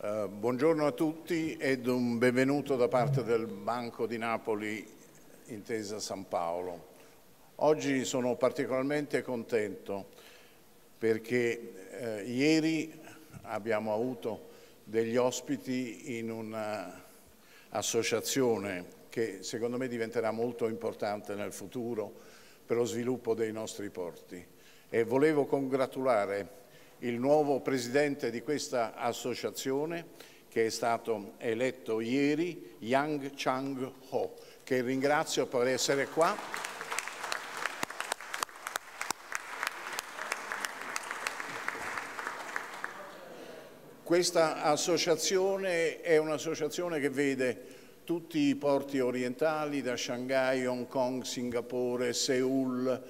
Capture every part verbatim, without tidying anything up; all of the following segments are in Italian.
Uh, buongiorno a tutti ed un benvenuto da parte del Banco di Napoli Intesa San Paolo. Oggi sono particolarmente contento perché eh, ieri abbiamo avuto degli ospiti in un'associazione che secondo me diventerà molto importante nel futuro per lo sviluppo dei nostri porti, e volevo congratulare il nuovo presidente di questa associazione, che è stato eletto ieri, Yang Chang-ho, che ringrazio per essere qua. Questa associazione è un'associazione che vede tutti i porti orientali, da Shanghai, Hong Kong, Singapore, Seoul,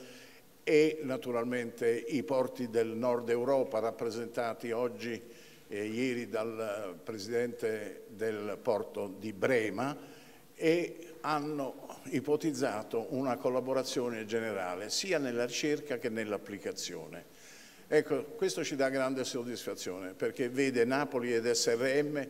e naturalmente i porti del nord Europa, rappresentati oggi e ieri dal presidente del porto di Brema, e hanno ipotizzato una collaborazione generale sia nella ricerca che nell'applicazione. Ecco, questo ci dà grande soddisfazione perché vede Napoli ed S R M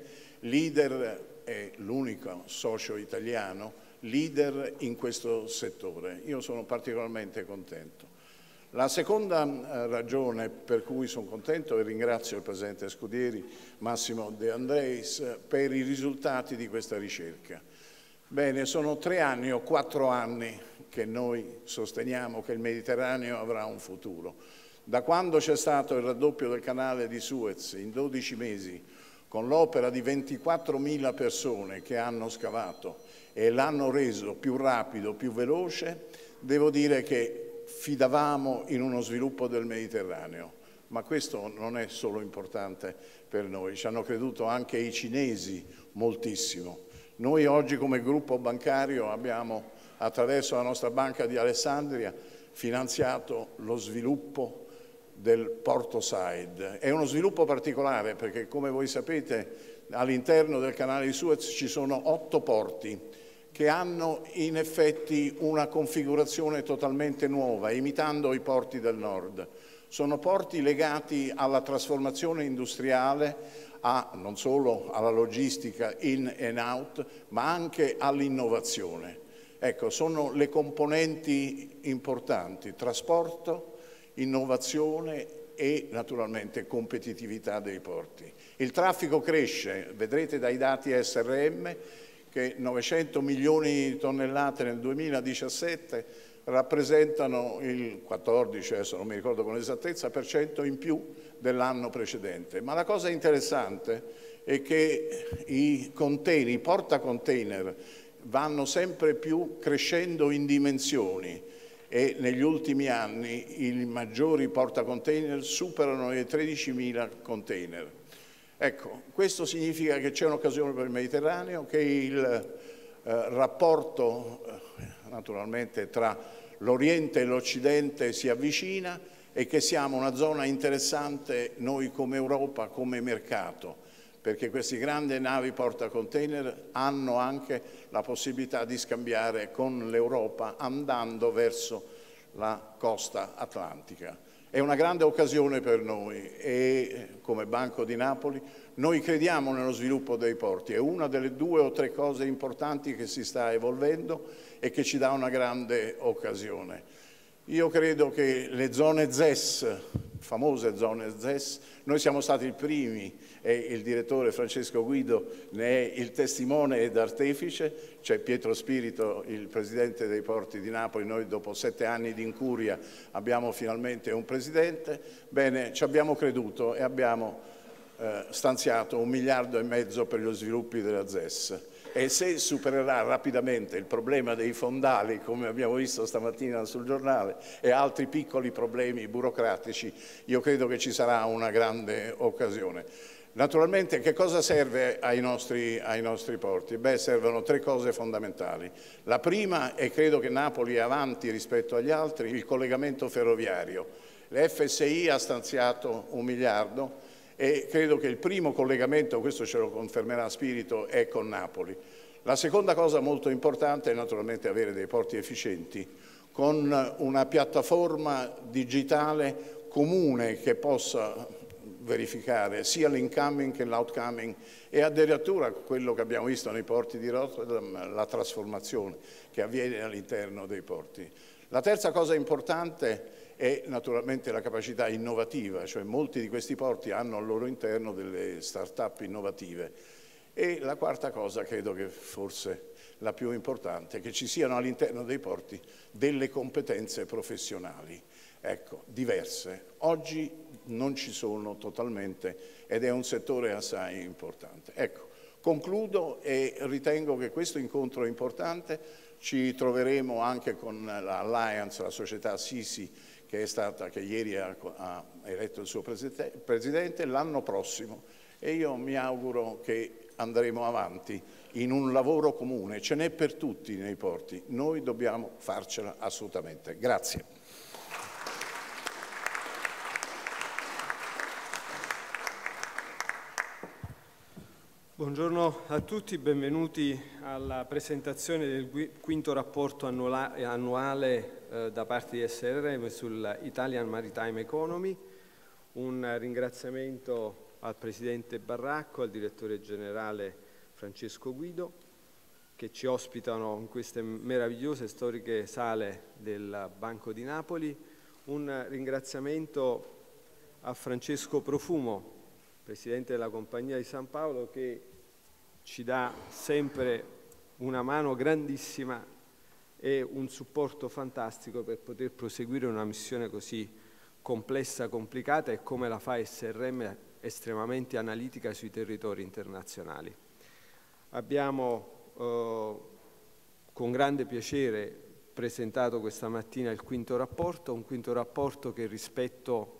leader, è l'unico socio italiano, leader in questo settore. Io sono particolarmente contento. La seconda ragione per cui sono contento, e ringrazio il Presidente Scudieri, Massimo De Andreis, per i risultati di questa ricerca. Bene, sono tre anni o quattro anni che noi sosteniamo che il Mediterraneo avrà un futuro. Da quando c'è stato il raddoppio del canale di Suez in dodici mesi, con l'opera di ventiquattromila persone che hanno scavato e l'hanno reso più rapido, più veloce, devo dire che fidavamo in uno sviluppo del Mediterraneo, ma questo non è solo importante per noi, ci hanno creduto anche i cinesi moltissimo. Noi oggi come gruppo bancario abbiamo, attraverso la nostra banca di Alessandria, finanziato lo sviluppo del Porto Said. È uno sviluppo particolare perché, come voi sapete, all'interno del canale di Suez ci sono otto porti che hanno in effetti una configurazione totalmente nuova, imitando i porti del nord. Sono porti legati alla trasformazione industriale, a, non solo alla logistica in and out, ma anche all'innovazione. Ecco, sono le componenti importanti: trasporto, innovazione e naturalmente competitività dei porti. Il traffico cresce, vedrete dai dati S R M, che novecento milioni di tonnellate nel duemiladiciassette rappresentano il quattordici, adesso non mi ricordo con esattezza, per cento in più dell'anno precedente. Ma la cosa interessante è che i container, i portacontainer vanno sempre più crescendo in dimensioni, e negli ultimi anni i maggiori portacontainer superano i tredicimila container. Ecco, questo significa che c'è un'occasione per il Mediterraneo, che il eh, rapporto eh, naturalmente tra l'Oriente e l'Occidente si avvicina e che siamo una zona interessante noi come Europa, come mercato, perché queste grandi navi portacontainer hanno anche la possibilità di scambiare con l'Europa andando verso la costa atlantica. È una grande occasione per noi e come Banco di Napoli noi crediamo nello sviluppo dei porti. È una delle due o tre cose importanti che si sta evolvendo e che ci dà una grande occasione. Io credo che le zone Z E S, famose zone Z E S, noi siamo stati i primi, e il direttore Francesco Guido ne è il testimone ed artefice. C'è Pietro Spirito, il presidente dei porti di Napoli. Noi dopo sette anni di incuria abbiamo finalmente un presidente. Bene, ci abbiamo creduto e abbiamo eh, stanziato un miliardo e mezzo per gli sviluppi della Z E S. E se supererà rapidamente il problema dei fondali, come abbiamo visto stamattina sul giornale, e altri piccoli problemi burocratici, io credo che ci sarà una grande occasione. Naturalmente che cosa serve ai nostri, ai nostri porti? Beh, servono tre cose fondamentali. La prima, e credo che Napoli è avanti rispetto agli altri, il collegamento ferroviario. L'F S I ha stanziato un miliardo e credo che il primo collegamento, questo ce lo confermerà Spirito, è con Napoli. La seconda cosa molto importante è naturalmente avere dei porti efficienti, con una piattaforma digitale comune che possa verificare sia l'incoming che l'outcoming e addirittura quello che abbiamo visto nei porti di Rotterdam, la trasformazione che avviene all'interno dei porti. La terza cosa importante è naturalmente la capacità innovativa, cioè molti di questi porti hanno al loro interno delle start-up innovative. E la quarta cosa, credo che forse la più importante, è che ci siano all'interno dei porti delle competenze professionali, ecco, diverse. Oggi non ci sono totalmente ed è un settore assai importante. Ecco, concludo e ritengo che questo incontro è importante. Ci troveremo anche con l'Alliance, la società Sisi, che è stata, che ieri ha, ha eletto il suo presidente, l'anno prossimo, e io mi auguro che andremo avanti in un lavoro comune. Ce n'è per tutti nei porti, noi dobbiamo farcela assolutamente. Grazie. Buongiorno a tutti, benvenuti alla presentazione del quinto rapporto annuale eh, da parte di S R M sull'Italian Maritime Economy. Un ringraziamento al Presidente Barracco, al Direttore Generale Francesco Guido, che ci ospitano in queste meravigliose storiche sale del Banco di Napoli. Un ringraziamento a Francesco Profumo, Presidente della Compagnia di San Paolo, che ci dà sempre una mano grandissima e un supporto fantastico per poter proseguire una missione così complessa, complicata e, come la fa S R M, estremamente analitica sui territori internazionali. Abbiamo eh, con grande piacere presentato questa mattina il quinto rapporto, un quinto rapporto che rispetto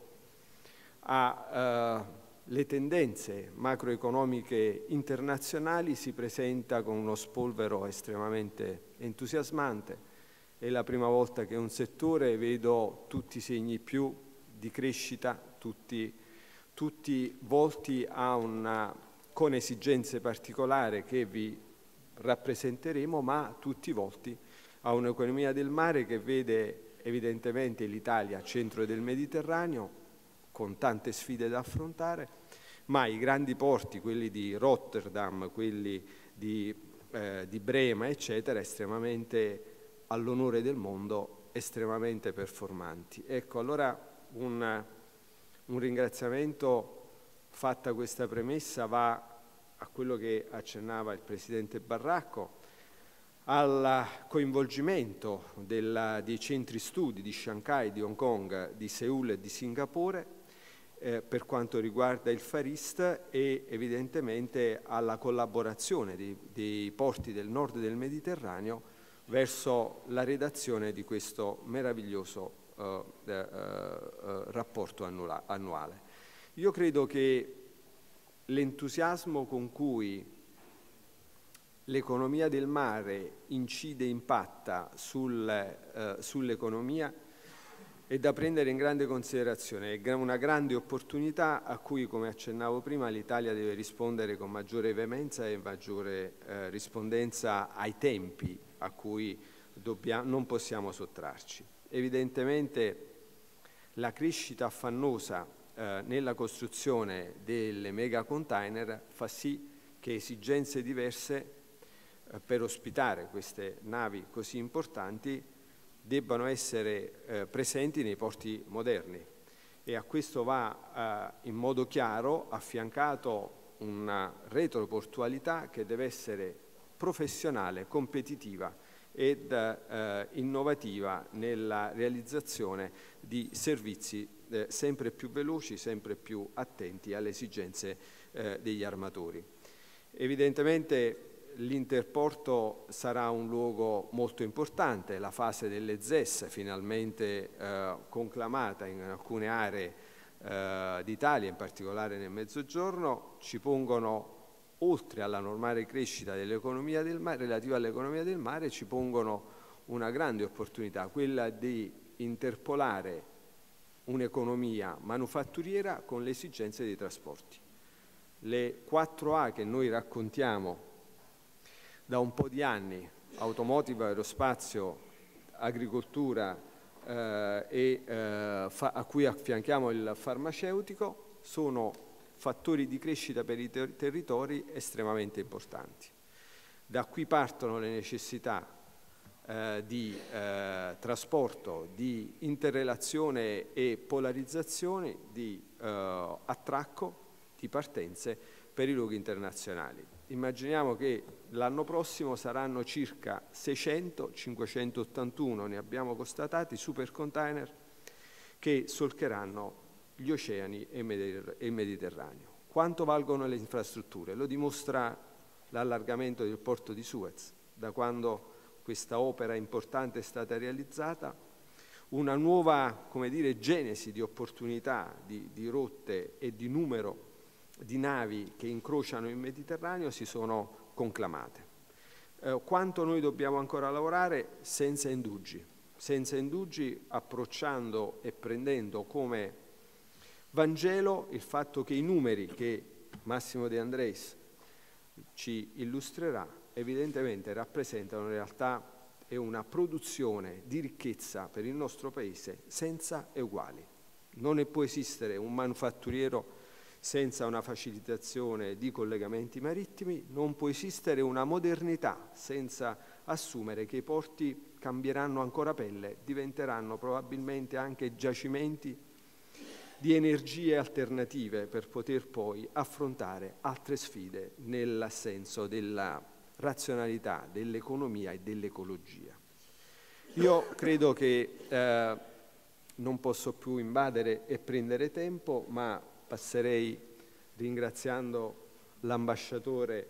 a eh, le tendenze macroeconomiche internazionali si presenta con uno spolvero estremamente entusiasmante. È la prima volta che un settore vedo tutti i segni più di crescita, tutti, tutti volti a una, con esigenze particolari che vi rappresenteremo, ma tutti volti a un'economia del mare che vede evidentemente l'Italia centro del Mediterraneo, con tante sfide da affrontare, ma i grandi porti, quelli di Rotterdam, quelli di, eh, di Brema, eccetera, estremamente all'onore del mondo, estremamente performanti. Ecco, allora un, un ringraziamento, fatta questa premessa, va a quello che accennava il Presidente Barracco, al coinvolgimento della, dei centri studi di Shanghai, di Hong Kong, di Seul e di Singapore, Eh, per quanto riguarda il Far East, e evidentemente alla collaborazione dei, dei porti del nord del Mediterraneo verso la redazione di questo meraviglioso eh, eh, eh, rapporto annula, annuale. Io credo che l'entusiasmo con cui l'economia del mare incide e impatta sul, eh, sull'economia è da prendere in grande considerazione, è una grande opportunità a cui, come accennavo prima, l'Italia deve rispondere con maggiore veemenza e maggiore eh, rispondenza ai tempi a cui dobbiamo, non possiamo sottrarci. Evidentemente la crescita affannosa eh, nella costruzione delle mega container fa sì che esigenze diverse eh, per ospitare queste navi così importanti debbano essere eh, presenti nei porti moderni, e a questo va eh, in modo chiaro affiancato una retroportualità che deve essere professionale, competitiva ed eh, innovativa nella realizzazione di servizi eh, sempre più veloci, sempre più attenti alle esigenze eh, degli armatori. Evidentemente l'interporto sarà un luogo molto importante, la fase delle Z E S finalmente eh, conclamata in alcune aree eh, d'Italia, in particolare nel Mezzogiorno, ci pongono, oltre alla normale crescita dell'economia del mare, relativa all'economia del mare, ci pongono una grande opportunità, quella di interpolare un'economia manufatturiera con le esigenze dei trasporti. Le quattro A che noi raccontiamo da un po' di anni, automotive, aerospazio, agricoltura eh, e eh, a cui affianchiamo il farmaceutico, sono fattori di crescita per i ter- territori estremamente importanti. Da qui partono le necessità eh, di eh, trasporto, di interrelazione e polarizzazione, di eh, attracco, di partenze per i luoghi internazionali. Immaginiamo che l'anno prossimo saranno circa seicento, cinquecentottantuno, ne abbiamo constatati, supercontainer che solcheranno gli oceani e il Mediterraneo. Quanto valgono le infrastrutture? Lo dimostra l'allargamento del porto di Suez. Da quando questa opera importante è stata realizzata, una nuova, come dire, genesi di opportunità, di, di rotte e di numero di navi che incrociano il Mediterraneo si sono conclamate. Eh, quanto noi dobbiamo ancora lavorare? Senza indugi, senza indugi, approcciando e prendendo come Vangelo il fatto che i numeri che Massimo De Andrés ci illustrerà evidentemente rappresentano in realtà e una produzione di ricchezza per il nostro Paese senza eguali. Non ne può esistere un manufatturiero senza una facilitazione di collegamenti marittimi, non può esistere una modernità senza assumere che i porti cambieranno ancora pelle, diventeranno probabilmente anche giacimenti di energie alternative per poter poi affrontare altre sfide nel senso della razionalità, dell'economia e dell'ecologia. Io credo che eh, non posso più invadere e prendere tempo, ma passerei ringraziando l'ambasciatore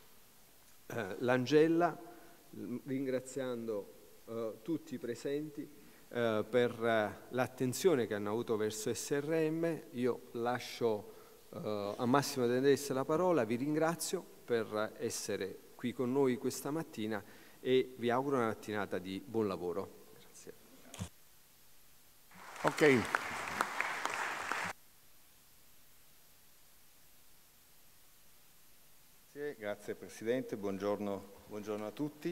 eh, Langella, ringraziando eh, tutti i presenti eh, per eh, l'attenzione che hanno avuto verso S R M. Io lascio eh, a Massimo De Andrés la parola, vi ringrazio per essere qui con noi questa mattina e vi auguro una mattinata di buon lavoro. Grazie. Ok. Grazie Presidente, buongiorno, buongiorno a tutti.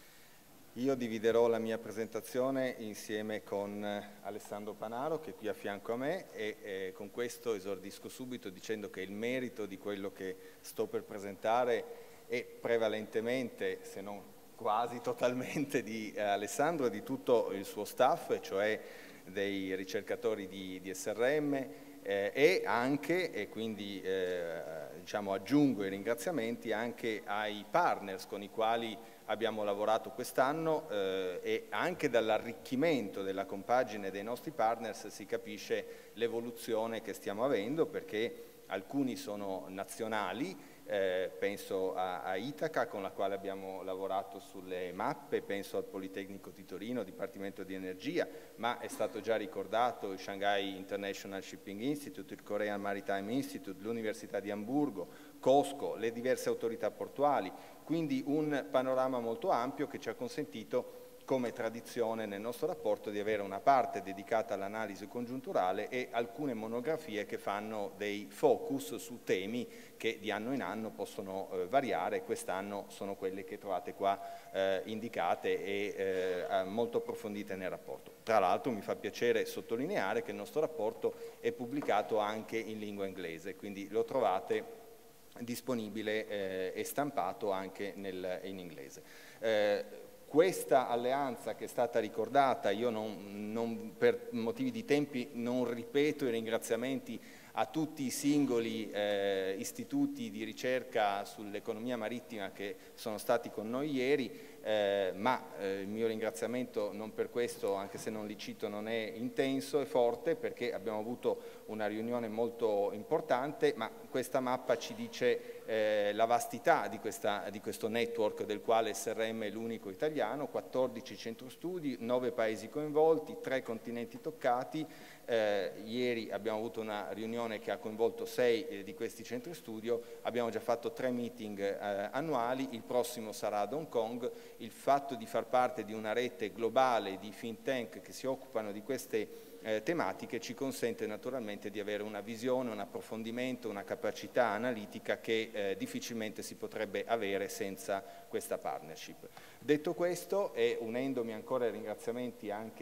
Io dividerò la mia presentazione insieme con Alessandro Panaro, che è qui a fianco a me, e eh, con questo esordisco subito dicendo che il merito di quello che sto per presentare è prevalentemente, se non quasi totalmente, di eh, Alessandro e di tutto il suo staff, cioè dei ricercatori di, di S R M, Eh, e anche, e quindi eh, diciamo, aggiungo i ringraziamenti anche ai partners con i quali abbiamo lavorato quest'anno eh, e anche dall'arricchimento della compagine dei nostri partners si capisce l'evoluzione che stiamo avendo, perché alcuni sono nazionali, eh, penso a, a Itaca con la quale abbiamo lavorato sulle mappe, penso al Politecnico di Torino, Dipartimento di Energia, ma è stato già ricordato il Shanghai International Shipping Institute, il Korean Maritime Institute, l'Università di Amburgo, Cosco, le diverse autorità portuali, quindi un panorama molto ampio che ci ha consentito, come tradizione nel nostro rapporto, di avere una parte dedicata all'analisi congiunturale e alcune monografie che fanno dei focus su temi che di anno in anno possono eh, variare. Quest'anno sono quelle che trovate qua eh, indicate e eh, molto approfondite nel rapporto. Tra l'altro mi fa piacere sottolineare che il nostro rapporto è pubblicato anche in lingua inglese, quindi lo trovate disponibile eh, e stampato anche nel, in inglese. Eh, Questa alleanza che è stata ricordata, io non, non, per motivi di tempi non ripeto i ringraziamenti a tutti i singoli eh, istituti di ricerca sull'economia marittima che sono stati con noi ieri, eh, ma eh, il mio ringraziamento non per questo, anche se non li cito, non è intenso e forte, perché abbiamo avuto una riunione molto importante, ma questa mappa ci dice eh, la vastità di, questa, di questo network del quale S R M è l'unico italiano, quattordici centro studi, nove paesi coinvolti, tre continenti toccati. Eh, ieri abbiamo avuto una riunione che ha coinvolto sei eh, di questi centri studio, abbiamo già fatto tre meeting eh, annuali, il prossimo sarà ad Hong Kong. Il fatto di far parte di una rete globale di think tank che si occupano di queste eh, tematiche ci consente naturalmente di avere una visione, un approfondimento, una capacità analitica che eh, difficilmente si potrebbe avere senza questa partnership. Detto questo, e unendomi ancora ai ringraziamenti anche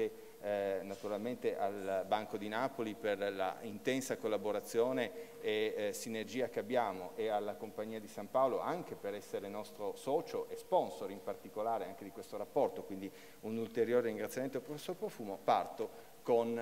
eh, naturalmente al Banco di Napoli per la intensa collaborazione e eh, sinergia che abbiamo, e alla Compagnia di San Paolo anche per essere nostro socio e sponsor in particolare anche di questo rapporto, quindi un ulteriore ringraziamento al professor Profumo. Parto con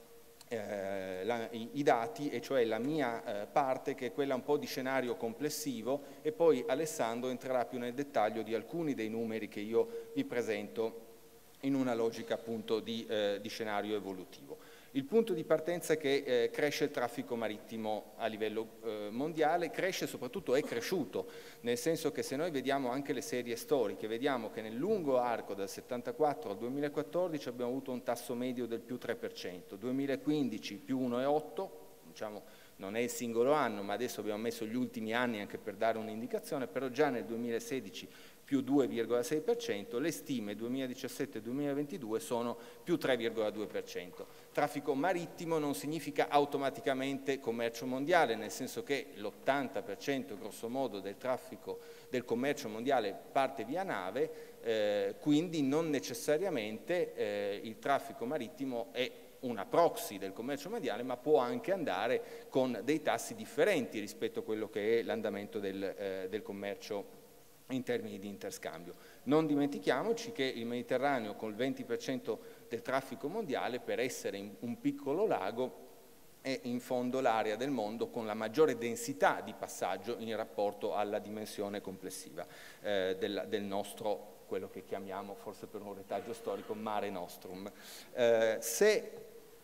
eh, la, i, i dati, e cioè la mia eh, parte, che è quella un po' di scenario complessivo, e poi Alessandro entrerà più nel dettaglio di alcuni dei numeri che io vi presento in una logica appunto di, eh, di scenario evolutivo. Il punto di partenza è che eh, cresce il traffico marittimo a livello eh, mondiale, cresce soprattutto, è cresciuto, nel senso che se noi vediamo anche le serie storiche, vediamo che nel lungo arco dal settantaquattro al duemilaquattordici abbiamo avuto un tasso medio del più tre per cento, duemilaquindici più uno virgola otto, diciamo non è il singolo anno, ma adesso abbiamo messo gli ultimi anni anche per dare un'indicazione, però già nel duemilasedici più due virgola sei per cento, le stime duemiladiciassette duemilaventidue sono più tre virgola due per cento. Traffico marittimo non significa automaticamente commercio mondiale, nel senso che l'ottanta per cento grosso modo del traffico del commercio mondiale parte via nave, eh, quindi non necessariamente eh, il traffico marittimo è una proxy del commercio mondiale, ma può anche andare con dei tassi differenti rispetto a quello che è l'andamento del, eh, del commercio in termini di interscambio. Non dimentichiamoci che il Mediterraneo, con il venti per cento del traffico mondiale, per essere un piccolo lago, è in fondo l'area del mondo con la maggiore densità di passaggio in rapporto alla dimensione complessiva eh, del, del nostro, quello che chiamiamo, forse per un retaggio storico, Mare Nostrum. Eh, se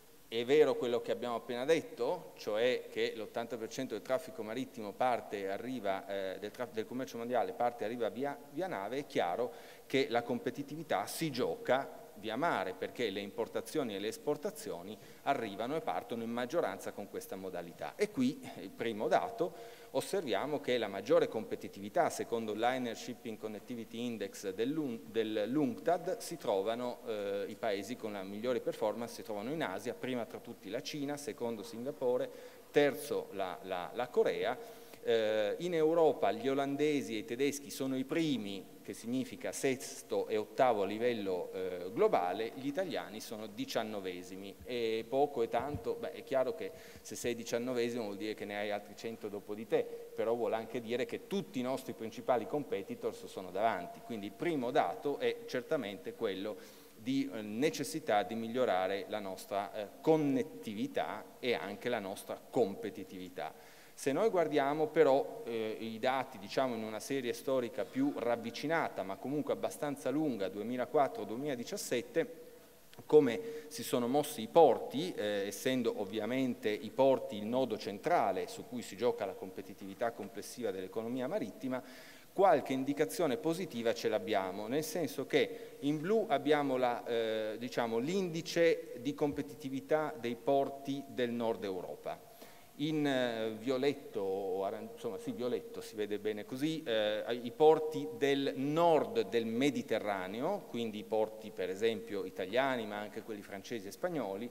è vero quello che abbiamo appena detto, cioè che l'ottanta per cento del traffico marittimo parte e arriva, eh, del, del commercio mondiale parte e arriva via, via nave, è chiaro che la competitività si gioca via mare, perché le importazioni e le esportazioni arrivano e partono in maggioranza con questa modalità. E qui, il primo dato, osserviamo che la maggiore competitività, secondo il Liner Shipping Connectivity Index dell'UNCTAD, si trovano, eh, i paesi con la migliore performance si trovano in Asia, prima tra tutti la Cina, secondo Singapore, terzo la, la, la Corea. Eh, in Europa gli olandesi e i tedeschi sono i primi, che significa sesto e ottavo a livello eh, globale, gli italiani sono diciannovesimi, e poco e tanto, beh, è chiaro che se sei diciannovesimo vuol dire che ne hai altri cento dopo di te, però vuol anche dire che tutti i nostri principali competitors sono davanti, quindi il primo dato è certamente quello di eh, necessità di migliorare la nostra eh, connettività e anche la nostra competitività. Se noi guardiamo però eh, i dati, diciamo, in una serie storica più ravvicinata, ma comunque abbastanza lunga, duemilaquattro duemiladiciassette, come si sono mossi i porti, eh, essendo ovviamente i porti il nodo centrale su cui si gioca la competitività complessiva dell'economia marittima, qualche indicazione positiva ce l'abbiamo, nel senso che in blu abbiamo la, eh, diciamo, l'indice di competitività dei porti del nord Europa. In eh, violetto, o insomma sì, violetto si vede bene così, eh, i porti del nord del Mediterraneo, quindi i porti per esempio italiani, ma anche quelli francesi e spagnoli.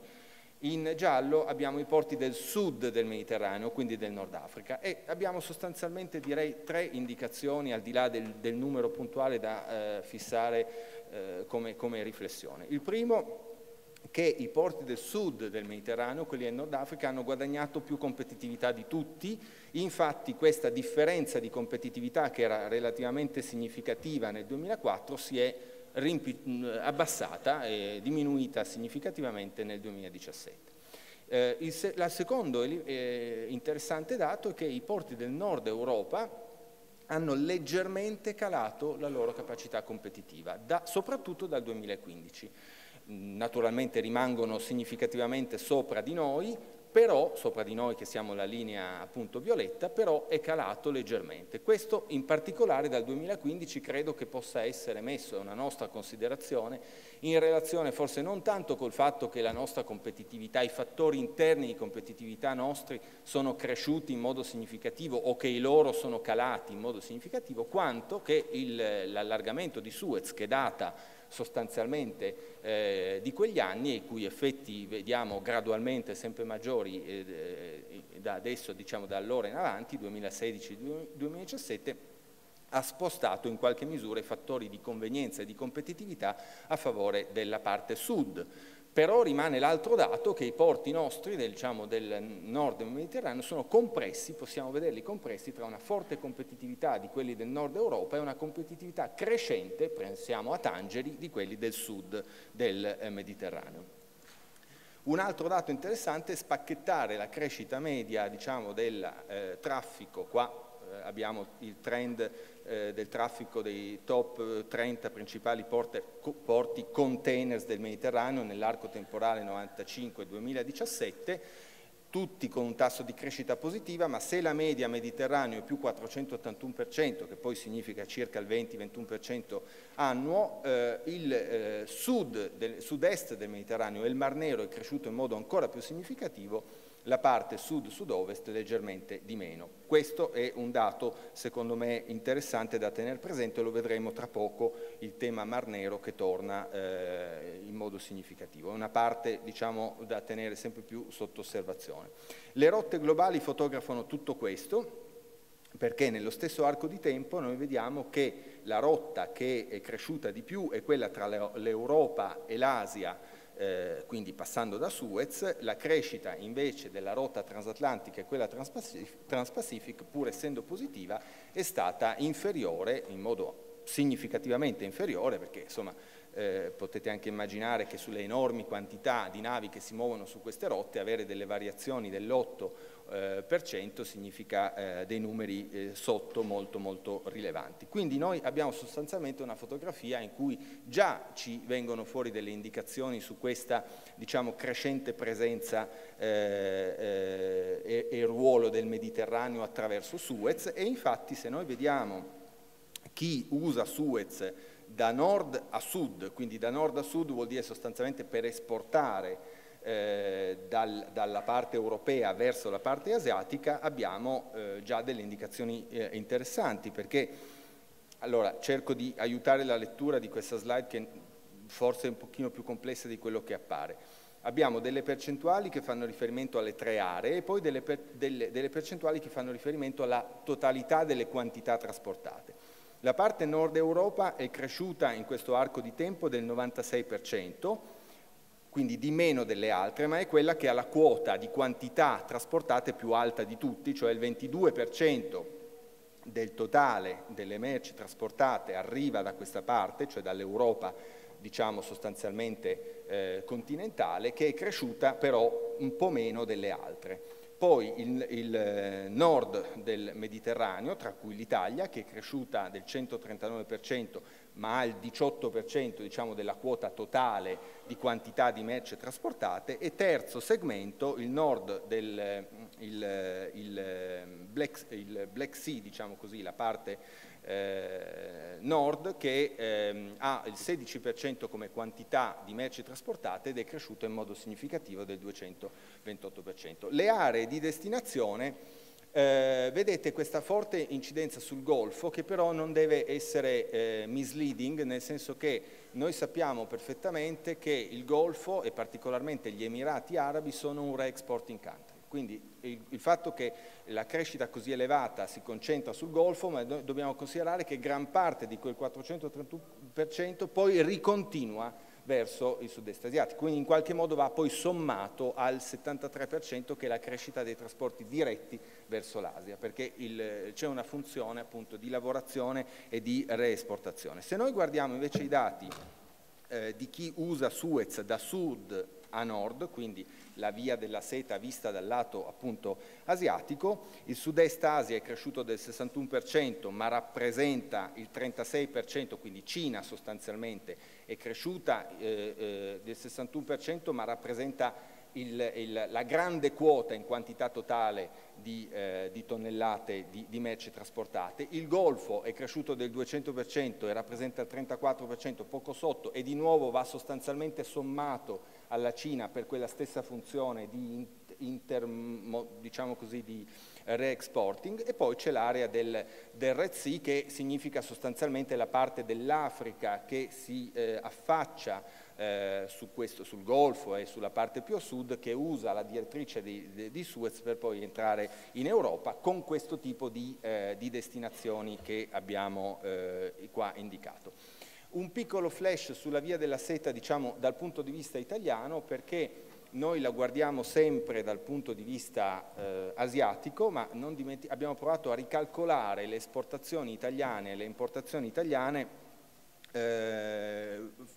In giallo abbiamo i porti del sud del Mediterraneo, quindi del Nord Africa, e abbiamo sostanzialmente, direi, tre indicazioni al di là del, del numero puntuale da eh, fissare eh, come, come riflessione. Il primo, che i porti del sud del Mediterraneo, quelli del Nord Africa, hanno guadagnato più competitività di tutti. Infatti questa differenza di competitività, che era relativamente significativa nel duemilaquattro, si è abbassata e diminuita significativamente nel duemiladiciassette. Eh, il se la secondo eh, interessante dato è che i porti del nord Europa hanno leggermente calato la loro capacità competitiva, da, soprattutto dal duemilaquindici. Naturalmente rimangono significativamente sopra di noi, però, sopra di noi che siamo la linea appunto violetta, però è calato leggermente. Questo in particolare dal duemilaquindici credo che possa essere messo, è una nostra considerazione, in relazione forse non tanto col fatto che la nostra competitività, i fattori interni di competitività nostri sono cresciuti in modo significativo o che i loro sono calati in modo significativo, quanto che l'allargamento di Suez, che data sostanzialmente eh, di quegli anni, e i cui effetti vediamo gradualmente sempre maggiori eh, da adesso, diciamo da allora in avanti, duemilasedici duemiladiciassette, ha spostato in qualche misura i fattori di convenienza e di competitività a favore della parte sud. Però rimane l'altro dato che i porti nostri del, diciamo, del nord del Mediterraneo sono compressi, possiamo vederli compressi tra una forte competitività di quelli del nord Europa e una competitività crescente, pensiamo a Tangeri, di quelli del sud del eh, Mediterraneo. Un altro dato interessante è spacchettare la crescita media, diciamo, del eh, traffico. Qua eh, abbiamo il trend eh, del traffico dei top trenta principali porte, co, porti containers del Mediterraneo nell'arco temporale novantacinque duemiladiciassette, tutti con un tasso di crescita positiva, ma se la media Mediterraneo è più quattrocentottantuno per cento, che poi significa circa il venti ventuno per cento annuo, eh, il eh, sud del, sud-est del Mediterraneo e il Mar Nero è cresciuto in modo ancora più significativo, la parte sud-sud-ovest leggermente di meno. Questo è un dato, secondo me, interessante da tenere presente, lo vedremo tra poco, il tema Mar Nero che torna eh, in modo significativo. È una parte, diciamo, da tenere sempre più sotto osservazione. Le rotte globali fotografano tutto questo, perché nello stesso arco di tempo noi vediamo che la rotta che è cresciuta di più è quella tra l'Europa e l'Asia, Eh, quindi passando da Suez. La crescita invece della rotta transatlantica e quella transpacific, transpacific, pur essendo positiva, è stata inferiore, in modo significativamente inferiore, perché insomma eh, potete anche immaginare che sulle enormi quantità di navi che si muovono su queste rotte avere delle variazioni dell'otto per cento significa eh, dei numeri eh, sotto molto molto rilevanti. Quindi noi abbiamo sostanzialmente una fotografia in cui già ci vengono fuori delle indicazioni su questa, diciamo, crescente presenza eh, eh, e, e ruolo del Mediterraneo attraverso Suez, e infatti se noi vediamo chi usa Suez da nord a sud, quindi da nord a sud vuol dire sostanzialmente per esportare Eh, dal, dalla parte europea verso la parte asiatica, abbiamo eh, già delle indicazioni eh, interessanti, perché allora cerco di aiutare la lettura di questa slide che forse è un pochino più complessa di quello che appare. Abbiamo delle percentuali che fanno riferimento alle tre aree e poi delle, per, delle, delle percentuali che fanno riferimento alla totalità delle quantità trasportate. La parte nord Europa è cresciuta in questo arco di tempo del novantasei per cento, quindi di meno delle altre, ma è quella che ha la quota di quantità trasportate più alta di tutti, cioè il ventidue per cento del totale delle merci trasportate arriva da questa parte, cioè dall'Europa, diciamo sostanzialmente eh, continentale, che è cresciuta però un po' meno delle altre. Poi il, il nord del Mediterraneo, tra cui l'Italia, che è cresciuta del centotrentanove per cento, ma ha il diciotto per cento, diciamo, della quota totale di quantità di merce trasportate, e terzo segmento, il nord del il, il Black, il Black Sea, diciamo così, la parte eh, nord, che eh, ha il sedici per cento come quantità di merci trasportate ed è cresciuto in modo significativo del duecentoventotto per cento. Le aree di destinazione, Eh, vedete questa forte incidenza sul Golfo, che però non deve essere eh, misleading, nel senso che noi sappiamo perfettamente che il Golfo e particolarmente gli Emirati Arabi sono un re-exporting country. Quindi il, il fatto che la crescita così elevata si concentra sul Golfo, ma do, dobbiamo considerare che gran parte di quel quattrocentotrentuno per cento poi ricontinua verso il sud-est asiatico, quindi in qualche modo va poi sommato al settantatré per cento che è la crescita dei trasporti diretti verso l'Asia, perché c'è una funzione appunto di lavorazione e di reesportazione. Se noi guardiamo invece i dati eh, di chi usa Suez da sud a nord, quindi la via della seta vista dal lato appunto asiatico, il sud-est Asia è cresciuto del sessantuno per cento, ma rappresenta il trentasei per cento, quindi Cina sostanzialmente è cresciuta eh, eh, del sessantuno per cento, ma rappresenta il, il, la grande quota in quantità totale di, eh, di tonnellate di, di merci trasportate. Il Golfo è cresciuto del duecento per cento e rappresenta il trentaquattro per cento, poco sotto, e di nuovo va sostanzialmente sommato alla Cina per quella stessa funzione di, inter, diciamo così, di re-exporting. E poi c'è l'area del, del Red Sea, che significa sostanzialmente la parte dell'Africa che si eh, affaccia eh, su questo, sul Golfo e sulla parte più a sud, che usa la direttrice di, di, di Suez per poi entrare in Europa con questo tipo di, eh, di destinazioni che abbiamo eh, qua indicato. Un piccolo flash sulla via della seta, diciamo, dal punto di vista italiano, perché noi la guardiamo sempre dal punto di vista eh, asiatico, ma non abbiamo provato a ricalcolare le esportazioni italiane e le importazioni italiane eh,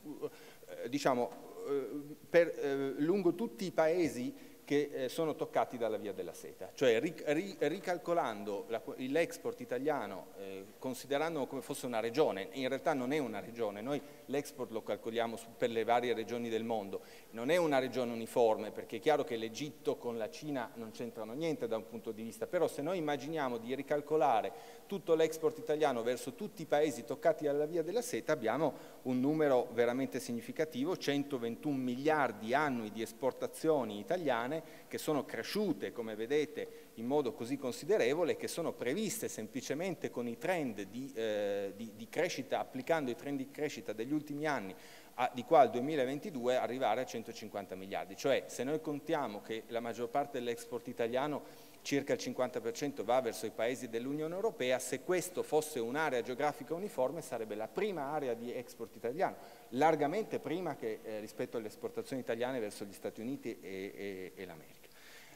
diciamo, eh, per, eh, lungo tutti i paesi che eh, sono toccati dalla via della seta, cioè ri, ri, ricalcolando l'export italiano, eh, considerandolo come fosse una regione. In realtà non è una regione, noi l'export lo calcoliamo su, per le varie regioni del mondo, non è una regione uniforme, perché è chiaro che l'Egitto con la Cina non c'entrano niente da un punto di vista, però se noi immaginiamo di ricalcolare tutto l'export italiano verso tutti i paesi toccati dalla via della seta, abbiamo un numero veramente significativo, centoventuno miliardi annui di esportazioni italiane, che sono cresciute, come vedete, in modo così considerevole, che sono previste semplicemente con i trend di, eh, di, di crescita, applicando i trend di crescita degli ultimi anni, a, di qua al duemilaventidue, arrivare a centocinquanta miliardi. Cioè, se noi contiamo che la maggior parte dell'export italiano, circa il cinquanta per cento, va verso i paesi dell'Unione Europea, se questo fosse un'area geografica uniforme sarebbe la prima area di export italiano, largamente prima che eh, rispetto alle esportazioni italiane verso gli Stati Uniti e, e, e l'America.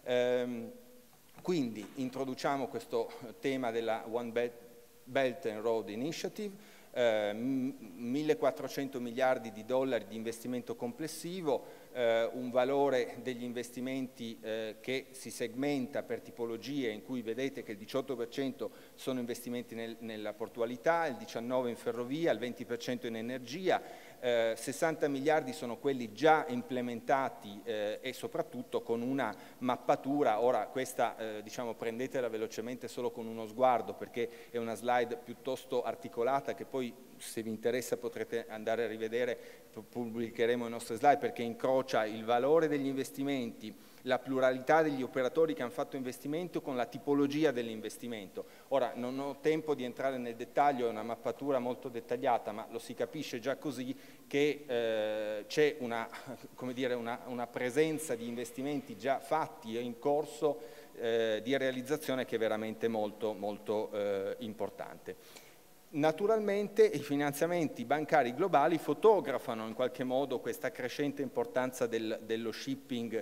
Ehm, quindi introduciamo questo tema della One Belt, Belt and Road Initiative, eh, millequattrocento miliardi di dollari di investimento complessivo, eh, un valore degli investimenti eh, che si segmenta per tipologie, in cui vedete che il diciotto per cento sono investimenti nel, nella portualità, il diciannove per cento in ferrovia, il venti per cento in energia, eh, sessanta miliardi sono quelli già implementati eh, e soprattutto con una mappatura. Ora questa eh, diciamo, prendetela velocemente solo con uno sguardo, perché è una slide piuttosto articolata che poi, se vi interessa, potrete andare a rivedere, pubblicheremo le nostre slide, perché incrocia il valore degli investimenti, la pluralità degli operatori che hanno fatto investimento con la tipologia dell'investimento. Ora, non ho tempo di entrare nel dettaglio, è una mappatura molto dettagliata, ma lo si capisce già così che eh, c'è una, come dire, una, una presenza di investimenti già fatti e in corso eh, di realizzazione che è veramente molto, molto eh, importante. Naturalmente i finanziamenti bancari globali fotografano in qualche modo questa crescente importanza del, dello shipping,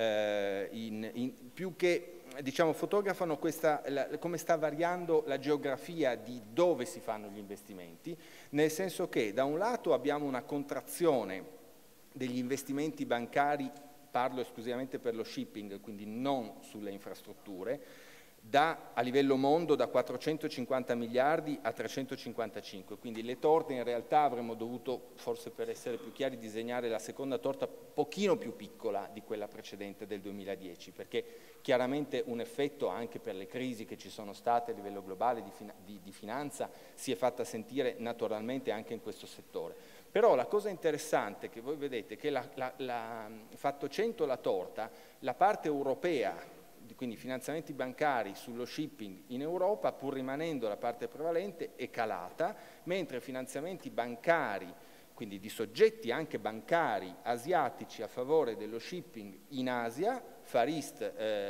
eh, in, in, più che diciamo, fotografano questa, la, come sta variando la geografia di dove si fanno gli investimenti, nel senso che da un lato abbiamo una contrazione degli investimenti bancari, parlo esclusivamente per lo shipping, quindi non sulle infrastrutture, Da, a livello mondo da quattrocentocinquanta miliardi a trecentocinquantacinque, quindi le torte in realtà avremmo dovuto, forse per essere più chiari, disegnare la seconda torta pochino più piccola di quella precedente del duemiladieci, perché chiaramente un effetto anche per le crisi che ci sono state a livello globale di, fina, di, di finanza si è fatta sentire naturalmente anche in questo settore. Però la cosa interessante che voi vedete è che la, la, la, fatto cento la torta, la parte europea, quindi finanziamenti bancari sullo shipping in Europa, pur rimanendo la parte prevalente, è calata, mentre finanziamenti bancari, quindi di soggetti anche bancari asiatici a favore dello shipping in Asia, Far East,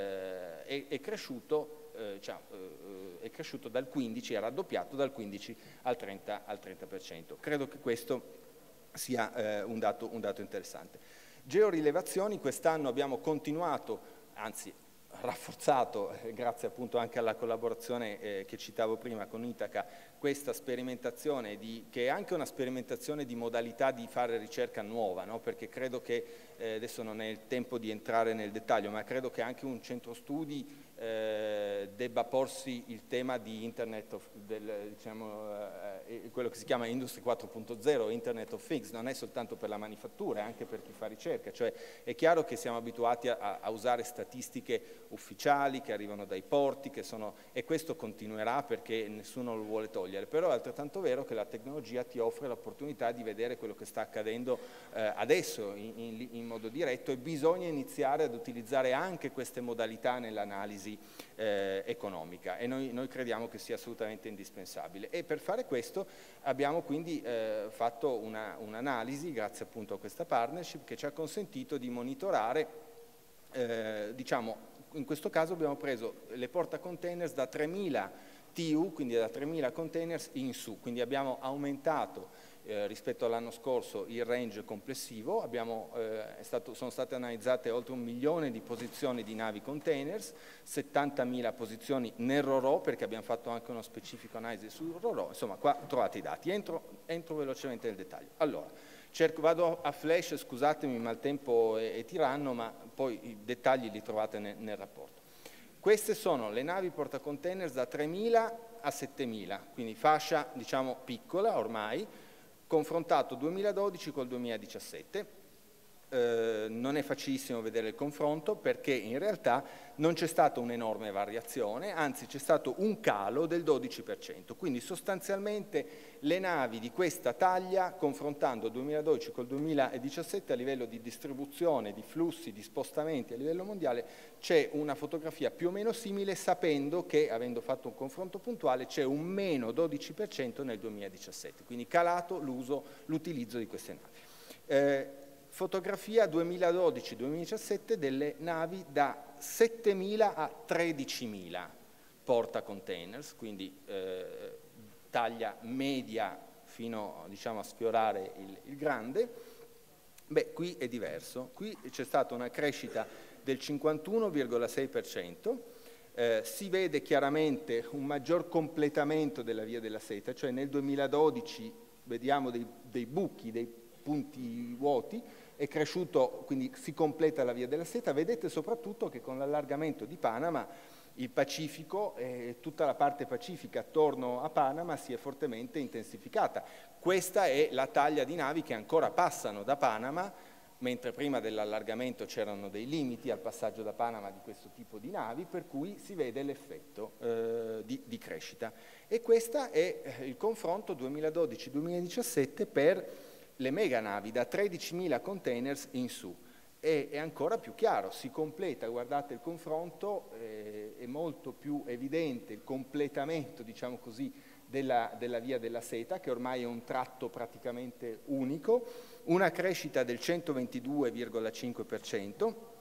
eh, è, è, cresciuto, eh, cioè, eh, è cresciuto dal quindici, è raddoppiato dal quindici al trenta per cento. Credo che questo sia eh, un, dato, un dato interessante. Georilevazioni, quest'anno abbiamo continuato, anzi rafforzato, eh, grazie appunto anche alla collaborazione eh, che citavo prima con Itaca, questa sperimentazione, di, che è anche una sperimentazione di modalità di fare ricerca nuova, no? Perché credo che, eh, adesso non è il tempo di entrare nel dettaglio, ma credo che anche un centro studi eh, debba porsi il tema di Internet of, del, diciamo, eh, quello che si chiama Industry quattro punto zero, Internet of Things, non è soltanto per la manifattura, è anche per chi fa ricerca, cioè è chiaro che siamo abituati a, a usare statistiche ufficiali che arrivano dai porti, che sono, e questo continuerà perché nessuno lo vuole togliere, però è altrettanto vero che la tecnologia ti offre l'opportunità di vedere quello che sta accadendo eh, adesso in, in, in modo diretto, e bisogna iniziare ad utilizzare anche queste modalità nell'analisi eh, economica, e noi, noi crediamo che sia assolutamente indispensabile. E per fare questo abbiamo quindi eh, fatto un'analisi, una grazie appunto a questa partnership, che ci ha consentito di monitorare, eh, diciamo, in questo caso abbiamo preso le portacontainers da tremila T U, quindi da tremila containers in su, quindi abbiamo aumentato Eh, rispetto all'anno scorso il range complessivo, abbiamo, eh, è stato, sono state analizzate oltre un milione di posizioni di navi containers, settantamila posizioni nel Ro-Ro, perché abbiamo fatto anche uno specifico analisi sul Ro-Ro, insomma qua trovate i dati, entro, entro velocemente nel dettaglio. Allora, cerco, vado a flash, scusatemi ma il tempo è, è tiranno, ma poi i dettagli li trovate nel, nel rapporto. Queste sono le navi portacontainers da tremila a settemila, quindi fascia diciamo piccola ormai, confrontato duemiladodici col duemiladiciassette. Eh, non è facilissimo vedere il confronto perché in realtà non c'è stata un'enorme variazione, anzi c'è stato un calo del dodici per cento, quindi sostanzialmente le navi di questa taglia, confrontando il duemiladodici col duemiladiciassette a livello di distribuzione, di flussi, di spostamenti a livello mondiale, c'è una fotografia più o meno simile, sapendo che, avendo fatto un confronto puntuale, c'è un meno dodici per cento nel duemiladiciassette, quindi calato l'uso, l'utilizzo di queste navi. Eh, Fotografia duemiladodici duemiladiciassette delle navi da settemila a tredicimila porta containers, quindi eh, taglia media fino diciamo, a sfiorare il, il grande. Beh, qui è diverso, qui c'è stata una crescita del cinquantuno virgola sei per cento, eh, si vede chiaramente un maggior completamento della via della seta, cioè nel duemiladodici vediamo dei, dei buchi, dei punti vuoti, è cresciuto, quindi si completa la via della seta. Vedete soprattutto che con l'allargamento di Panama il Pacifico e tutta la parte pacifica attorno a Panama si è fortemente intensificata. Questa è la taglia di navi che ancora passano da Panama, mentre prima dell'allargamento c'erano dei limiti al passaggio da Panama di questo tipo di navi, per cui si vede l'effetto eh, di, di crescita. E questo è il confronto duemiladodici duemiladiciassette per le mega navi da tredicimila containers in su. E è ancora più chiaro, si completa, guardate il confronto, eh, è molto più evidente il completamento, diciamo così, della, della via della seta, che ormai è un tratto praticamente unico, una crescita del centoventidue virgola cinque per cento,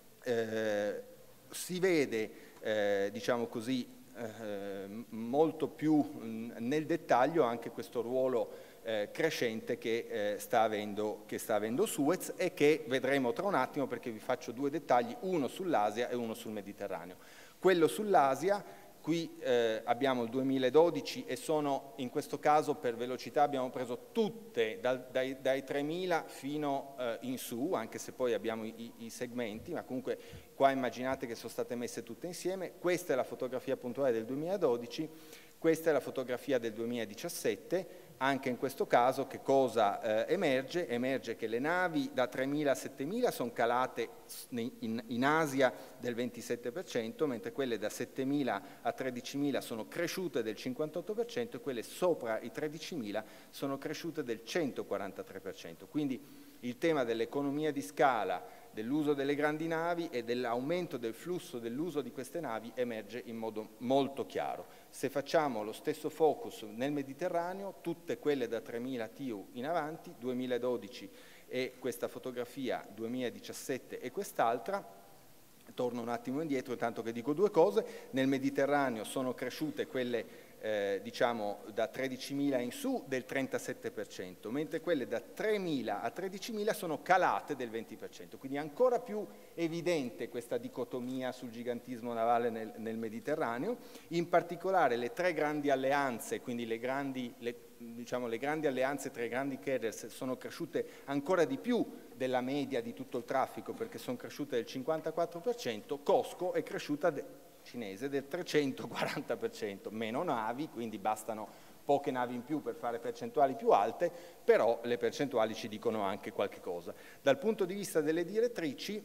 eh, si vede, eh, diciamo così, eh, molto più mh, nel dettaglio anche questo ruolo Eh, crescente che, eh, sta avendo, che sta avendo Suez e che vedremo tra un attimo, perché vi faccio due dettagli, uno sull'Asia e uno sul Mediterraneo. Quello sull'Asia, qui eh, abbiamo il duemiladodici e sono, in questo caso per velocità abbiamo preso tutte dal, dai, dai tremila fino eh, in su, anche se poi abbiamo i, i segmenti, ma comunque qua immaginate che sono state messe tutte insieme. Questa è la fotografia puntuale del duemiladodici, questa è la fotografia del duemiladiciassette. Anche in questo caso che cosa eh, emerge? Emerge che le navi da tremila a settemila sono calate in, in Asia del ventisette per cento, mentre quelle da settemila a tredicimila sono cresciute del cinquantotto per cento e quelle sopra i tredicimila sono cresciute del centoquarantatré per cento. Quindi il tema dell'economia di scala, dell'uso delle grandi navi e dell'aumento del flusso dell'uso di queste navi emerge in modo molto chiaro. Se facciamo lo stesso focus nel Mediterraneo, tutte quelle da tremila T U in avanti, duemiladodici e questa fotografia duemiladiciassette e quest'altra, torno un attimo indietro intanto che dico due cose, nel Mediterraneo sono cresciute quelle Eh, diciamo da tredicimila in su del trentasette per cento, mentre quelle da tremila a tredicimila sono calate del venti per cento, quindi ancora più evidente questa dicotomia sul gigantismo navale nel, nel Mediterraneo. In particolare le tre grandi alleanze, quindi le grandi, le, diciamo, le grandi alleanze tra i grandi carriers sono cresciute ancora di più della media di tutto il traffico, perché sono cresciute del cinquantaquattro per cento, Cosco è cresciuta de cinese del trecentoquaranta per cento, meno navi, quindi bastano poche navi in più per fare percentuali più alte, però le percentuali ci dicono anche qualche cosa. Dal punto di vista delle direttrici,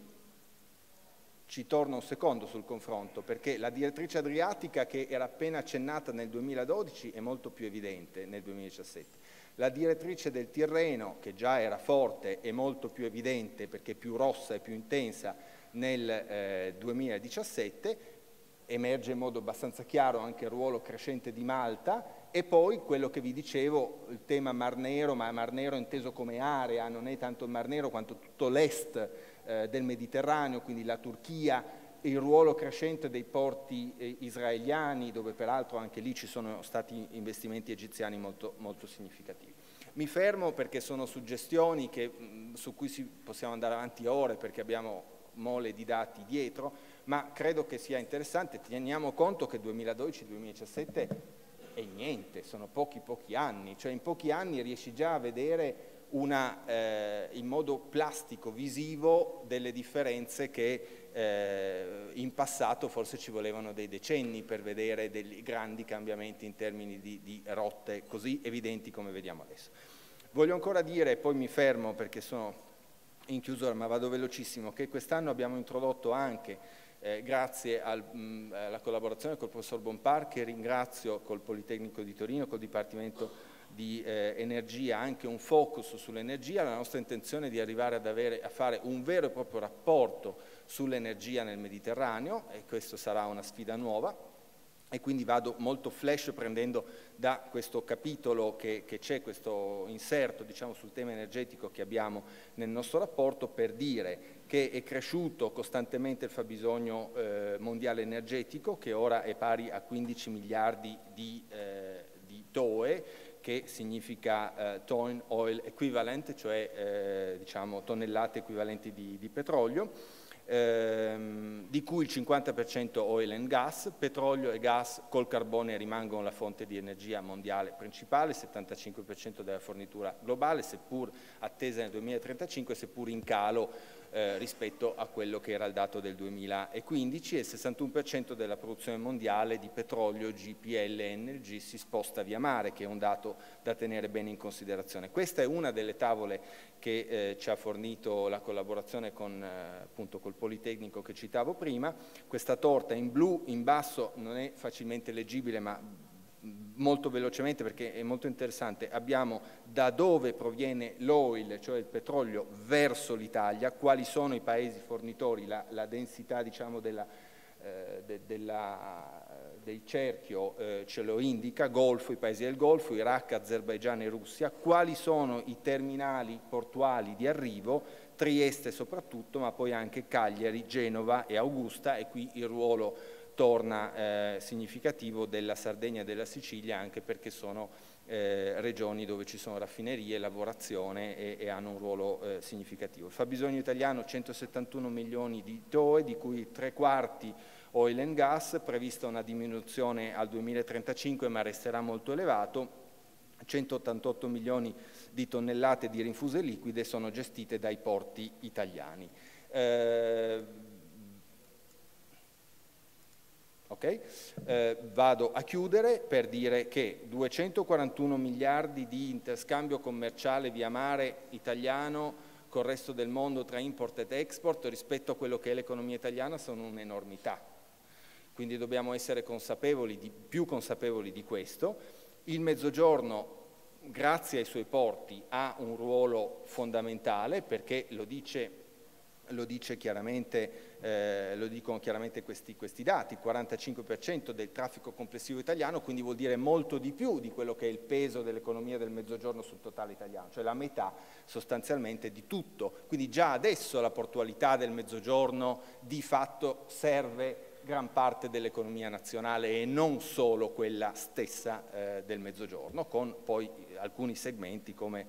ci torno un secondo sul confronto, perché la direttrice adriatica che era appena accennata nel duemiladodici è molto più evidente nel duemiladiciassette. La direttrice del Tirreno, che già era forte, è molto più evidente perché è più rossa e più intensa nel eh, duemiladiciassette, emerge in modo abbastanza chiaro anche il ruolo crescente di Malta e poi quello che vi dicevo, il tema Mar Nero, ma Mar Nero inteso come area, non è tanto il Mar Nero quanto tutto l'est eh, del Mediterraneo, quindi la Turchia il ruolo crescente dei porti eh, israeliani, dove peraltro anche lì ci sono stati investimenti egiziani molto, molto significativi. Mi fermo perché sono suggestioni che, mh, su cui si, possiamo andare avanti ore perché abbiamo mole di dati dietro, ma credo che sia interessante. Teniamo conto che duemiladodici duemiladiciassette è niente, sono pochi pochi anni, cioè in pochi anni riesci già a vedere una, eh, in modo plastico, visivo, delle differenze che eh, in passato forse ci volevano dei decenni per vedere dei grandi cambiamenti in termini di, di rotte così evidenti come vediamo adesso. Voglio ancora dire, e poi mi fermo perché sono in chiusura, ma vado velocissimo, che quest'anno abbiamo introdotto anche, eh, grazie al, mh, alla collaborazione col professor Bompard, che ringrazio, col Politecnico di Torino, col Dipartimento di eh, Energia, anche un focus sull'energia. La nostra intenzione è di arrivare ad avere, a fare un vero e proprio rapporto sull'energia nel Mediterraneo, e questo sarà una sfida nuova. E quindi vado molto flash prendendo da questo capitolo che c'è, questo inserto diciamo, sul tema energetico che abbiamo nel nostro rapporto, per dire che è cresciuto costantemente il fabbisogno eh, mondiale energetico, che ora è pari a quindici miliardi di, eh, di T O E, che significa eh, ton oil equivalent, cioè eh, diciamo, tonnellate equivalenti di, di petrolio. Ehm, di cui il cinquanta per cento oil and gas, petrolio e gas col carbone rimangono la fonte di energia mondiale principale, il settantacinque per cento della fornitura globale, seppur attesa nel duemilatrentacinque, seppur in calo eh, rispetto a quello che era il dato del duemilaquindici, e il sessantuno per cento della produzione mondiale di petrolio, G P L e N G si sposta via mare, che è un dato da tenere bene in considerazione. Questa è una delle tavole che eh, ci ha fornito la collaborazione con, eh, appunto, col Politecnico che citavo prima. Questa torta in blu in basso non è facilmente leggibile, ma molto velocemente perché è molto interessante. Abbiamo da dove proviene l'oil, cioè il petrolio, verso l'Italia, quali sono i paesi fornitori, la, la densità diciamo della, eh, de, della, del cerchio eh, ce lo indica, Golfo, i paesi del Golfo, Iraq, Azerbaigian e Russia, quali sono i terminali portuali di arrivo, Trieste soprattutto, ma poi anche Cagliari, Genova e Augusta, e qui il ruolo torna eh, significativo della Sardegna e della Sicilia, anche perché sono eh, regioni dove ci sono raffinerie, lavorazione e, e hanno un ruolo eh, significativo. Il fabbisogno italiano centosettantuno milioni di T O E, di cui tre quarti oil and gas, prevista una diminuzione al duemilatrentacinque ma resterà molto elevato. centottantotto milioni di tonnellate di rinfuse liquide sono gestite dai porti italiani. Eh, ok, eh, vado a chiudere per dire che duecentoquarantuno miliardi di interscambio commerciale via mare italiano col resto del mondo tra import ed export rispetto a quello che è l'economia italiana sono un'enormità. Quindi dobbiamo essere consapevoli di, più consapevoli di questo. Il Mezzogiorno, grazie ai suoi porti, ha un ruolo fondamentale perché lo dice, lo dice chiaramente, eh, lo dicono chiaramente questi, questi dati, il quarantacinque per cento del traffico complessivo italiano, quindi vuol dire molto di più di quello che è il peso dell'economia del Mezzogiorno sul totale italiano, cioè la metà sostanzialmente di tutto. Quindi già adesso la portualità del Mezzogiorno di fatto serve gran parte dell'economia nazionale e non solo quella stessa eh, del Mezzogiorno, con poi alcuni segmenti come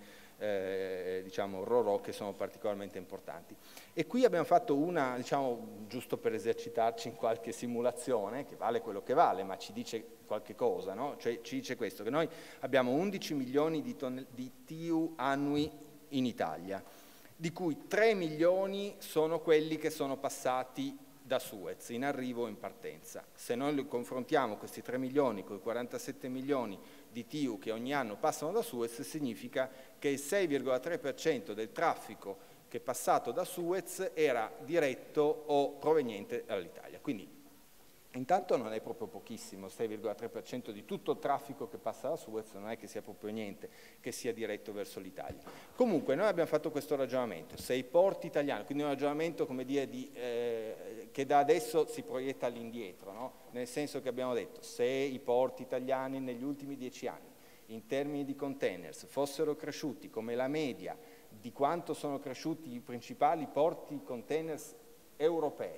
eh, diciamo Ro-Ro che sono particolarmente importanti. E qui abbiamo fatto una, diciamo, giusto per esercitarci in qualche simulazione, che vale quello che vale, ma ci dice qualche cosa, no? Cioè ci dice questo, che noi abbiamo undici milioni di, di T U annui in Italia, di cui tre milioni sono quelli che sono passati da Suez, in arrivo o in partenza. Se noi confrontiamo questi tre milioni con i quarantasette milioni di T U che ogni anno passano da Suez, significa che il sei virgola tre per cento del traffico che è passato da Suez era diretto o proveniente dall'Italia. Quindi intanto non è proprio pochissimo, il sei virgola tre per cento di tutto il traffico che passa da Suez non è che sia proprio niente, che sia diretto verso l'Italia. Comunque noi abbiamo fatto questo ragionamento, se i porti italiani, quindi un ragionamento come dire, di, eh, che da adesso si proietta all'indietro, no? Nel senso che abbiamo detto, se i porti italiani negli ultimi dieci anni in termini di containers fossero cresciuti come la media di quanto sono cresciuti i principali porti containers europei,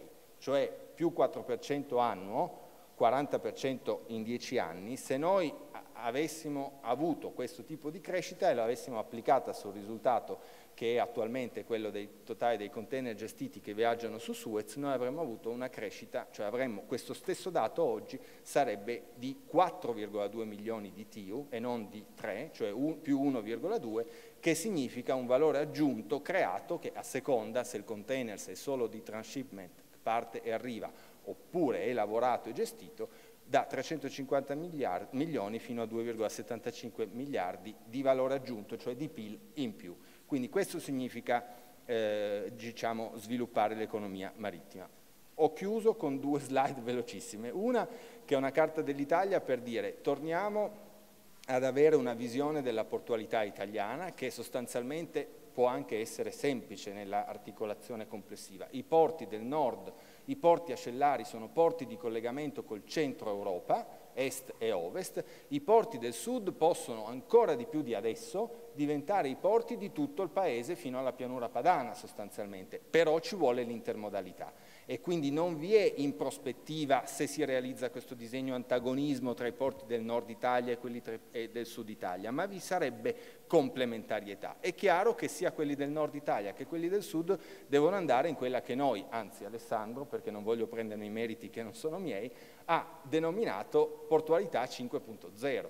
cioè più quattro per cento annuo, quaranta per cento in dieci anni, se noi avessimo avuto questo tipo di crescita e l'avessimo applicata sul risultato che è attualmente quello dei totali dei container gestiti che viaggiano su Suez, noi avremmo avuto una crescita, cioè avremmo questo stesso dato oggi sarebbe di quattro virgola due milioni di T I U e non di tre, cioè un, più uno virgola due, che significa un valore aggiunto creato che a seconda se il container se è solo di transshipment parte e arriva oppure è lavorato e gestito, da trecentocinquanta miliardi, milioni fino a due virgola settantacinque miliardi di valore aggiunto, cioè di P I L in più. Quindi questo significa eh, diciamo, sviluppare l'economia marittima. Ho chiuso con due slide velocissime. Una che è una carta dell'Italia per dire torniamo ad avere una visione della portualità italiana che sostanzialmente può anche essere semplice nell'articolazione complessiva. I porti del nord, i porti ascellari sono porti di collegamento col centro Europa, est e ovest, i porti del sud possono ancora di più di adesso diventare i porti di tutto il paese fino alla pianura padana sostanzialmente, però ci vuole l'intermodalità e quindi non vi è in prospettiva, se si realizza questo disegno, antagonismo tra i porti del nord Italia e quelli del sud Italia, ma vi sarebbe complementarietà. È chiaro che sia quelli del nord Italia che quelli del sud devono andare in quella che noi, anzi Alessandro, perché non voglio prendermi i meriti che non sono miei, ha denominato portualità cinque punto zero.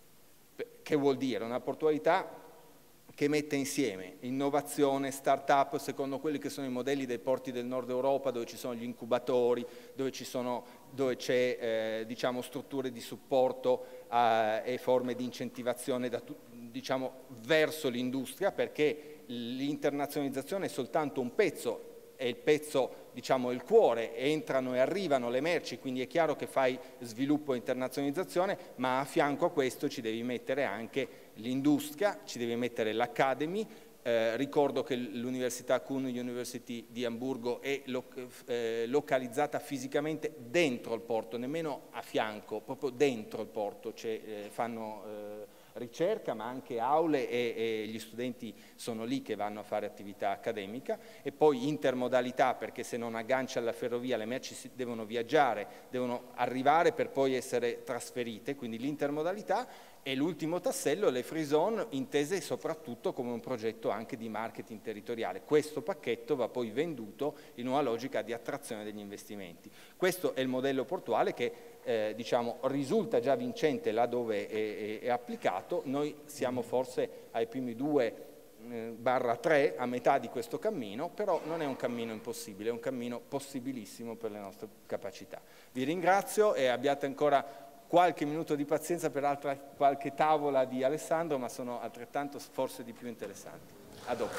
Che vuol dire? Una portualità che mette insieme innovazione, start-up, secondo quelli che sono i modelli dei porti del nord Europa, dove ci sono gli incubatori, dove ci sono, dove c'è eh, diciamo, strutture di supporto eh, e forme di incentivazione da, diciamo, verso l'industria, perché l'internazionalizzazione è soltanto un pezzo, è il pezzo, diciamo, il cuore, entrano e arrivano le merci, quindi è chiaro che fai sviluppo e internazionalizzazione, ma a fianco a questo ci devi mettere anche l'industria, ci devi mettere l'Academy. Eh, ricordo che l'Università Kuhn University di Amburgo è lo, eh, localizzata fisicamente dentro il porto, nemmeno a fianco, proprio dentro il porto, cioè, eh, fanno eh, ricerca ma anche aule e, e gli studenti sono lì che vanno a fare attività accademica, e poi intermodalità, perché se non aggancia alla ferrovia le merci si devono viaggiare, devono arrivare per poi essere trasferite, quindi l'intermodalità. E l'ultimo tassello, le free zone, intese soprattutto come un progetto anche di marketing territoriale. Questo pacchetto va poi venduto in una logica di attrazione degli investimenti. Questo è il modello portuale che eh, diciamo, risulta già vincente là dove è, è, è applicato. Noi siamo forse ai primi due barra tre, a metà di questo cammino, però non è un cammino impossibile, è un cammino possibilissimo per le nostre capacità. Vi ringrazio e abbiate ancora qualche minuto di pazienza per altra, qualche tavola di Alessandro, ma sono altrettanto forse di più interessanti. A dopo.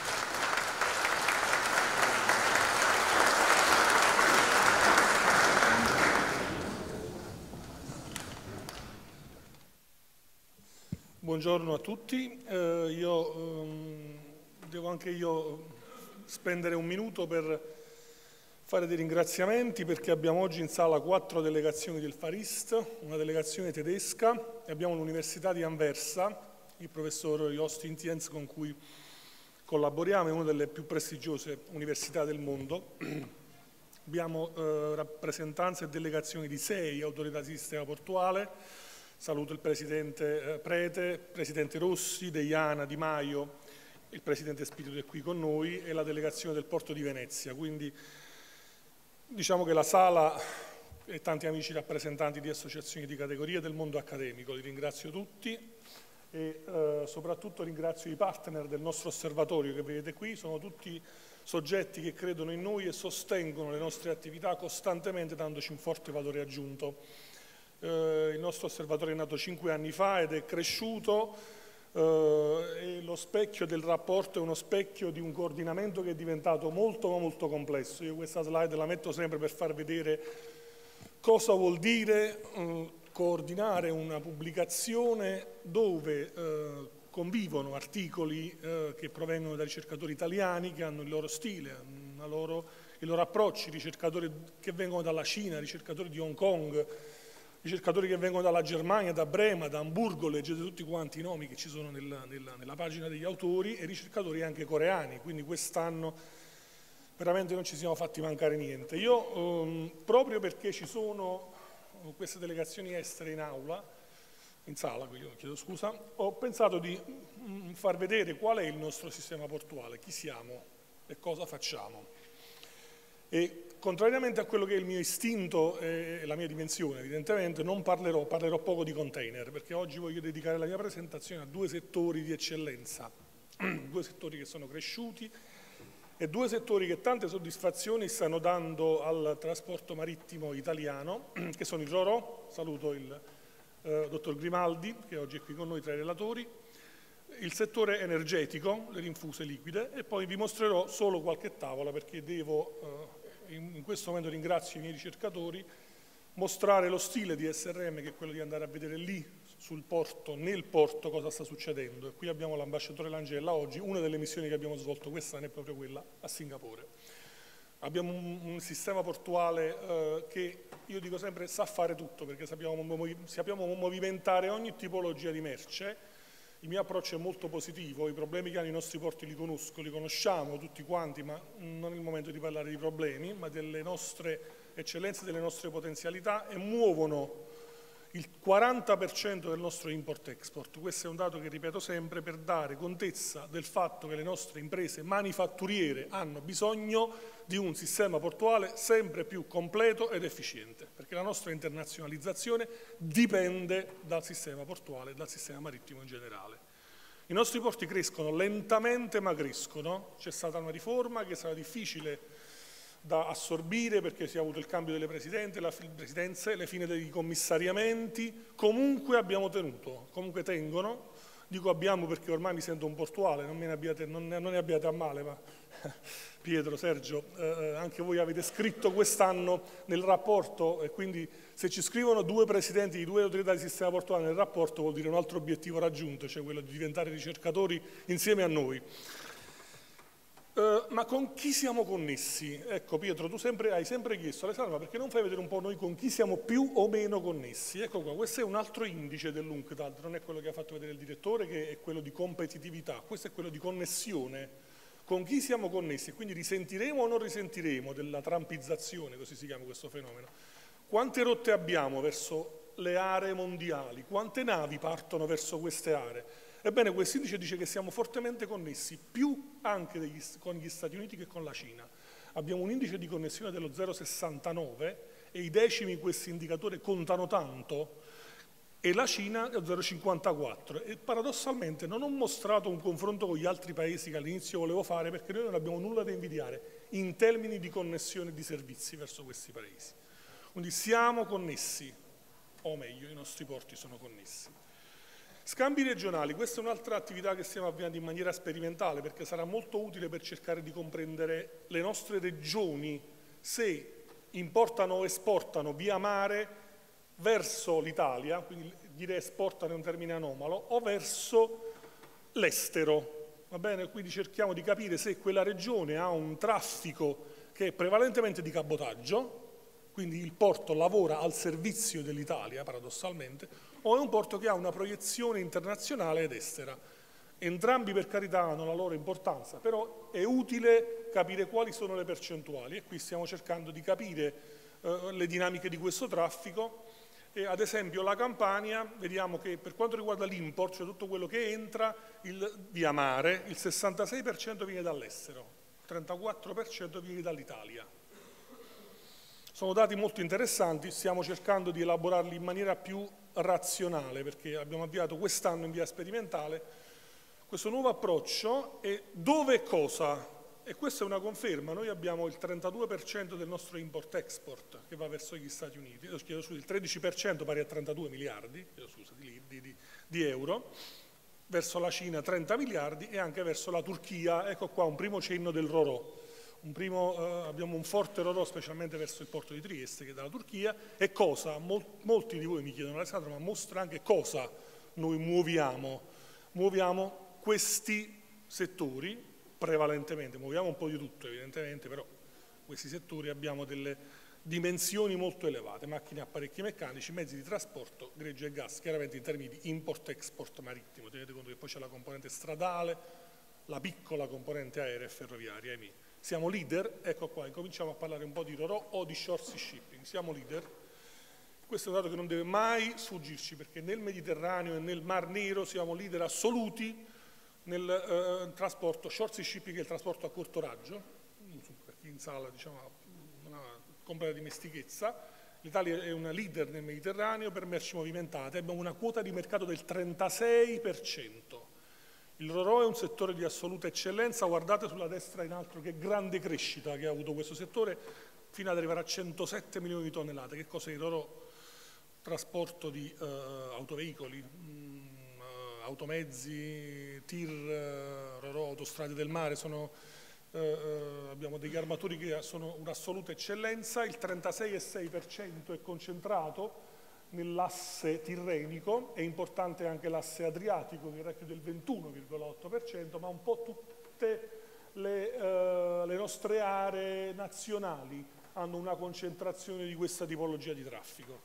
Buongiorno a tutti, eh, io ehm, devo anche io spendere un minuto per fare dei ringraziamenti, perché abbiamo oggi in sala quattro delegazioni del Far East, una delegazione tedesca e abbiamo l'Università di Anversa, il professor Jost Tiens con cui collaboriamo, è una delle più prestigiose università del mondo. Abbiamo eh, rappresentanze e delegazioni di sei autorità di sistema portuale. Saluto il Presidente eh, Prete, il Presidente Rossi, Deiana, Di Maio, il Presidente Spirito è qui con noi e la delegazione del Porto di Venezia. Quindi diciamo che la sala e tanti amici rappresentanti di associazioni di categoria del mondo accademico, li ringrazio tutti e eh, soprattutto ringrazio i partner del nostro osservatorio che vedete qui, sono tutti soggetti che credono in noi e sostengono le nostre attività costantemente dandoci un forte valore aggiunto. Eh, il nostro osservatorio è nato cinque anni fa ed è cresciuto. Uh, e lo specchio del rapporto è uno specchio di un coordinamento che è diventato molto molto complesso. Io questa slide la metto sempre per far vedere cosa vuol dire uh, coordinare una pubblicazione dove uh, convivono articoli uh, che provengono da ricercatori italiani che hanno il loro stile, una loro, i loro approcci, ricercatori che vengono dalla Cina, ricercatori di Hong Kong, ricercatori che vengono dalla Germania, da Brema, da Amburgo, leggete tutti quanti i nomi che ci sono nella, nella, nella pagina degli autori, e ricercatori anche coreani. Quindi quest'anno veramente non ci siamo fatti mancare niente. Io, ehm, proprio perché ci sono queste delegazioni estere in aula, in sala, io chiedo scusa, ho pensato di mh, far vedere qual è il nostro sistema portuale, chi siamo e cosa facciamo. E contrariamente a quello che è il mio istinto e la mia dimensione, evidentemente, non parlerò, parlerò poco di container, perché oggi voglio dedicare la mia presentazione a due settori di eccellenza, due settori che sono cresciuti e due settori che tante soddisfazioni stanno dando al trasporto marittimo italiano, che sono il Ro-Ro, saluto il eh, dottor Grimaldi, che oggi è qui con noi tra i relatori, il settore energetico, le rinfuse liquide, e poi vi mostrerò solo qualche tavola, perché devo... Eh, in questo momento ringrazio i miei ricercatori, mostrare lo stile di S R M, che è quello di andare a vedere lì sul porto, nel porto, cosa sta succedendo. E qui abbiamo l'ambasciatore Langella oggi, una delle missioni che abbiamo svolto quest'anno è proprio quella a Singapore. Abbiamo un, un sistema portuale eh, che, io dico sempre, sa fare tutto, perché sappiamo, movi sappiamo movimentare ogni tipologia di merce. Il mio approccio è molto positivo, i problemi che hanno i nostri porti li conosco, li conosciamo tutti quanti, ma non è il momento di parlare di problemi, ma delle nostre eccellenze, delle nostre potenzialità, e muovono il quaranta per cento del nostro import-export. Questo è un dato che ripeto sempre per dare contezza del fatto che le nostre imprese manifatturiere hanno bisogno di un sistema portuale sempre più completo ed efficiente, perché la nostra internazionalizzazione dipende dal sistema portuale e dal sistema marittimo in generale. I nostri porti crescono lentamente, ma crescono. C'è stata una riforma che sarà difficile da assorbire perché si è avuto il cambio delle presidenze, le fine dei commissariamenti, comunque abbiamo tenuto, comunque tengono, dico abbiamo perché ormai mi sento un portuale, non, me ne, abbiate, non, ne, non ne abbiate a male, ma Pietro, Sergio, eh, anche voi avete scritto quest'anno nel rapporto, e quindi se ci scrivono due presidenti di due autorità di sistema portuale nel rapporto vuol dire un altro obiettivo raggiunto, cioè quello di diventare ricercatori insieme a noi. Uh, ma con chi siamo connessi? Ecco Pietro, tu sempre, hai sempre chiesto, Alessandro, ma perché non fai vedere un po' noi con chi siamo più o meno connessi? Ecco qua, questo è un altro indice dell'UNCTAD, non è quello che ha fatto vedere il direttore, che è quello di competitività, questo è quello di connessione. Con chi siamo connessi? Quindi risentiremo o non risentiremo della trampizzazione, così si chiama questo fenomeno? Quante rotte abbiamo verso le aree mondiali? Quante navi partono verso queste aree? Ebbene, questo indice dice che siamo fortemente connessi, più anche degli, con gli Stati Uniti che con la Cina. Abbiamo un indice di connessione dello zero virgola sessantanove e i decimi in questo indicatore contano tanto, e la Cina è lo zero virgola cinquantaquattro. E paradossalmente non ho mostrato un confronto con gli altri paesi che all'inizio volevo fare, perché noi non abbiamo nulla da invidiare in termini di connessione di servizi verso questi paesi. Quindi siamo connessi, o meglio, i nostri porti sono connessi. Scambi regionali, questa è un'altra attività che stiamo avviando in maniera sperimentale, perché sarà molto utile per cercare di comprendere le nostre regioni se importano o esportano via mare verso l'Italia, quindi dire esportano è un termine anomalo, o verso l'estero. Va bene? Quindi cerchiamo di capire se quella regione ha un traffico che è prevalentemente di cabotaggio, quindi il porto lavora al servizio dell'Italia, paradossalmente, o è un porto che ha una proiezione internazionale ed estera. Entrambi, per carità, hanno la loro importanza, però è utile capire quali sono le percentuali, e qui stiamo cercando di capire eh, le dinamiche di questo traffico. E ad esempio la Campania, vediamo che per quanto riguarda l'import, cioè tutto quello che entra il, via mare, il sessantasei per cento viene dall'estero, il trentaquattro per cento viene dall'Italia. Sono dati molto interessanti, stiamo cercando di elaborarli in maniera più razionale, perché abbiamo avviato quest'anno in via sperimentale questo nuovo approccio. E dove e cosa? E questa è una conferma, noi abbiamo il trentadue per cento del nostro import-export che va verso gli Stati Uniti, chiedo scusa, il tredici per cento pari a trentadue miliardi chiedo scusa, di, di, di, di euro, verso la Cina trenta miliardi e anche verso la Turchia. Ecco qua un primo cenno del Ro-Ro. Un primo, eh, abbiamo un forte Ro-Ro specialmente verso il porto di Trieste, che è dalla Turchia. E cosa? Mol, molti di voi mi chiedono, Alessandro, ma mostra anche cosa noi muoviamo. Muoviamo questi settori, prevalentemente, muoviamo un po' di tutto evidentemente, però questi settori abbiamo delle dimensioni molto elevate: macchine e apparecchi meccanici, mezzi di trasporto, greggio e gas, chiaramente in termini di import-export marittimo. Tenete conto che poi c'è la componente stradale, la piccola componente aerea e ferroviaria, ahimè. Siamo leader, ecco qua, cominciamo a parlare un po' di Ro-Ro o di short sea shipping, siamo leader. Questo è un dato che non deve mai sfuggirci, perché nel Mediterraneo e nel Mar Nero siamo leader assoluti nel eh, trasporto short sea shipping, che è il trasporto a corto raggio, per chi in sala diciamo, una completa dimestichezza. L'Italia è una leader nel Mediterraneo per merci movimentate, abbiamo una quota di mercato del trentasei per cento. Il Ro-Ro è un settore di assoluta eccellenza, guardate sulla destra in alto che grande crescita che ha avuto questo settore, fino ad arrivare a centosette milioni di tonnellate. Che cos'è il Ro-Ro? Trasporto di uh, autoveicoli, mh, uh, automezzi, tir, uh, Ro-Ro, autostrade del mare, sono, uh, uh, abbiamo degli armatori che sono un'assoluta eccellenza, il trentasei virgola sei per cento è concentrato nell'asse tirrenico, è importante anche l'asse adriatico che racchiude il ventuno virgola otto per cento, ma un po' tutte le, uh, le nostre aree nazionali hanno una concentrazione di questa tipologia di traffico.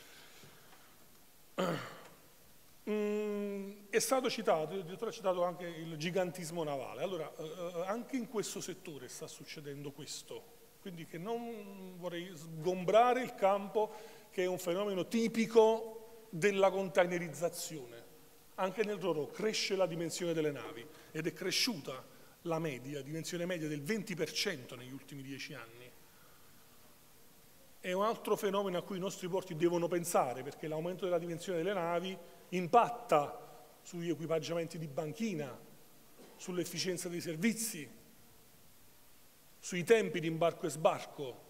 Mm, è stato citato, il direttore ha citato anche il gigantismo navale. Allora, uh, anche in questo settore sta succedendo questo, quindi che non vorrei sgombrare il campo, che è un fenomeno tipico della containerizzazione. Anche nel Ro-Ro cresce la dimensione delle navi ed è cresciuta la media, dimensione media del venti per cento negli ultimi dieci anni. È un altro fenomeno a cui i nostri porti devono pensare, perché l'aumento della dimensione delle navi impatta sugli equipaggiamenti di banchina, sull'efficienza dei servizi, sui tempi di imbarco e sbarco.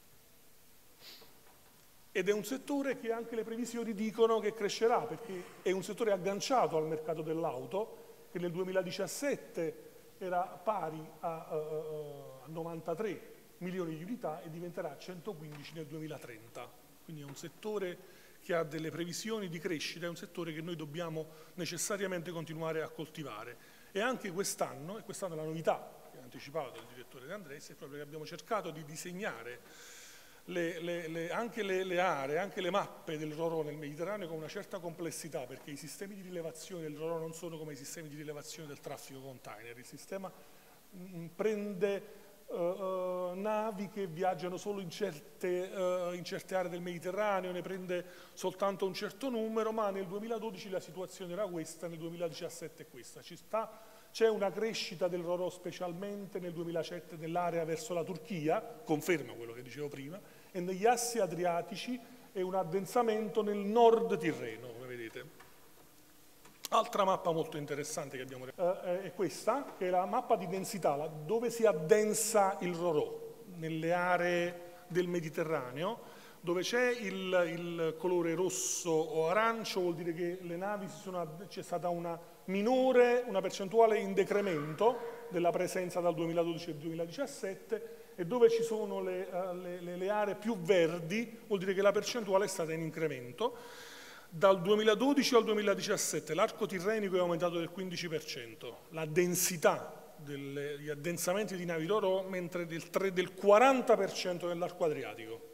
Ed è un settore che anche le previsioni dicono che crescerà, perché è un settore agganciato al mercato dell'auto, che nel duemiladiciassette era pari a, uh, a novantatré milioni di unità e diventerà centoquindici nel duemilatrenta. Quindi è un settore che ha delle previsioni di crescita, è un settore che noi dobbiamo necessariamente continuare a coltivare. E anche quest'anno, e quest'anno è la novità che ha anticipato il direttore De Andrés, è proprio che abbiamo cercato di disegnare Le, le, le, anche le, le aree, anche le mappe del Ro-Ro nel Mediterraneo con una certa complessità, perché i sistemi di rilevazione del Ro-Ro non sono come i sistemi di rilevazione del traffico container. Il sistema mh, prende uh, uh, navi che viaggiano solo in certe, uh, in certe aree del Mediterraneo, ne prende soltanto un certo numero, ma nel duemiladodici la situazione era questa, nel duemiladiciassette è questa. Ci sta, c'è una crescita del Ro-Ro specialmente nel duemilasette nell'area verso la Turchia, conferma quello che dicevo prima, e negli assi adriatici è un addensamento nel nord Tirreno, come vedete. Altra mappa molto interessante che abbiamo eh, è questa, che è la mappa di densità, dove si addensa il Ro-Ro, nelle aree del Mediterraneo, dove c'è il, il colore rosso o arancio, vuol dire che le navi c'è stata una minore, una percentuale in decremento della presenza dal duemiladodici al duemiladiciassette, e dove ci sono le, uh, le, le aree più verdi vuol dire che la percentuale è stata in incremento. Dal duemiladodici al duemiladiciassette l'arco tirrenico è aumentato del quindici per cento, la densità degli addensamenti di navi Ro-Ro, mentre del, tre, del quaranta per cento nell'arco adriatico.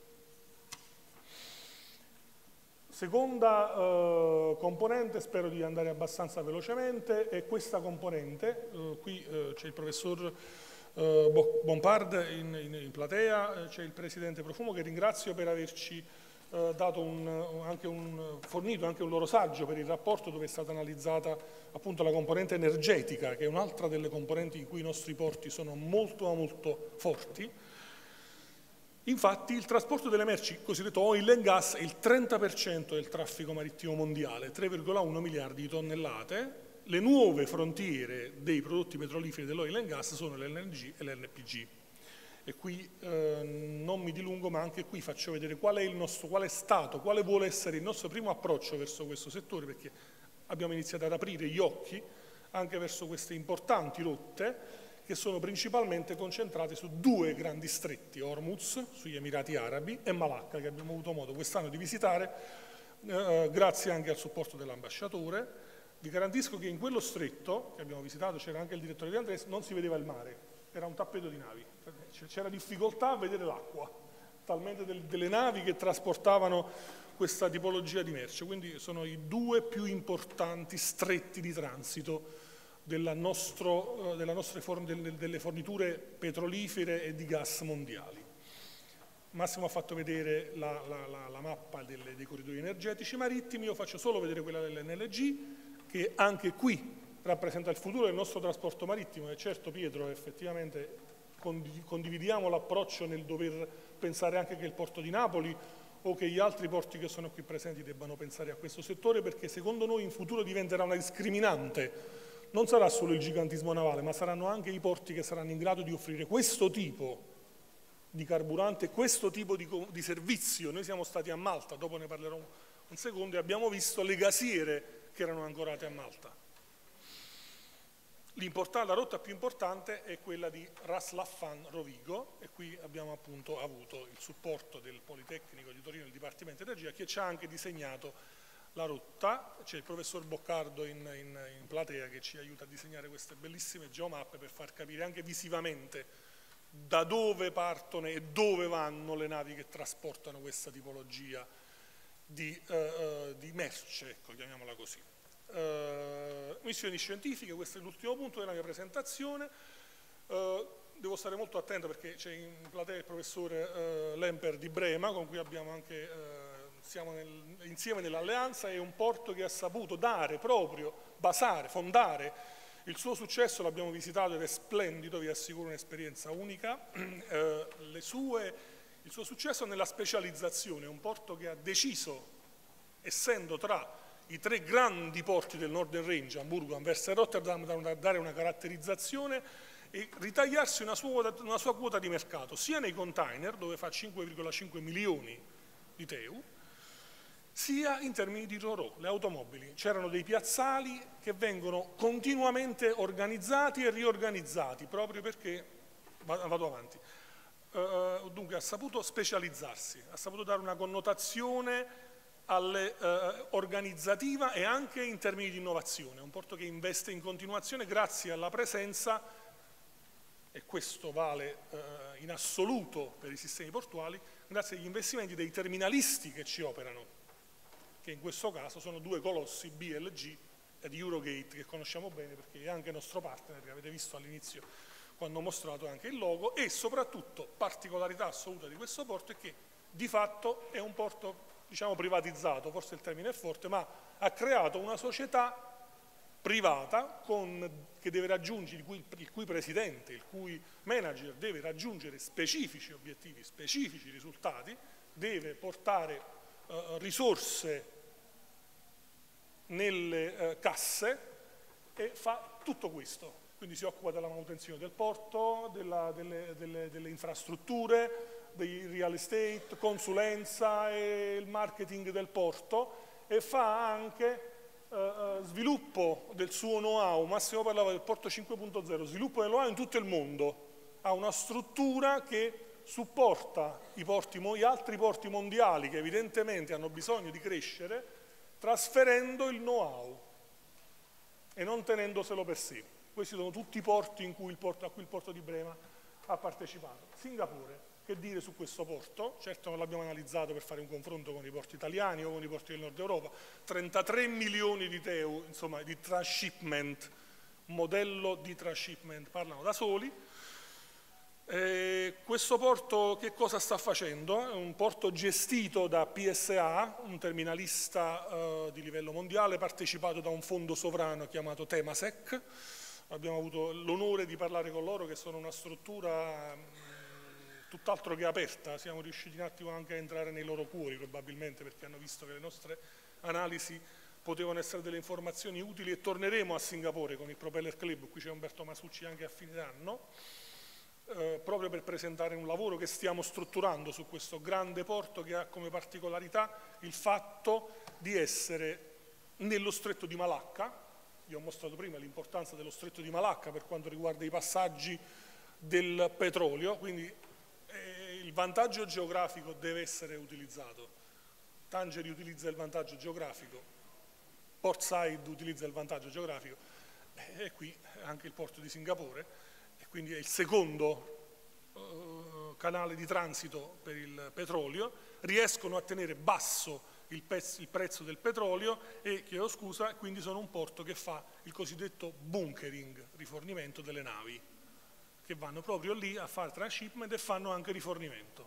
Seconda uh, componente, spero di andare abbastanza velocemente, è questa componente. Uh, qui uh, c'è il professor Uh, Bompard in, in, in platea, c'è il presidente Profumo che ringrazio per averci uh, dato un, anche un, fornito anche un loro saggio per il rapporto dove è stata analizzata appunto la componente energetica, che è un'altra delle componenti in cui i nostri porti sono molto molto forti. Infatti il trasporto delle merci, cosiddetto oil and gas, è il trenta per cento del traffico marittimo mondiale, tre virgola uno miliardi di tonnellate. Le nuove frontiere dei prodotti petroliferi dell'oil and gas sono l'L N G e l'L P G. E qui eh, non mi dilungo, ma anche qui faccio vedere qual è il nostro, qual è stato, quale vuole essere il nostro primo approccio verso questo settore, perché abbiamo iniziato ad aprire gli occhi anche verso queste importanti rotte che sono principalmente concentrate su due grandi stretti, Hormuz, sugli Emirati Arabi, e Malacca, che abbiamo avuto modo quest'anno di visitare, eh, grazie anche al supporto dell'ambasciatore. Vi garantisco che in quello stretto, che abbiamo visitato, c'era anche il direttore De Andrés, non si vedeva il mare, era un tappeto di navi, c'era difficoltà a vedere l'acqua, talmente del, delle navi che trasportavano questa tipologia di merce, quindi sono i due più importanti stretti di transito della, nostro, della nostre forn delle, delle forniture petrolifere e di gas mondiali. Massimo ha fatto vedere la, la, la, la mappa delle, dei corridoi energetici marittimi, io faccio solo vedere quella dell'N L G, che anche qui rappresenta il futuro del nostro trasporto marittimo, e certo Pietro effettivamente condividiamo l'approccio nel dover pensare anche che il porto di Napoli o che gli altri porti che sono qui presenti debbano pensare a questo settore, perché secondo noi in futuro diventerà una discriminante. Non sarà solo il gigantismo navale, ma saranno anche i porti che saranno in grado di offrire questo tipo di carburante, questo tipo di, di servizio. Noi siamo stati a Malta, dopo ne parlerò un secondo, e abbiamo visto le gasiere che erano ancorate a Malta. La rotta più importante è quella di Ras Laffan Rovigo, e qui abbiamo appunto avuto il supporto del Politecnico di Torino, del Dipartimento Energia, che ci ha anche disegnato la rotta. C'è il professor Boccardo in, in, in platea che ci aiuta a disegnare queste bellissime geomappe per far capire anche visivamente da dove partono e dove vanno le navi che trasportano questa tipologia di, uh, uh, di merce, ecco, chiamiamola così. Uh, missioni scientifiche, questo è l'ultimo punto della mia presentazione. Uh, devo stare molto attento perché c'è in platea il professore uh, Lemper di Brema, con cui abbiamo anche, uh, siamo nel, insieme nell'alleanza. È un porto che ha saputo dare proprio, basare, fondare il suo successo. L'abbiamo visitato ed è splendido, vi assicuro un'esperienza unica. Uh, le sue, il suo successo nella specializzazione, è un porto che ha deciso, essendo tra i tre grandi porti del Northern Range, Amburgo, Anversa e Rotterdam, da dare una caratterizzazione e ritagliarsi una sua, una sua quota di mercato, sia nei container, dove fa cinque virgola cinque milioni di T E U, sia in termini di Ro-Ro, le automobili. C'erano dei piazzali che vengono continuamente organizzati e riorganizzati, proprio perché, vado avanti, uh, dunque ha saputo specializzarsi, ha saputo dare una connotazione alle, eh, organizzativa e anche in termini di innovazione. È un porto che investe in continuazione grazie alla presenza, e questo vale eh, in assoluto per i sistemi portuali, grazie agli investimenti dei terminalisti che ci operano, che in questo caso sono due colossi, B L G ed Eurogate, che conosciamo bene perché è anche nostro partner, che avete visto all'inizio quando ho mostrato anche il logo. E soprattutto, particolarità assoluta di questo porto è che di fatto è un porto, diciamo, privatizzato, forse il termine è forte, ma ha creato una società privata con, che deve raggiungere, il cui, il cui presidente, il cui manager deve raggiungere specifici obiettivi, specifici risultati, deve portare eh, risorse nelle eh, casse e fa tutto questo. Quindi si occupa della manutenzione del porto, della, delle, delle, delle infrastrutture, dei real estate, consulenza e il marketing del porto, e fa anche eh, sviluppo del suo know-how. Massimo parlava del porto cinque punto zero, sviluppo del know-how in tutto il mondo. Ha una struttura che supporta i porti, gli altri porti mondiali che evidentemente hanno bisogno di crescere, trasferendo il know-how e non tenendoselo per sé. Questi sono tutti i porti in cui il porto, a cui il porto di Brema ha partecipato. Singapore, che dire su questo porto? Certo non l'abbiamo analizzato per fare un confronto con i porti italiani o con i porti del Nord Europa. trentatré milioni di T E U, insomma, di transshipment, modello di transshipment, parlano da soli. Eh, questo porto che cosa sta facendo? È un porto gestito da P S A, un terminalista eh, di livello mondiale, partecipato da un fondo sovrano chiamato Temasek. Abbiamo avuto l'onore di parlare con loro, che sono una struttura mh, tutt'altro che aperta. Siamo riusciti un attimo anche a entrare nei loro cuori, probabilmente perché hanno visto che le nostre analisi potevano essere delle informazioni utili, e torneremo a Singapore con il Propeller Club, qui c'è Umberto Masucci anche a fine anno, eh, proprio per presentare un lavoro che stiamo strutturando su questo grande porto, che ha come particolarità il fatto di essere nello stretto di Malacca. Io ho mostrato prima l'importanza dello stretto di Malacca per quanto riguarda i passaggi del petrolio, quindi eh, il vantaggio geografico deve essere utilizzato. Tangeri utilizza il vantaggio geografico, Portside utilizza il vantaggio geografico, e qui anche il porto di Singapore, e quindi è il secondo eh, canale di transito per il petrolio. Riescono a tenere basso il, il prezzo del petrolio e, chiedo scusa, quindi sono un porto che fa il cosiddetto bunkering, rifornimento delle navi, che vanno proprio lì a fare transshipment e fanno anche rifornimento.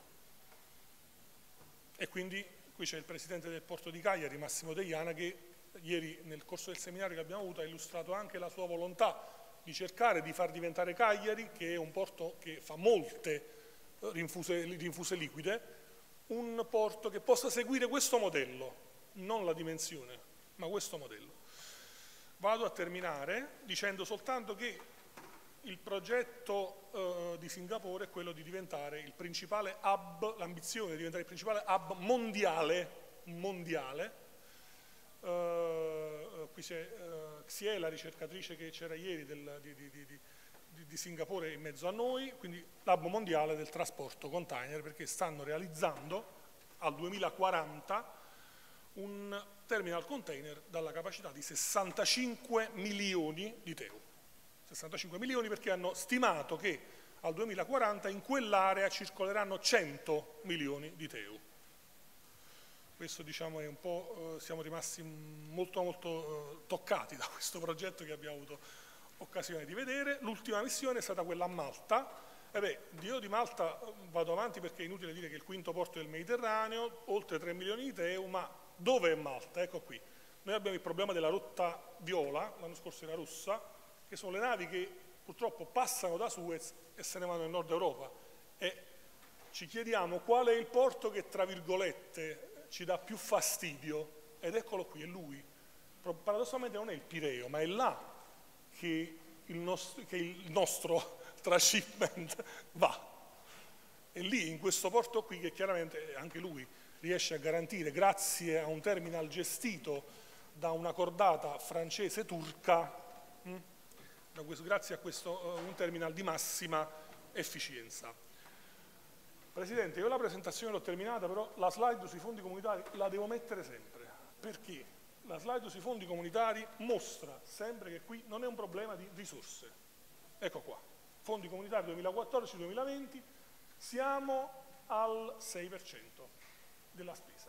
E quindi qui c'è il presidente del porto di Cagliari, Massimo Deiana, che ieri nel corso del seminario che abbiamo avuto ha illustrato anche la sua volontà di cercare di far diventare Cagliari, che è un porto che fa molte rinfuse, rinfuse liquide, un porto che possa seguire questo modello, non la dimensione, ma questo modello. Vado a terminare dicendo soltanto che il progetto eh, di Singapore è quello di diventare il principale hub, l'ambizione di diventare il principale hub mondiale, mondiale. Uh, qui c'è uh, Xie, la ricercatrice che c'era ieri del, di, di, di, di, di Singapore in mezzo a noi, quindi l'hub mondiale del trasporto container, perché stanno realizzando al duemilaquaranta un terminal container dalla capacità di sessantacinque milioni di T E U. sessantacinque milioni perché hanno stimato che al duemilaquaranta in quell'area circoleranno cento milioni di T E U. Questo diciamo è un po', eh, siamo rimasti molto molto eh, toccati da questo progetto che abbiamo avuto occasione di vedere. L'ultima missione è stata quella a Malta. E beh, io di Malta vado avanti perché è inutile dire che è il quinto porto del Mediterraneo, oltre tre milioni di T E U, ma dove è Malta? Ecco qui. Noi abbiamo il problema della rotta viola, l'anno scorso era rossa, che sono le navi che purtroppo passano da Suez e se ne vanno nel nord Europa. E ci chiediamo qual è il porto che, tra virgolette, ci dà più fastidio, ed eccolo qui, è lui. Paradossalmente non è il Pireo, ma è là che il nostro, che il nostro transshipment va. È lì, in questo porto qui, che chiaramente anche lui riesce a garantire, grazie a un terminal gestito da una cordata francese-turca, hm? grazie a questo uh, un terminal di massima efficienza. Presidente, io la presentazione l'ho terminata, però la slide sui fondi comunitari la devo mettere sempre, perché la slide sui fondi comunitari mostra sempre che qui non è un problema di risorse. Ecco qua, fondi comunitari duemilaquattordici duemilaventi, siamo al sei per cento della spesa.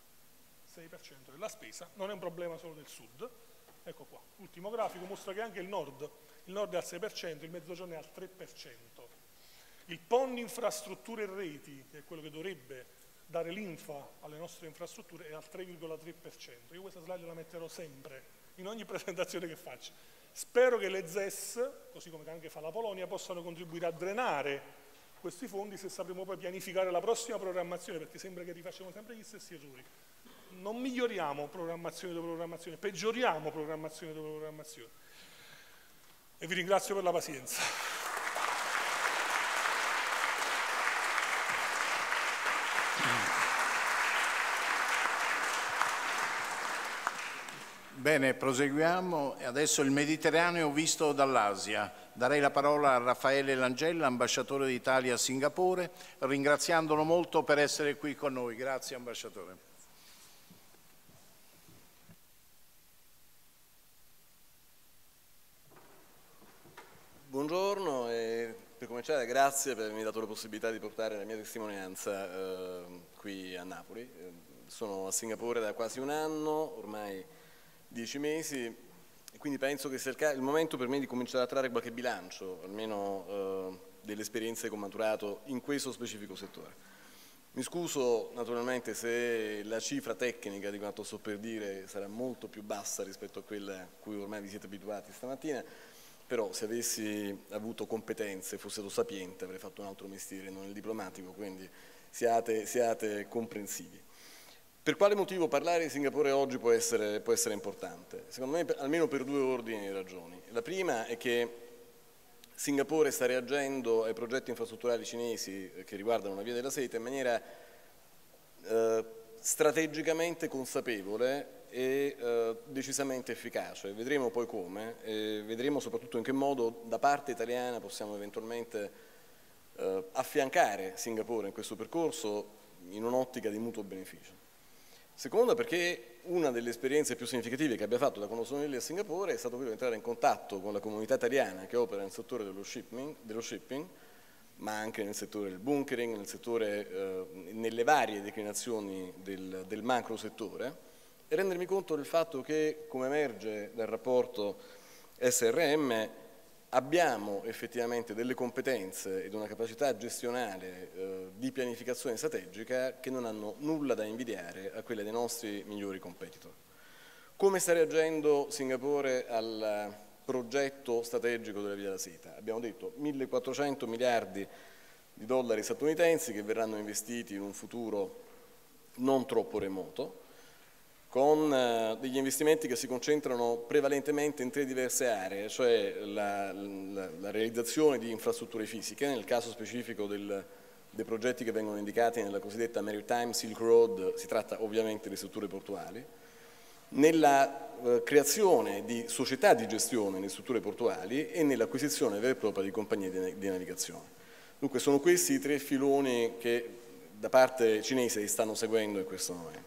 sei per cento della spesa, non è un problema solo del sud. Ecco qua, l'ultimo grafico mostra che anche il nord, il nord è al sei per cento, il mezzogiorno è al tre per cento. Il P O N infrastrutture e reti, che è quello che dovrebbe dare linfa alle nostre infrastrutture, è al tre virgola tre per cento. Io questa slide la metterò sempre, in ogni presentazione che faccio. Spero che le Z E S, così come anche fa la Polonia, possano contribuire a drenare questi fondi se sapremo poi pianificare la prossima programmazione, perché sembra che rifacciamo sempre gli stessi errori. Non miglioriamo programmazione dopo programmazione, peggioriamo programmazione dopo programmazione. E vi ringrazio per la pazienza. Bene, proseguiamo. Adesso il Mediterraneo visto dall'Asia. Darei la parola a Raffaele Langella, ambasciatore d'Italia a Singapore, ringraziandolo molto per essere qui con noi. Grazie, ambasciatore. Buongiorno e per cominciare grazie per avermi dato la possibilità di portare la mia testimonianza eh, qui a Napoli. Eh, sono a Singapore da quasi un anno, ormai dieci mesi, e quindi penso che sia il, il momento per me di cominciare a trarre qualche bilancio, almeno eh, delle esperienze che ho maturato in questo specifico settore. Mi scuso naturalmente se la cifra tecnica di quanto sto per dire sarà molto più bassa rispetto a quella a cui ormai vi siete abituati stamattina, però se avessi avuto competenze, fossi stato sapiente, avrei fatto un altro mestiere, non il diplomatico, quindi siate, siate comprensivi. Per quale motivo parlare di Singapore oggi può essere, può essere importante? Secondo me almeno per due ordini di ragioni. La prima è che Singapore sta reagendo ai progetti infrastrutturali cinesi che riguardano la via della seta in maniera eh, strategicamente consapevole e eh, decisamente efficace. Vedremo poi come, e vedremo soprattutto in che modo da parte italiana possiamo eventualmente eh, affiancare Singapore in questo percorso in un'ottica di mutuo beneficio. Seconda, perché una delle esperienze più significative che abbia fatto da quando sono lì a Singapore è stato quello di entrare in contatto con la comunità italiana che opera nel settore dello shipping, dello shipping ma anche nel settore del bunkering, nel settore, eh, nelle varie declinazioni del, del macro settore, e rendermi conto del fatto che, come emerge dal rapporto S R M, abbiamo effettivamente delle competenze ed una capacità gestionale eh, di pianificazione strategica che non hanno nulla da invidiare a quelle dei nostri migliori competitor. Come sta reagendo Singapore al progetto strategico della Via della Seta? Abbiamo detto millequattrocento miliardi di dollari statunitensi che verranno investiti in un futuro non troppo remoto, con eh, degli investimenti che si concentrano prevalentemente in tre diverse aree, cioè la, la, la realizzazione di infrastrutture fisiche, nel caso specifico del, dei progetti che vengono indicati nella cosiddetta Maritime Silk Road, si tratta ovviamente di strutture portuali, nella eh, creazione di società di gestione nelle strutture portuali e nell'acquisizione vera e propria di compagnie di, di navigazione. Dunque sono questi i tre filoni che da parte cinese stanno seguendo in questo momento.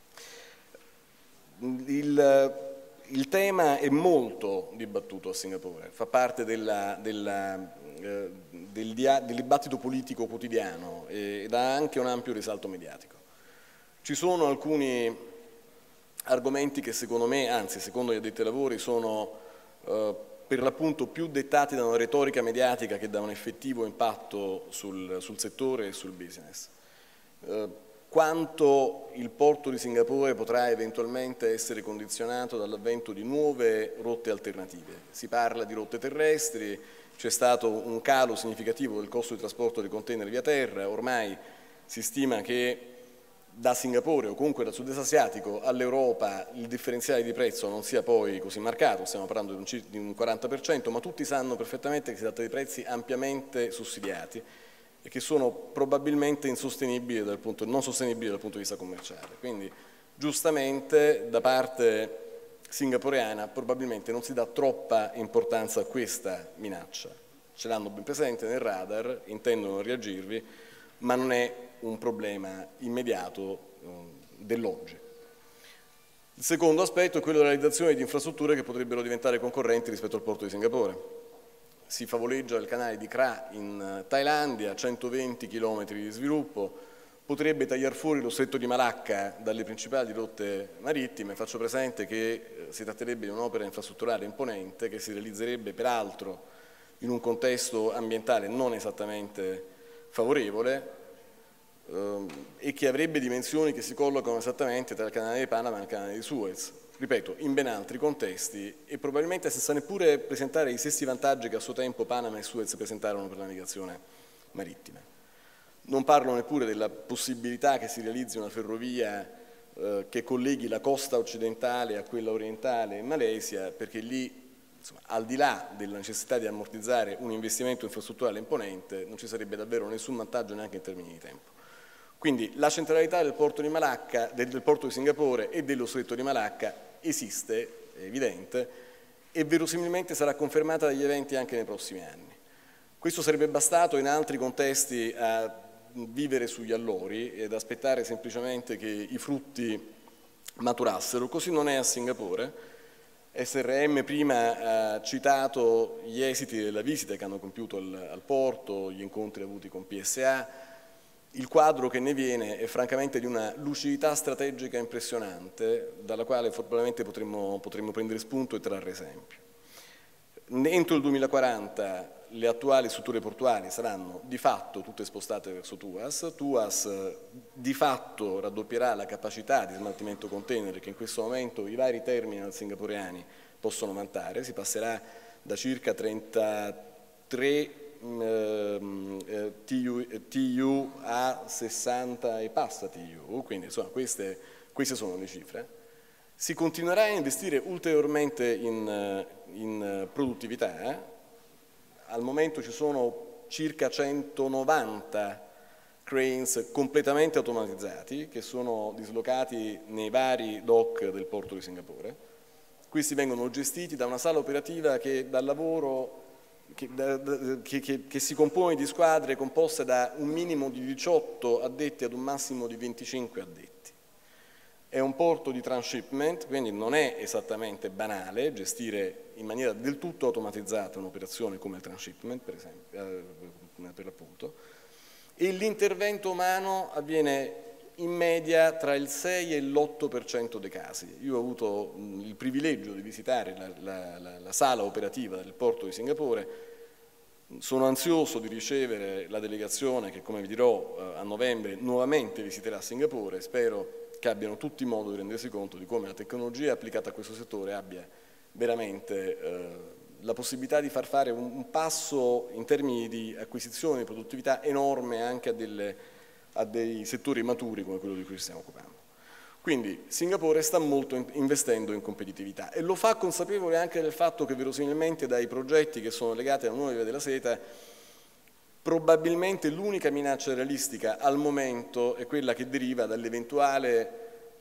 Il, il tema è molto dibattuto a Singapore, fa parte della, della, eh, del, dia, del dibattito politico quotidiano ed ha anche un ampio risalto mediatico. Ci sono alcuni argomenti che secondo me, anzi secondo gli addetti ai lavori, sono eh, per l'appunto più dettati da una retorica mediatica che da un effettivo impatto sul, sul settore e sul business. Eh, quanto il porto di Singapore potrà eventualmente essere condizionato dall'avvento di nuove rotte alternative. Si parla di rotte terrestri, c'è stato un calo significativo del costo di trasporto dei container via terra, ormai si stima che da Singapore o comunque dal sud-est asiatico all'Europa il differenziale di prezzo non sia poi così marcato, stiamo parlando di un, di un quaranta per cento, ma tutti sanno perfettamente che si tratta di prezzi ampiamente sussidiati e che sono probabilmente insostenibili dal punto, non sostenibili dal punto di vista commerciale. Quindi giustamente da parte singaporeana probabilmente non si dà troppa importanza a questa minaccia. Ce l'hanno ben presente nel radar, intendono reagirvi, ma non è un problema immediato eh, dell'oggi. Il secondo aspetto è quello della realizzazione di infrastrutture che potrebbero diventare concorrenti rispetto al porto di Singapore. Si favoleggia il canale di Kra in Thailandia, centoventi chilometri di sviluppo, potrebbe tagliar fuori lo stretto di Malacca dalle principali rotte marittime. Faccio presente che si tratterebbe di un'opera infrastrutturale imponente che si realizzerebbe peraltro in un contesto ambientale non esattamente favorevole eh, e che avrebbe dimensioni che si collocano esattamente tra il canale di Panama e il canale di Suez. Ripeto, in ben altri contesti e probabilmente senza neppure presentare i stessi vantaggi che a suo tempo Panama e Suez presentarono per la navigazione marittima. Non parlo neppure della possibilità che si realizzi una ferrovia eh, che colleghi la costa occidentale a quella orientale in Malesia, perché lì, insomma, al di là della necessità di ammortizzare un investimento infrastrutturale imponente, non ci sarebbe davvero nessun vantaggio neanche in termini di tempo. Quindi la centralità del porto di Malacca, del, del porto di Singapore e dello stretto di Malacca esiste, è evidente, e verosimilmente sarà confermata dagli eventi anche nei prossimi anni. Questo sarebbe bastato in altri contesti a vivere sugli allori ed aspettare semplicemente che i frutti maturassero, così non è a Singapore. S R M prima ha citato gli esiti della visita che hanno compiuto al, al porto, gli incontri avuti con P S A. Il quadro che ne viene è francamente di una lucidità strategica impressionante, dalla quale probabilmente potremmo, potremmo prendere spunto e trarre esempio. Entro il duemilaquaranta le attuali strutture portuali saranno di fatto tutte spostate verso TUAS. TUAS di fatto raddoppierà la capacità di smaltimento container che in questo momento i vari terminal singaporeani possono vantare, si passerà da circa trentatré T U a sessanta e passa T U, quindi insomma queste, queste sono le cifre. Si continuerà a investire ulteriormente in, in produttività. Al momento ci sono circa centonovanta cranes completamente automatizzati che sono dislocati nei vari dock del porto di Singapore. Questi vengono gestiti da una sala operativa che dal lavoro Che, che, che, che si compone di squadre composte da un minimo di diciotto addetti ad un massimo di venticinque addetti. è un porto di transshipment, quindi non è esattamente banale gestire in maniera del tutto automatizzata un'operazione come il transshipment, per esempio, eh, per l'appunto, e l'intervento umano avviene in media tra il sei e l'otto per cento dei casi. Io ho avuto mh, il privilegio di visitare la, la, la, la sala operativa del porto di Singapore. Sono ansioso di ricevere la delegazione che, come vi dirò, eh, a novembre nuovamente visiterà Singapore. Spero che abbiano tutti modo di rendersi conto di come la tecnologia applicata a questo settore abbia veramente eh, la possibilità di far fare un, un passo in termini di acquisizione di produttività enorme anche a, delle, a dei settori maturi come quello di cui ci stiamo occupando. Quindi Singapore sta molto in, investendo in competitività e lo fa consapevole anche del fatto che verosimilmente dai progetti che sono legati alla nuova via della seta probabilmente l'unica minaccia realistica al momento è quella che deriva dall'eventuale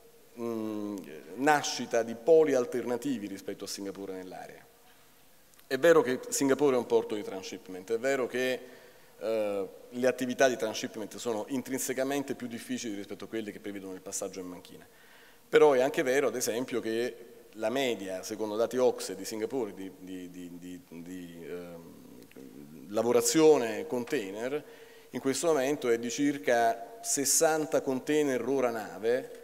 nascita di poli alternativi rispetto a Singapore nell'area. È vero che Singapore è un porto di transshipment, è vero che eh, le attività di transshipment sono intrinsecamente più difficili rispetto a quelle che prevedono il passaggio in banchina, però è anche vero, ad esempio, che la media, secondo dati O C S E di Singapore, di, di, di, di, di eh, lavorazione container, in questo momento è di circa sessanta container ora nave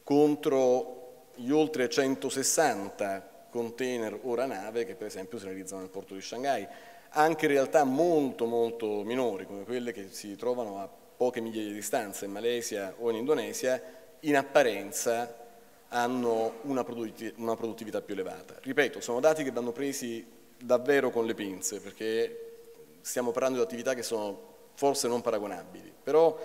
contro gli oltre centosessanta container ora nave che per esempio si realizzano nel porto di Shanghai, anche realtà molto molto minori come quelle che si trovano a poche migliaia di distanza in Malesia o in Indonesia, in apparenza hanno una produttività più elevata. Ripeto, sono dati che vanno presi davvero con le pinze, perché stiamo parlando di attività che sono forse non paragonabili, però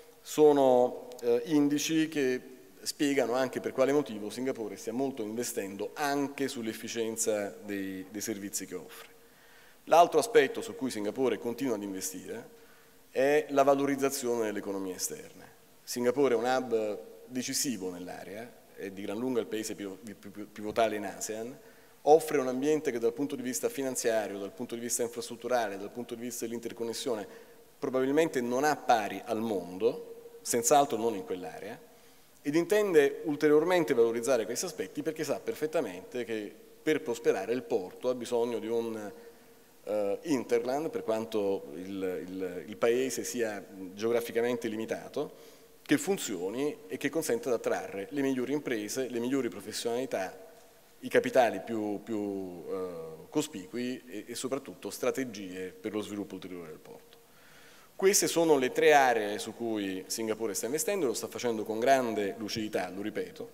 sono eh, indici che spiegano anche per quale motivo Singapore stia molto investendo anche sull'efficienza dei, dei servizi che offre. L'altro aspetto su cui Singapore continua ad investire è la valorizzazione dell'economia esterna. Singapore è un hub decisivo nell'area, è di gran lunga il paese pivotale in ASEAN, offre un ambiente che dal punto di vista finanziario, dal punto di vista infrastrutturale, dal punto di vista dell'interconnessione probabilmente non ha pari al mondo, senz'altro non in quell'area, ed intende ulteriormente valorizzare questi aspetti perché sa perfettamente che per prosperare il porto ha bisogno di un uh, interland, per quanto il, il, il paese sia geograficamente limitato, che funzioni e che consenta di attrarre le migliori imprese, le migliori professionalità, i capitali più, più uh, cospicui e, e soprattutto strategie per lo sviluppo ulteriore del porto. Queste sono le tre aree su cui Singapore sta investendo, lo sta facendo con grande lucidità, lo ripeto,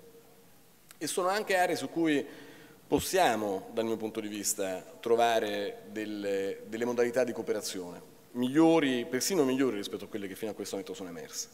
e sono anche aree su cui possiamo, dal mio punto di vista, trovare delle, delle modalità di cooperazione migliori, persino migliori rispetto a quelle che fino a questo momento sono emerse.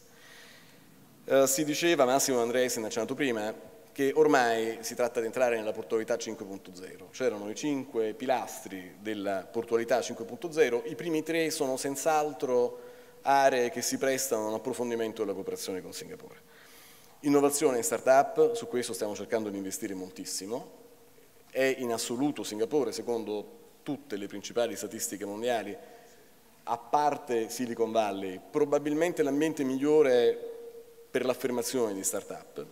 Uh, si diceva, Massimo Andreessen ha accennato prima, che ormai si tratta di entrare nella portualità cinque punto zero. C'erano i cinque pilastri della portualità cinque punto zero, i primi tre sono senz'altro aree che si prestano a un approfondimento della cooperazione con Singapore. Innovazione e start-up, su questo stiamo cercando di investire moltissimo, è in assoluto Singapore, secondo tutte le principali statistiche mondiali, a parte Silicon Valley, probabilmente l'ambiente migliore per l'affermazione di start-up.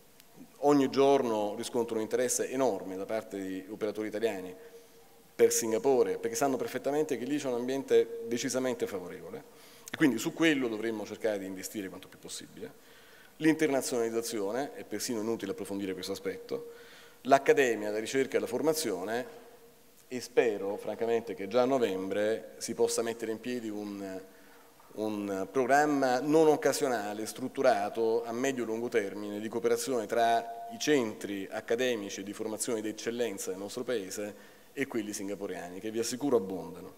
Ogni giorno riscontro un interesse enorme da parte di operatori italiani per Singapore, perché sanno perfettamente che lì c'è un ambiente decisamente favorevole e quindi su quello dovremmo cercare di investire quanto più possibile. L'internazionalizzazione, è persino inutile approfondire questo aspetto, l'accademia, la ricerca e la formazione, e spero francamente che già a novembre si possa mettere in piedi un un programma non occasionale, strutturato a medio-lungo termine di cooperazione tra i centri accademici di formazione di eccellenza del nostro Paese e quelli singaporeani, che vi assicuro abbondano.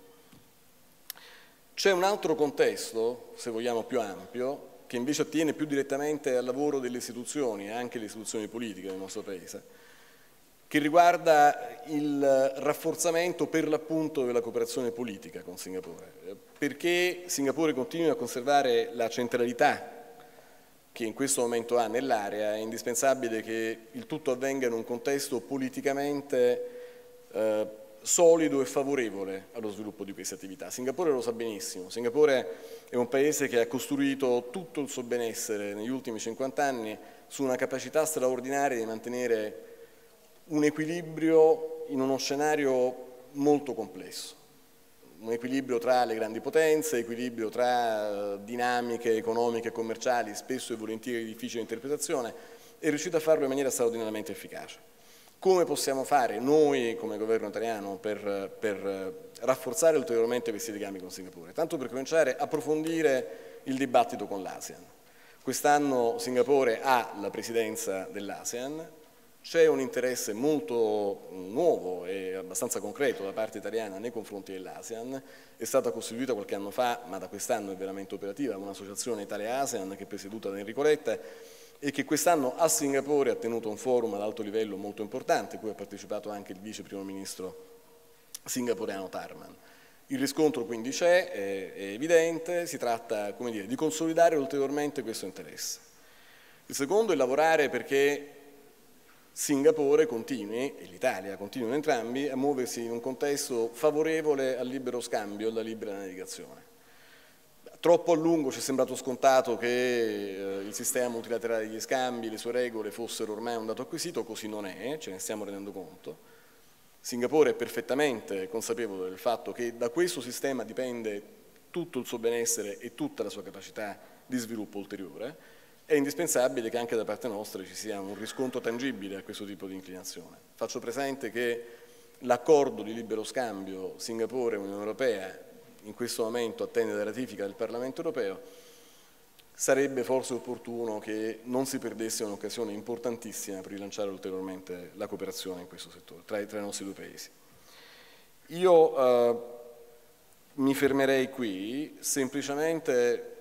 C'è un altro contesto, se vogliamo più ampio, che invece attiene più direttamente al lavoro delle istituzioni e anche le istituzioni politiche del nostro Paese, che riguarda il rafforzamento per l'appunto della cooperazione politica con Singapore. Perché Singapore continua a conservare la centralità che in questo momento ha nell'area, è indispensabile che il tutto avvenga in un contesto politicamente eh, solido e favorevole allo sviluppo di queste attività. Singapore lo sa benissimo, Singapore è un paese che ha costruito tutto il suo benessere negli ultimi cinquanta anni su una capacità straordinaria di mantenere un equilibrio in uno scenario molto complesso, un equilibrio tra le grandi potenze, equilibrio tra dinamiche economiche e commerciali spesso e volentieri di difficile interpretazione, è riuscito a farlo in maniera straordinariamente efficace. Come possiamo fare noi come governo italiano per, per rafforzare ulteriormente questi legami con Singapore? Tanto per cominciare, approfondire il dibattito con l'ASEAN. Quest'anno Singapore ha la presidenza dell'ASEAN, c'è un interesse molto nuovo e abbastanza concreto da parte italiana nei confronti dell'ASEAN, è stata costituita qualche anno fa, ma da quest'anno è veramente operativa, un'associazione Italia-ASEAN che è presieduta da Enrico Letta e che quest'anno a Singapore ha tenuto un forum ad alto livello molto importante, a cui ha partecipato anche il vice primo ministro singaporeano Tharman. Il riscontro quindi c'è, è, è evidente, si tratta, come dire, di consolidare ulteriormente questo interesse. Il secondo è lavorare perché Singapore continui, e l'Italia continuino entrambi, a muoversi in un contesto favorevole al libero scambio e alla libera navigazione. Troppo a lungo ci è sembrato scontato che eh, il sistema multilaterale degli scambi, le sue regole fossero ormai un dato acquisito, così non è, ce ne stiamo rendendo conto. Singapore è perfettamente consapevole del fatto che da questo sistema dipende tutto il suo benessere e tutta la sua capacità di sviluppo ulteriore. È indispensabile che anche da parte nostra ci sia un riscontro tangibile a questo tipo di inclinazione. Faccio presente che l'accordo di libero scambio Singapore-Unione Europea in questo momento attende la ratifica del Parlamento europeo, sarebbe forse opportuno che non si perdesse un'occasione importantissima per rilanciare ulteriormente la cooperazione in questo settore, tra i, tra i nostri due paesi. Io eh, mi fermerei qui, semplicemente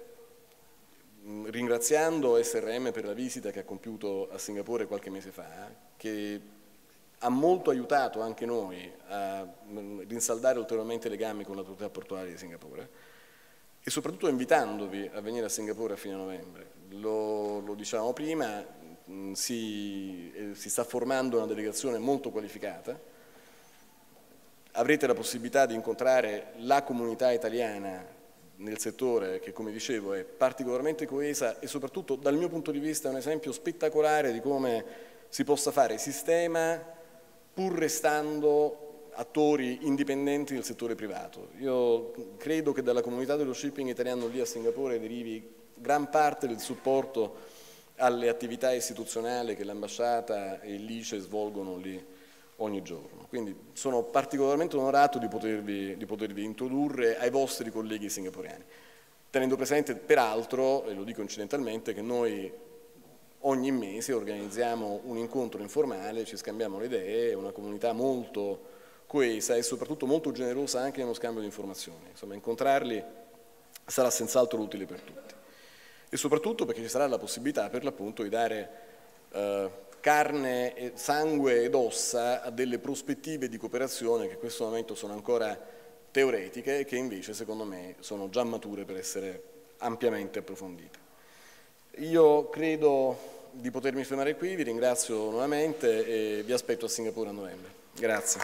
ringraziando S R M per la visita che ha compiuto a Singapore qualche mese fa, che ha molto aiutato anche noi a rinsaldare ulteriormente i legami con l'autorità portuale di Singapore e soprattutto invitandovi a venire a Singapore a fine novembre. Lo, lo dicevamo prima, mh, si, eh, si sta formando una delegazione molto qualificata, avrete la possibilità di incontrare la comunità italiana nel settore che, come dicevo, è particolarmente coesa e soprattutto dal mio punto di vista è un esempio spettacolare di come si possa fare sistema pur restando attori indipendenti del settore privato. Io credo che dalla comunità dello shipping italiano lì a Singapore derivi gran parte del supporto alle attività istituzionali che l'ambasciata e l'I C E svolgono lì ogni giorno. Quindi sono particolarmente onorato di potervi, di potervi introdurre ai vostri colleghi singaporeani, tenendo presente peraltro, e lo dico incidentalmente, che noi ogni mese organizziamo un incontro informale, ci scambiamo le idee, è una comunità molto coesa e soprattutto molto generosa anche nello scambio di informazioni. Insomma, incontrarli sarà senz'altro utile per tutti. E soprattutto perché ci sarà la possibilità per l'appunto di dare eh, carne, e sangue ed ossa a delle prospettive di cooperazione che in questo momento sono ancora teoretiche e che invece secondo me sono già mature per essere ampiamente approfondite. Io credo di potermi fermare qui, vi ringrazio nuovamente e vi aspetto a Singapore a novembre. Grazie.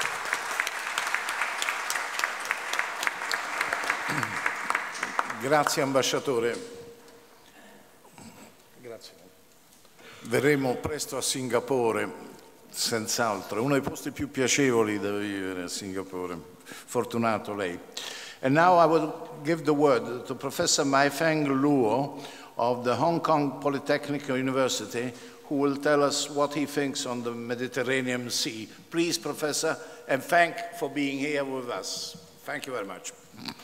Grazie ambasciatore. Grazie. Verremo presto a Singapore, senz'altro. È uno dei posti più piacevoli da vivere a Singapore. Fortunato lei. And now I will give the word to Professor Mai Feng Luo of the Hong Kong Polytechnic University, who will tell us what he thinks on the Mediterranean Sea. Please, Professor, and thank for being here with us. Thank you very much.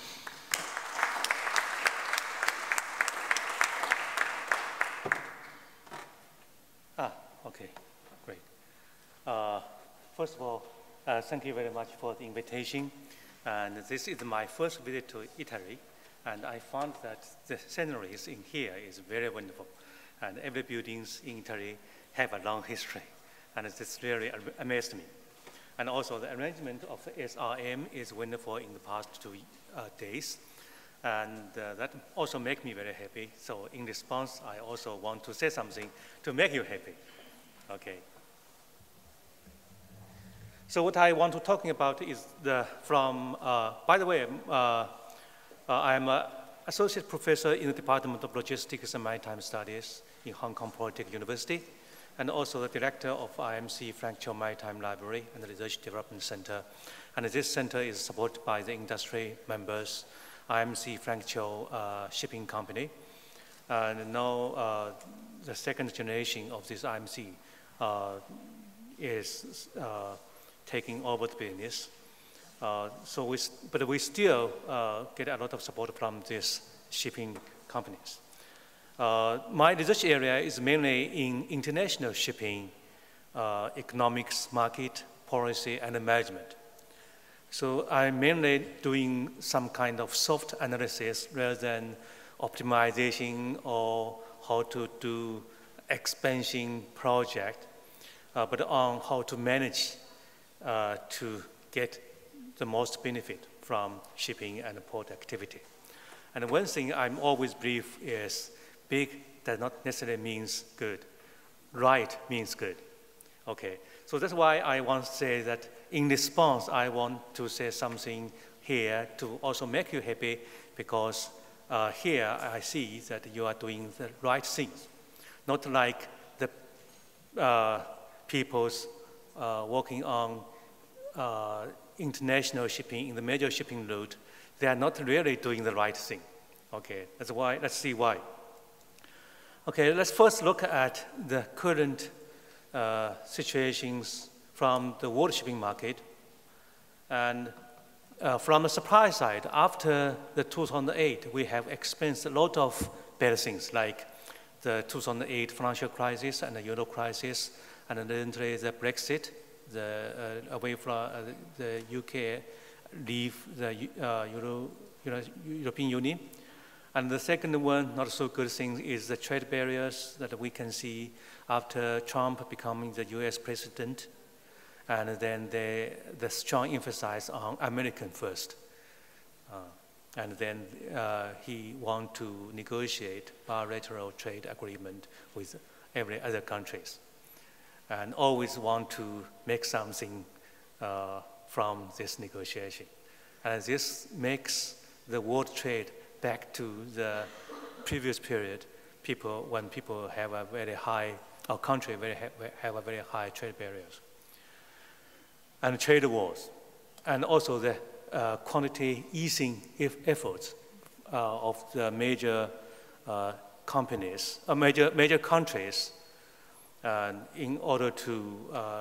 Ah, okay, great. Uh, first of all, uh, thank you very much for the invitation. And this is my first visit to Italy. And I found that the sceneries in here is very wonderful. And every buildings in Italy have a long history. And this really amazed me. And also the arrangement of the S R M is wonderful in the past two uh, days. And uh, that also makes me very happy. So in response, I also want to say something to make you happy. Okay. So what I want to talking about is the from, uh, by the way, uh, uh, I'm an associate professor in the Department of Logistics and Maritime Studies in Hong Kong Polytechnic University, and also the director of I M C Frank Cho Maritime Library and the Research Development Center. And this center is supported by the industry members, I M C Frank Cho uh, Shipping Company. And now uh, the second generation of this I M C uh, is uh, taking over the business. Uh, so we, but we still uh, get a lot of support from these shipping companies. Uh, my research area is mainly in international shipping, uh, economics, market, policy, and management. So I'm mainly doing some kind of soft analysis rather than optimization or how to do expansion project, uh, but on how to manage uh, to get the most benefit from shipping and port activity. And one thing I'm always brief is big does not necessarily means good. Right means good. Okay, so that's why I want to say that in response, I want to say something here to also make you happy, because uh, here I see that you are doing the right things. Not like the uh, people's uh, working on uh, international shipping in the major shipping route, they are not really doing the right thing. Okay, that's why, let's see why. Okay, let's first look at the current uh, situations from the world shipping market. And uh, from the supply side, after the two thousand eight, we have experienced a lot of bad things, like the two thousand eight financial crisis and the Euro crisis, and then the Brexit, the, uh, away from uh, the U K, leave the uh, Euro, Euro, European Union. And the second one, not so good thing, is the trade barriers that we can see after Trump becoming the U S president, and then the, the strong emphasis on American first. Uh, and then uh, he want to negotiate bilateral trade agreement with every other countries, and always want to make something uh, from this negotiation. And this makes the world trade back to the previous period, people, when people have a very high, our country very ha have a very high trade barriers. And trade wars, and also the uh, quantity easing efforts uh, of the major uh, companies, uh, major, major countries, uh, in order to uh,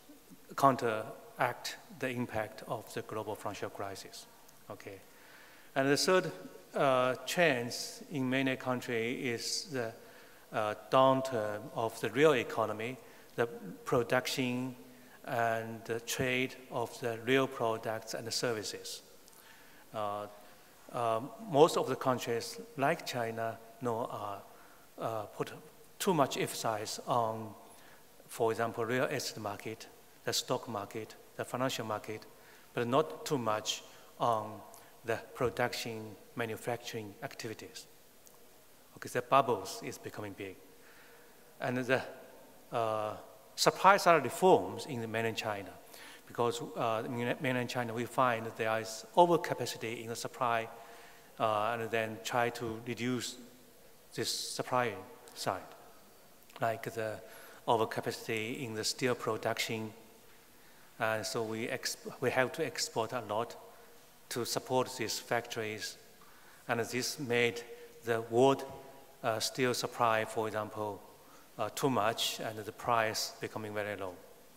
counteract the impact of the global financial crisis. Okay. And the third uh, change in many countries is the uh, downturn of the real economy, the production and the trade of the real products and the services. Uh, uh, most of the countries, like China, know, uh, uh, put too much emphasis on, for example, real estate market, the stock market, the financial market, but not too much on the production, manufacturing activities. Okay, the bubbles is becoming big. And the uh, supply side reforms in the mainland China, because uh, in mainland China we find that there is overcapacity in the supply, uh, and then try to reduce this supply side, like the overcapacity in the steel production. And so we, we have to export a lot to support these factories, and this made the world uh, steel supply, for example, uh, too much, and the price becoming very low.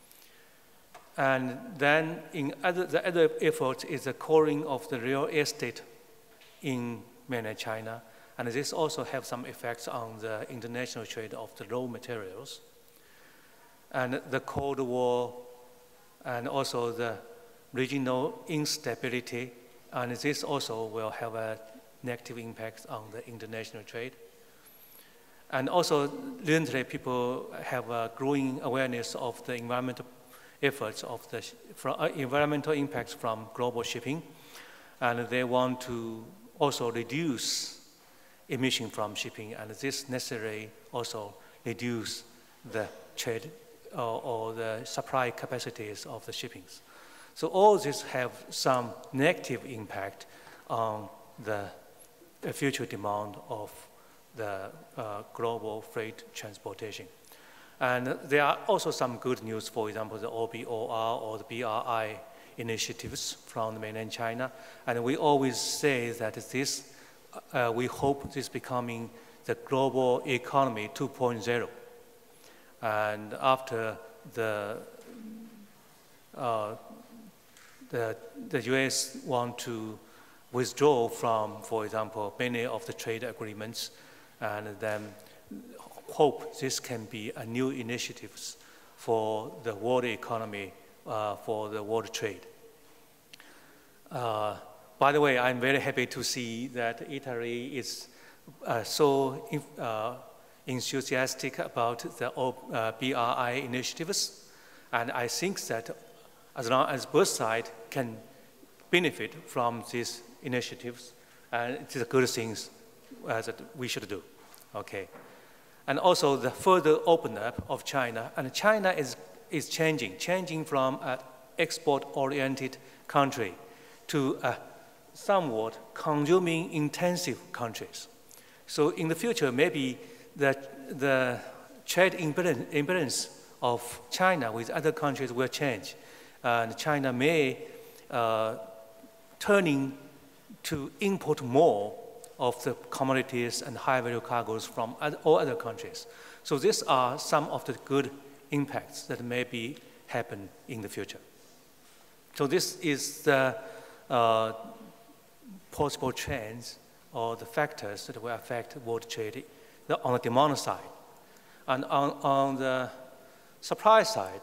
And then in other, the other effort is the coring of the real estate in mainland China, and this also has some effects on the international trade of the raw materials. And the Cold War, and also the regional instability, and this also will have a negative impact on the international trade. And also, recently, people have a growing awareness of the environmental efforts of the from, uh, environmental impacts from global shipping, and they want to also reduce emission from shipping, and this necessarily also reduce the trade or, or the supply capacities of the shippings. So all this have some negative impact on the, the future demand of the uh, global freight transportation. And there are also some good news, for example, the O B O R or the B R I initiatives from mainland China. And we always say that this, uh, we hope this becoming the global economy two point oh. And after the, uh, the, the U S want to withdraw from, for example, many of the trade agreements, and then hope this can be a new initiatives for the world economy, uh, for the world trade. Uh, by the way, I'm very happy to see that Italy is uh, so uh, enthusiastic about the uh, B R I initiatives, and I think that as long as both sides can benefit from these initiatives, and it's a good thing uh, that we should do. Okay. And also the further open up of China, and China is, is changing, changing from an export-oriented country to a somewhat consuming-intensive countries. So in the future, maybe the, the trade imbalance of China with other countries will change. And China may uh, turning to import more of the commodities and high-value cargoes from other, all other countries. So these are some of the good impacts that may be happen in the future. So this is the uh, possible trends or the factors that will affect world trade on the demand side. And on, on the supply side,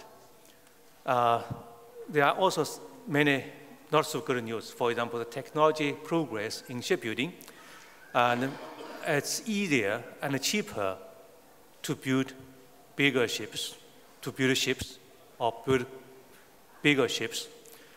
uh, there are also many not so good news. For example, the technology progress in shipbuilding, and it's easier and cheaper to build bigger ships, to build ships or build bigger ships.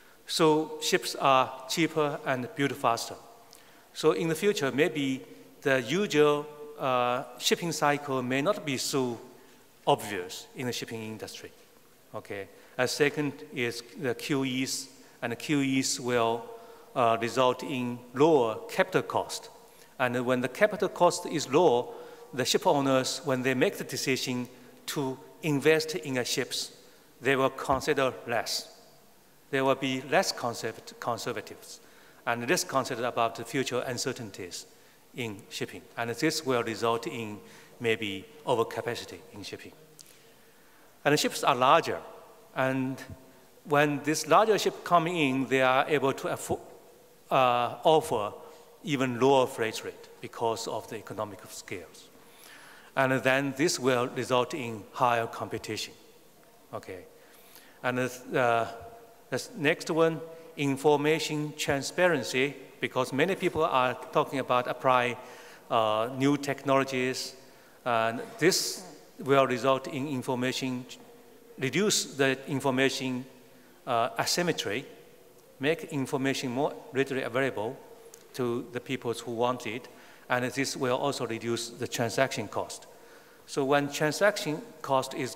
So ships are cheaper and built faster. So in the future, maybe the usual uh, shipping cycle may not be so obvious in the shipping industry. Okay. A second is the Q Es, and the Q Es will uh, result in lower capital cost. And when the capital cost is low, the ship owners, when they make the decision to invest in a ships, they will consider less. They will be less conservative, conservatives and less concerned about the future uncertainties in shipping. And this will result in maybe overcapacity in shipping. And the ships are larger. And when this larger ship come in, they are able to afford, uh, offer even lower freight rate because of the economic scales. And then this will result in higher competition. Okay. And uh, the next one, information transparency, because many people are talking about apply uh, new technologies, and this will result in information, reduce the information uh, asymmetry, make information more readily available to the people who want it, and this will also reduce the transaction cost. So when transaction cost is,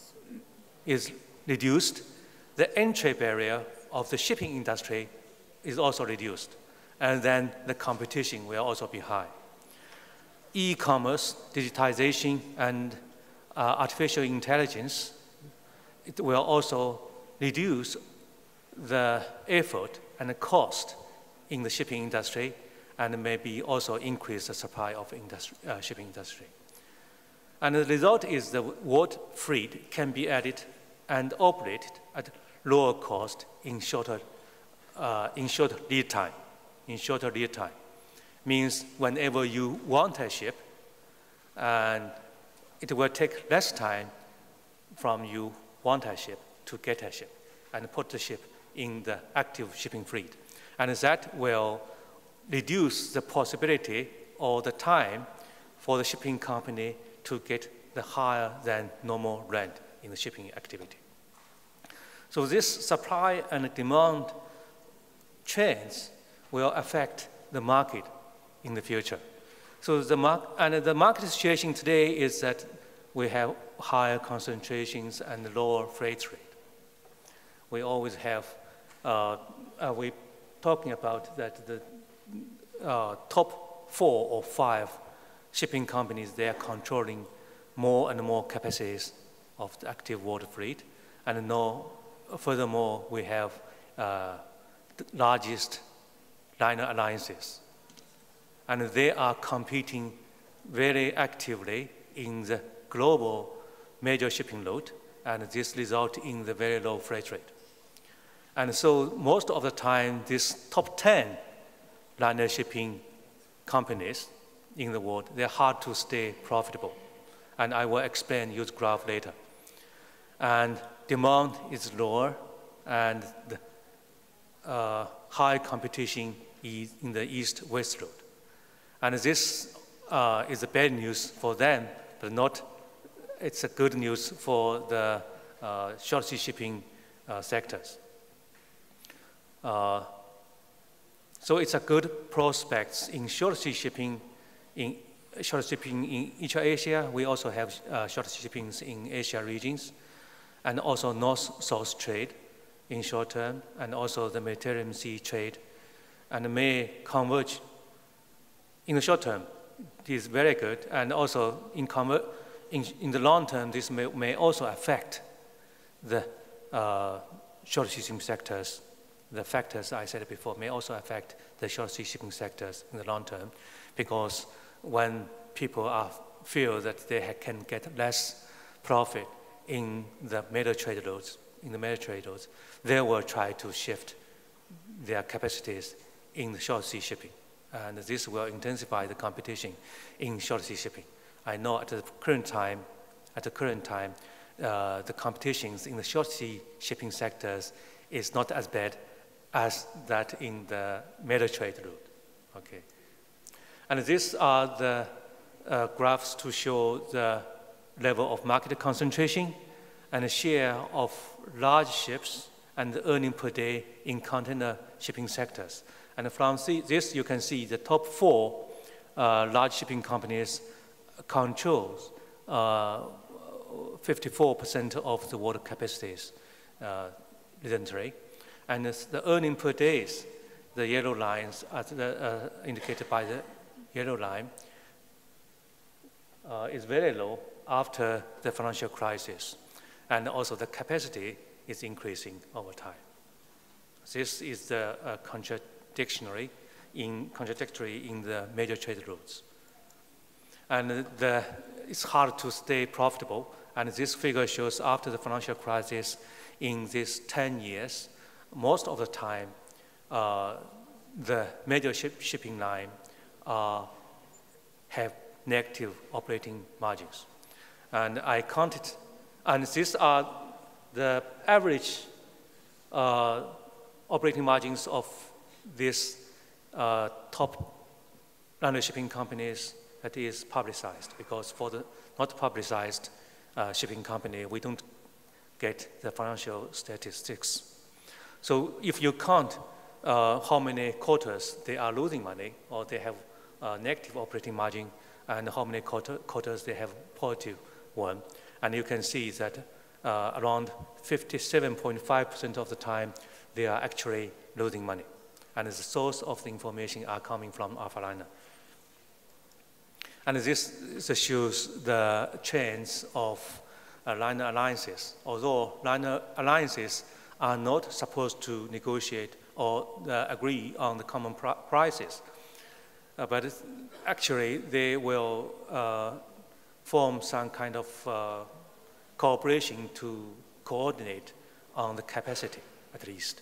is reduced, the entry barrier of the shipping industry is also reduced, and then the competition will also be high. E-commerce, digitization, and uh, artificial intelligence, it will also reduce the effort and the cost in the shipping industry, and maybe also increase the supply of industry, uh, shipping industry. And the result is the world fleet can be added and operated at lower cost in shorter, uh, in shorter lead time. In shorter lead time means whenever you want a ship, and it will take less time from you want a ship to get a ship and put the ship in the active shipping fleet. And that will reduce the possibility or the time for the shipping company to get the higher than normal rent in the shipping activity. So this supply and demand trends will affect the market in the future. So the, mar and the market situation today is that we have higher concentrations and lower freight rate. We always have, uh, uh, we're talking about that the uh, top four or five shipping companies, they are controlling more and more capacities of the active water fleet. And no, furthermore, we have uh, the largest liner alliances. And they are competing very actively in the global major shipping load, and this results in the very low freight rate. And so most of the time, these top ten liner shipping companies in the world, they're hard to stay profitable. And I will explain, use graph later. And demand is lower, and the, uh, high competition is in the east-west route. And this uh, is a bad news for them, but not, it's a good news for the uh, short sea shipping uh, sectors. Uh, so it's a good prospects in short sea shipping, in short shipping in East Asia. We also have uh, short sea shippings in Asia regions, and also north-south trade in short term, and also the Mediterranean Sea trade, and may converge in the short term. This is very good, and also in, in, in the long term, this may, may also affect the uh, short sea shipping sectors. The factors I said before may also affect the short sea shipping sectors in the long term, because when people are, feel that they can get less profit in the major trade routes, in the major trade routes, they will try to shift their capacities in the short sea shipping. And this will intensify the competition in short sea shipping. I know at the current time, at the current time, uh, the competitions in the short sea shipping sectors is not as bad as that in the major trade route. Okay. And these are the uh, graphs to show the level of market concentration and the share of large ships and the earning per day in container shipping sectors. And from this, you can see the top four uh, large shipping companies controls fifty-four percent uh, of the water capacities uh, recently. And the earning per days, the yellow lines, as the, uh, indicated by the yellow line, uh, is very low after the financial crisis. And also the capacity is increasing over time. This is the uh, contradictory in, contradictory in the major trade routes. And the, it's hard to stay profitable. And this figure shows after the financial crisis, in these ten years, most of the time, uh, the major ship shipping line uh, have negative operating margins. And I counted, and these are the average uh, operating margins of these uh, top liner shipping companies that is publicized, because for the not publicized uh, shipping company, we don't get the financial statistics. So if you count uh, how many quarters they are losing money, or they have uh, negative operating margin, and how many quarter, quarters they have positive one, and you can see that uh, around fifty-seven point five percent of the time, they are actually losing money. And the source of the information are coming from Alphaliner. And this, this shows the trends of uh, liner alliances. Although liner alliances are not supposed to negotiate or uh, agree on the common pr prices, uh, but actually they will uh, form some kind of uh, cooperation to coordinate on the capacity, at least.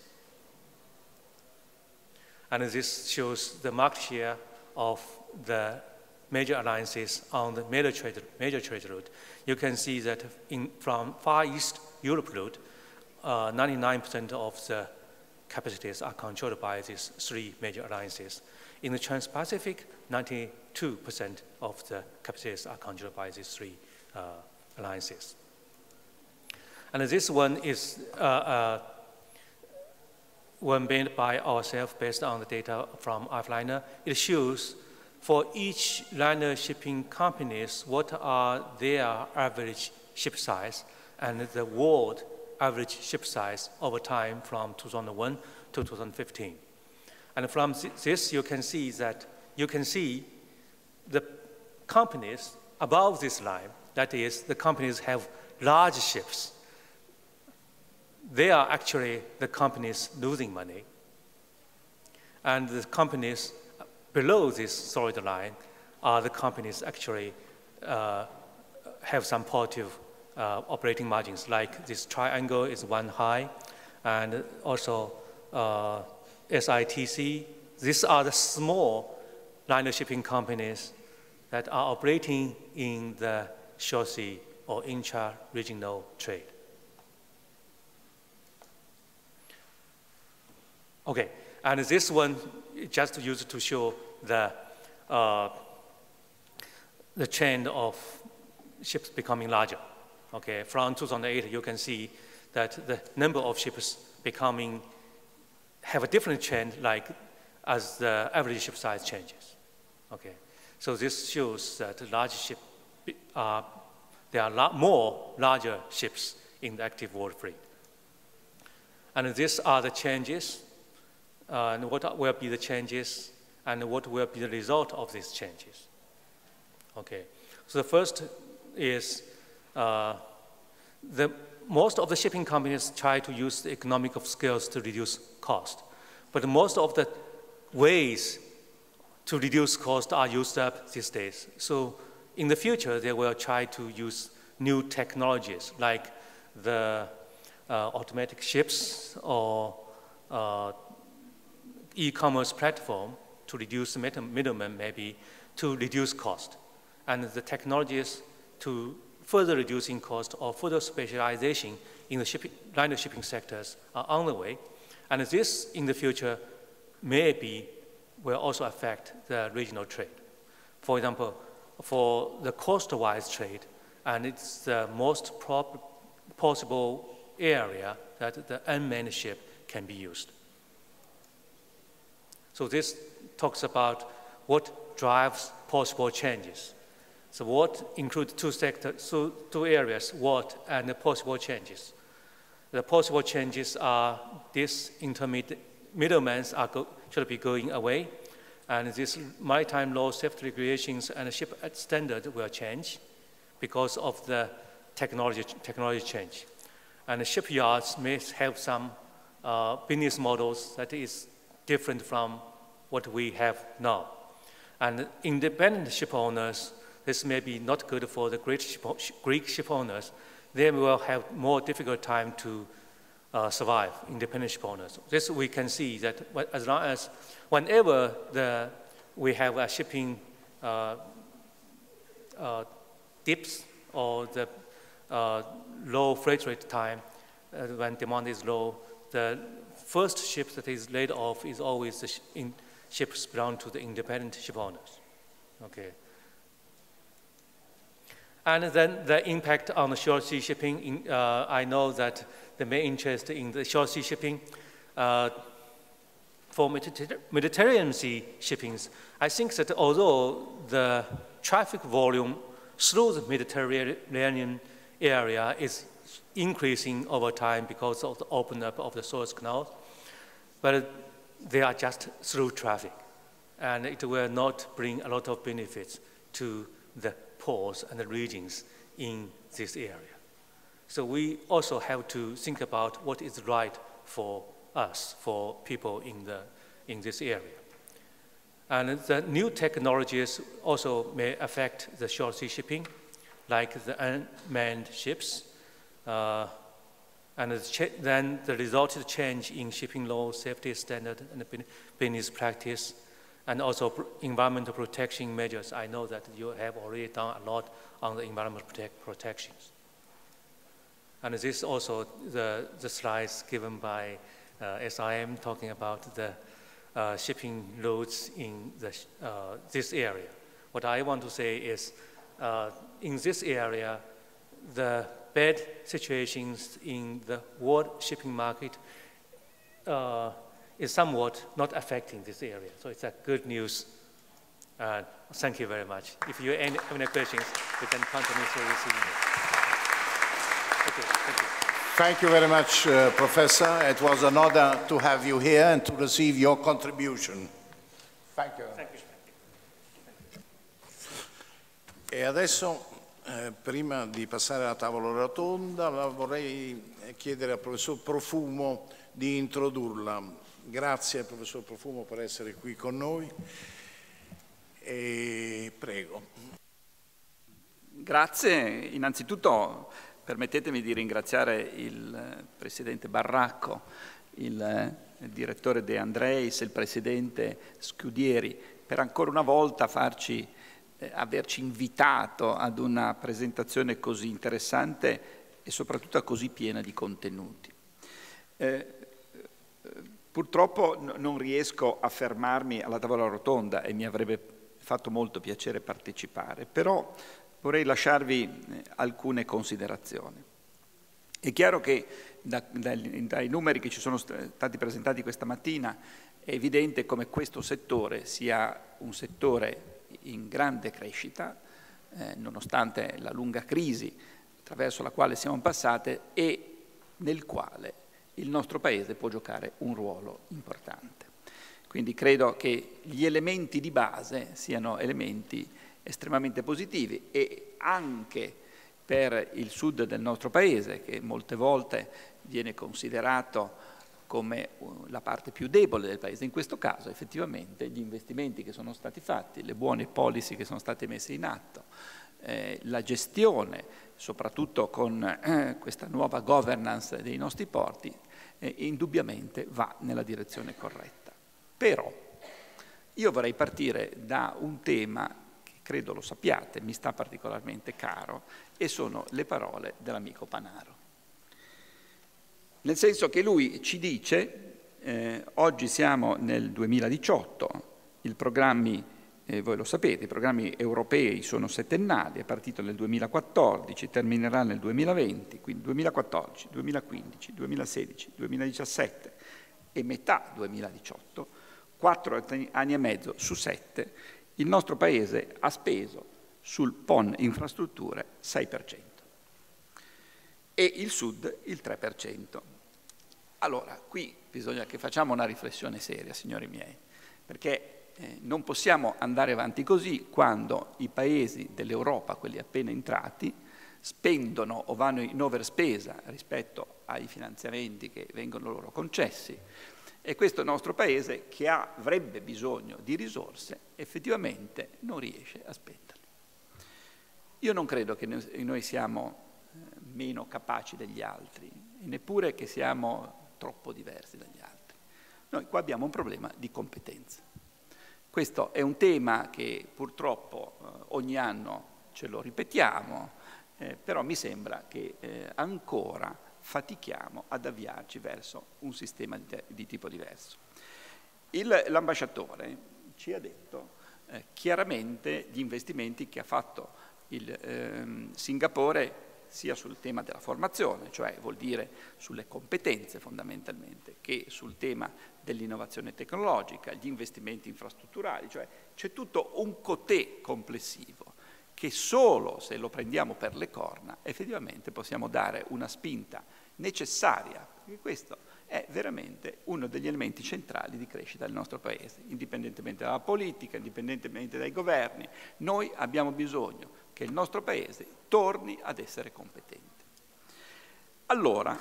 And this shows the market share of the major alliances on the major trade, major trade route. You can see that in, from Far East Europe route, ninety-nine percent uh, of the capacities are controlled by these three major alliances. In the Trans-Pacific, ninety-two percent of the capacities are controlled by these three uh, alliances. And this one is uh, uh, one made by ourselves based on the data from Alphaliner. It shows for each liner shipping companies, what are their average ship size and the world average ship size over time from two thousand one to two thousand fifteen. And from this, you can see that you can see the companies above this line, that is, the companies have large ships. They are actually the companies losing money. And the companies below this solid line are the companies actually uh, have some positive uh, operating margins, like this triangle is one high, and also uh, S I T C. These are the small liner shipping companies that are operating in the short sea or intra-regional trade. Okay, and this one just used to show the, uh, the trend of ships becoming larger. Okay, from two thousand eight, you can see that the number of ships becoming, have a different trend like as the average ship size changes. Okay, so this shows that large ship, uh, there are lot more larger ships in the active world fleet. And these are the changes, uh, and what will be the changes, and what will be the result of these changes. Okay, so the first is uh, the most of the shipping companies try to use the economic of scales to reduce cost, but most of the ways to reduce cost are used up these days. So in the future, they will try to use new technologies like the uh, automatic ships or uh, e-commerce platform to reduce the middleman, maybe to reduce cost. And the technologies to further reducing cost or further specialization in the shipping, liner shipping sectors are on the way. And this in the future maybe will also affect the regional trade. For example, for the coast-wise trade, and it's the most possible area that the unmanned ship can be used. So this talks about what drives possible changes. So what includes two sectors, so two areas, what and the possible changes. The possible changes are these intermediate middlemen are go, should be going away, and these maritime law, safety regulations, and ship standard will change because of the technology, technology change. And the shipyards may have some uh, business models that is different from what we have now. And independent ship owners, this may be not good for the Greek ship, Greek ship owners. They will have more difficult time to uh, survive, independent ship owners. This we can see that as long as, whenever the, we have a shipping uh, uh, dips or the uh, low freight rate time, uh, when demand is low, the first ship that is laid off is always the sh in ships belong to the independent ship owners. Okay. And then the impact on the short sea shipping. In, uh, I know that the main interest in the short sea shipping uh, for Mediter Mediterranean Sea shippings, I think that although the traffic volume through the Mediterranean area is increasing over time because of the open up of the Suez Canal, but they are just through traffic, and it will not bring a lot of benefits to the ports and the regions in this area. So we also have to think about what is right for us, for people in, the, in this area. And the new technologies also may affect the short sea shipping, like the unmanned ships, uh, and then the resulted change in shipping law, safety standard, and business practice, and also environmental protection measures. I know that you have already done a lot on the environmental protect protections. And this is also the, the slides given by uh, S I M talking about the uh, shipping loads in the, uh, this area. What I want to say is, uh, in this area, the bad situations in the world shipping market uh, is somewhat not affecting this area. So it's a good news Uh, thank you very much. If you have any questions, we can continue through this evening. Thank you. Thank you. Thank you very much, uh, Professor. It was an honor to have you here and to receive your contribution. Thank you. Thank you. E adesso, eh, prima di passare alla tavola rotonda, la vorrei chiedere al professor Profumo di introdurla. Grazie, professor Profumo, per essere qui con noi. E prego. Grazie. Innanzitutto permettetemi di ringraziare il Presidente Barracco, il, il Direttore De Andreis e il Presidente Scudieri per ancora una volta farci, eh, averci invitato ad una presentazione così interessante e soprattutto così piena di contenuti. Eh, purtroppo n- non riesco a fermarmi alla tavola rotonda e mi avrebbe fatto molto piacere partecipare, però vorrei lasciarvi eh, alcune considerazioni. È chiaro che da, da, dai numeri che ci sono stati presentati questa mattina è evidente come questo settore sia un settore in grande crescita, eh, nonostante la lunga crisi attraverso la quale siamo passate e nel quale il nostro Paese può giocare un ruolo importante. Quindi credo che gli elementi di base siano elementi estremamente positivi e anche per il sud del nostro Paese, che molte volte viene considerato come la parte più debole del Paese. In questo caso effettivamente gli investimenti che sono stati fatti, le buone policy che sono state messe in atto, eh, la gestione, soprattutto con eh, questa nuova governance dei nostri porti, eh, indubbiamente va nella direzione corretta. Però io vorrei partire da un tema che credo lo sappiate, mi sta particolarmente caro, e sono le parole dell'amico Panaro. Nel senso che lui ci dice, eh, oggi siamo nel duemiladiciotto, i programmi, eh, voi lo sapete, i programmi europei sono settennali, è partito nel duemilaquattordici, terminerà nel duemilaventi, quindi duemilaquattordici, duemilaquindici, duemilasedici, duemiladiciassette e metà duemiladiciotto, quattro anni e mezzo su sette, il nostro Paese ha speso sul P O N infrastrutture sei per cento e il Sud il tre per cento. Allora, qui bisogna che facciamo una riflessione seria, signori miei, perché eh, non possiamo andare avanti così quando i paesi dell'Europa, quelli appena entrati, spendono o vanno in overspesa rispetto ai finanziamenti che vengono loro concessi, e questo nostro Paese, che avrebbe bisogno di risorse, effettivamente non riesce a spenderle. Io non credo che noi siamo meno capaci degli altri e neppure che siamo troppo diversi dagli altri. Noi qua abbiamo un problema di competenze. Questo è un tema che purtroppo eh, ogni anno ce lo ripetiamo, eh, però mi sembra che eh, ancora fatichiamo ad avviarci verso un sistema di, di tipo diverso. L'ambasciatore ci ha detto eh, chiaramente gli investimenti che ha fatto il ehm, Singapore sia sul tema della formazione, cioè vuol dire sulle competenze fondamentalmente, che sul tema dell'innovazione tecnologica, gli investimenti infrastrutturali, cioè c'è tutto un cotè complessivo che solo se lo prendiamo per le corna effettivamente possiamo dare una spinta necessaria, perché questo è veramente uno degli elementi centrali di crescita del nostro Paese, indipendentemente dalla politica, indipendentemente dai governi. Noi abbiamo bisogno che il nostro Paese torni ad essere competente. Allora,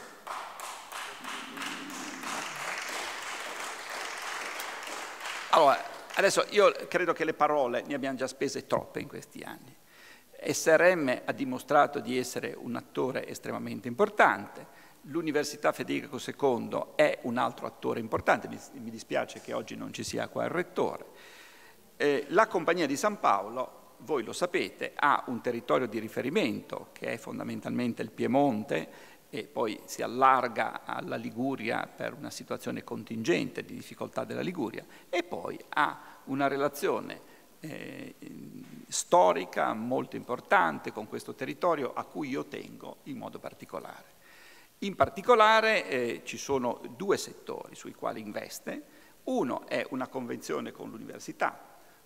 allora, adesso io credo che le parole ne abbiamo già spese troppe in questi anni. S R M ha dimostrato di essere un attore estremamente importante, l'Università Federico secondo è un altro attore importante, mi dispiace che oggi non ci sia qua il Rettore. Eh, la Compagnia di San Paolo, voi lo sapete, ha un territorio di riferimento che è fondamentalmente il Piemonte e poi si allarga alla Liguria per una situazione contingente di difficoltà della Liguria e poi ha una relazione eh, storica molto importante con questo territorio a cui io tengo in modo particolare. In particolare eh, ci sono due settori sui quali investe. Uno è una convenzione con l'università,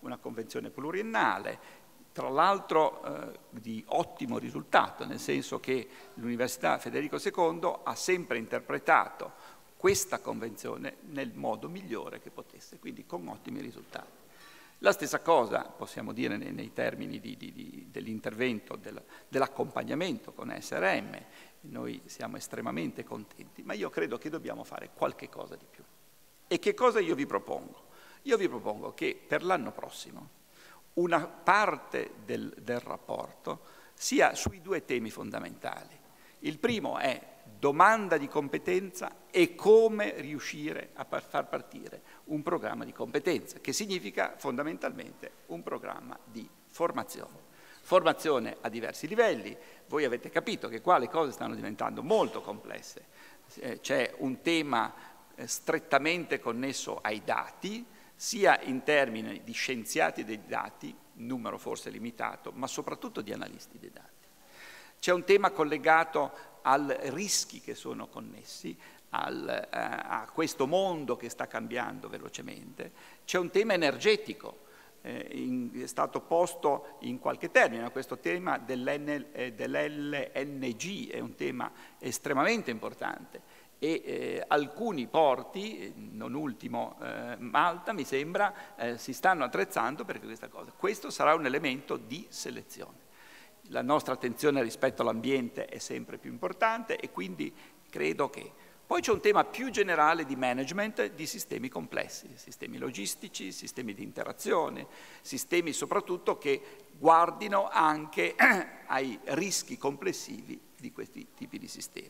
una convenzione pluriennale, tra l'altro eh, di ottimo risultato, nel senso che l'Università Federico secondo ha sempre interpretato questa convenzione nel modo migliore che potesse, quindi con ottimi risultati. La stessa cosa possiamo dire nei, nei termini di, di, di, dell'intervento, del, dell'accompagnamento con S R M. Noi siamo estremamente contenti, ma io credo che dobbiamo fare qualche cosa di più. E che cosa io vi propongo? Io vi propongo che per l'anno prossimo una parte del, del rapporto sia sui due temi fondamentali. Il primo è domanda di competenza e come riuscire a far partire un programma di competenza, che significa fondamentalmente un programma di formazione. Formazione a diversi livelli. Voi avete capito che qua le cose stanno diventando molto complesse. Eh, c'è un tema eh, strettamente connesso ai dati, sia in termini di scienziati dei dati, numero forse limitato, ma soprattutto di analisti dei dati. C'è un tema collegato ai rischi che sono connessi al, eh, a questo mondo che sta cambiando velocemente. C'è un tema energetico, eh, in, è stato posto in qualche termine, questo tema dell'L N G è un tema estremamente importante e eh, alcuni porti, non ultimo eh, Malta mi sembra, eh, si stanno attrezzando per questa cosa. Questo sarà un elemento di selezione. La nostra attenzione rispetto all'ambiente è sempre più importante e quindi credo che... Poi c'è un tema più generale di management di sistemi complessi, sistemi logistici, sistemi di interazione, sistemi soprattutto che guardino anche ai rischi complessivi di questi tipi di sistemi.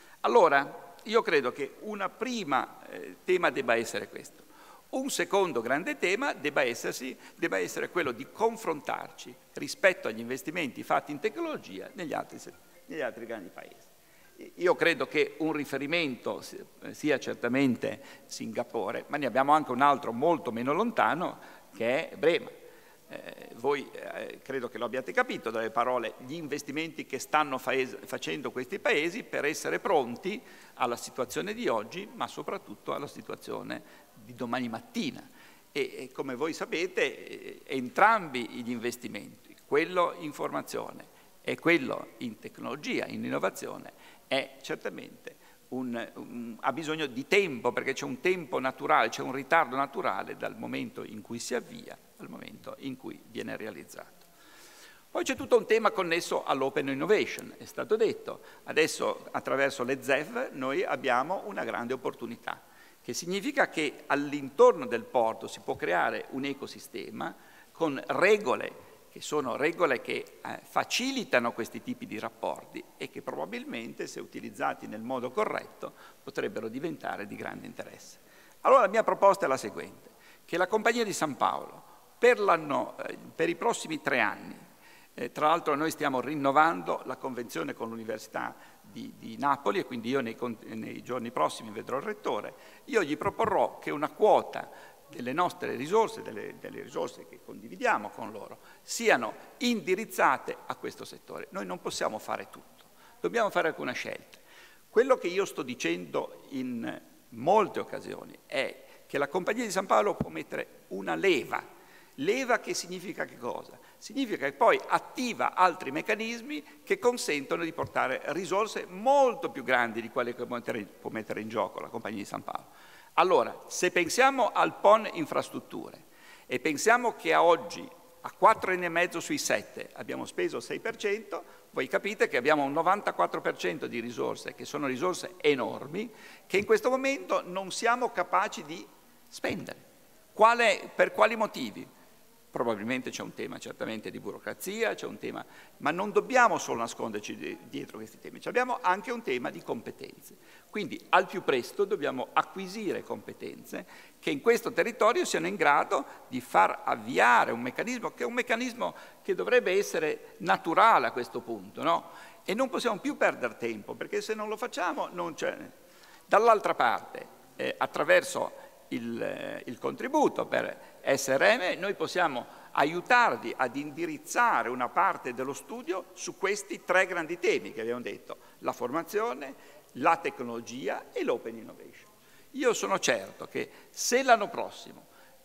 Allora, io credo che un primo eh, tema debba essere questo. Un secondo grande tema debba, essersi, debba essere quello di confrontarci rispetto agli investimenti fatti in tecnologia negli altri, negli altri grandi paesi. Io credo che un riferimento sia certamente Singapore, ma ne abbiamo anche un altro molto meno lontano che è Brema. Eh, voi eh, credo che lo abbiate capito dalle parole, gli investimenti che stanno fa facendo questi paesi per essere pronti alla situazione di oggi, ma soprattutto alla situazione di domani mattina. E, e come voi sapete, eh, entrambi gli investimenti, quello in formazione e quello in tecnologia, in innovazione, è certamente un, un, ha bisogno di tempo, perché c'è un tempo naturale, c'è un ritardo naturale dal momento in cui si avvia al momento in cui viene realizzato. Poi c'è tutto un tema connesso all'open innovation, è stato detto. Adesso attraverso le Z E V noi abbiamo una grande opportunità, che significa che all'intorno del porto si può creare un ecosistema con regole che sono regole che eh, facilitano questi tipi di rapporti e che probabilmente, se utilizzati nel modo corretto, potrebbero diventare di grande interesse. Allora la mia proposta è la seguente, che la Compagnia di San Paolo per, l'anno, eh, per i prossimi tre anni, eh, tra l'altro noi stiamo rinnovando la convenzione con l'Università di, di Napoli e quindi io nei, nei giorni prossimi vedrò il Rettore, io gli proporrò che una quota delle nostre risorse, delle, delle risorse che condividiamo con loro, siano indirizzate a questo settore. Noi non possiamo fare tutto, dobbiamo fare alcune scelte. Quello che io sto dicendo in molte occasioni è che la Compagnia di San Paolo può mettere una leva. Leva che significa che cosa? Significa che poi attiva altri meccanismi che consentono di portare risorse molto più grandi di quelle che può mettere in gioco la Compagnia di San Paolo. Allora, se pensiamo al P O N infrastrutture e pensiamo che a oggi a quattro anni e mezzo sui sette abbiamo speso il sei per cento, voi capite che abbiamo un novantaquattro per cento di risorse che sono risorse enormi che in questo momento non siamo capaci di spendere. Quale, per quali motivi? Probabilmente c'è un tema certamente di burocrazia, c'è un tema, ma non dobbiamo solo nasconderci dietro questi temi, abbiamo anche un tema di competenze. Quindi al più presto dobbiamo acquisire competenze che in questo territorio siano in grado di far avviare un meccanismo che è un meccanismo che dovrebbe essere naturale a questo punto, no? E non possiamo più perdere tempo, perché se non lo facciamo non c'è. Dall'altra parte, eh, attraverso Il, il contributo per S R M, noi possiamo aiutarvi ad indirizzare una parte dello studio su questi tre grandi temi che abbiamo detto, la formazione, la tecnologia e l'open innovation. Io sono certo che se l'anno prossimo,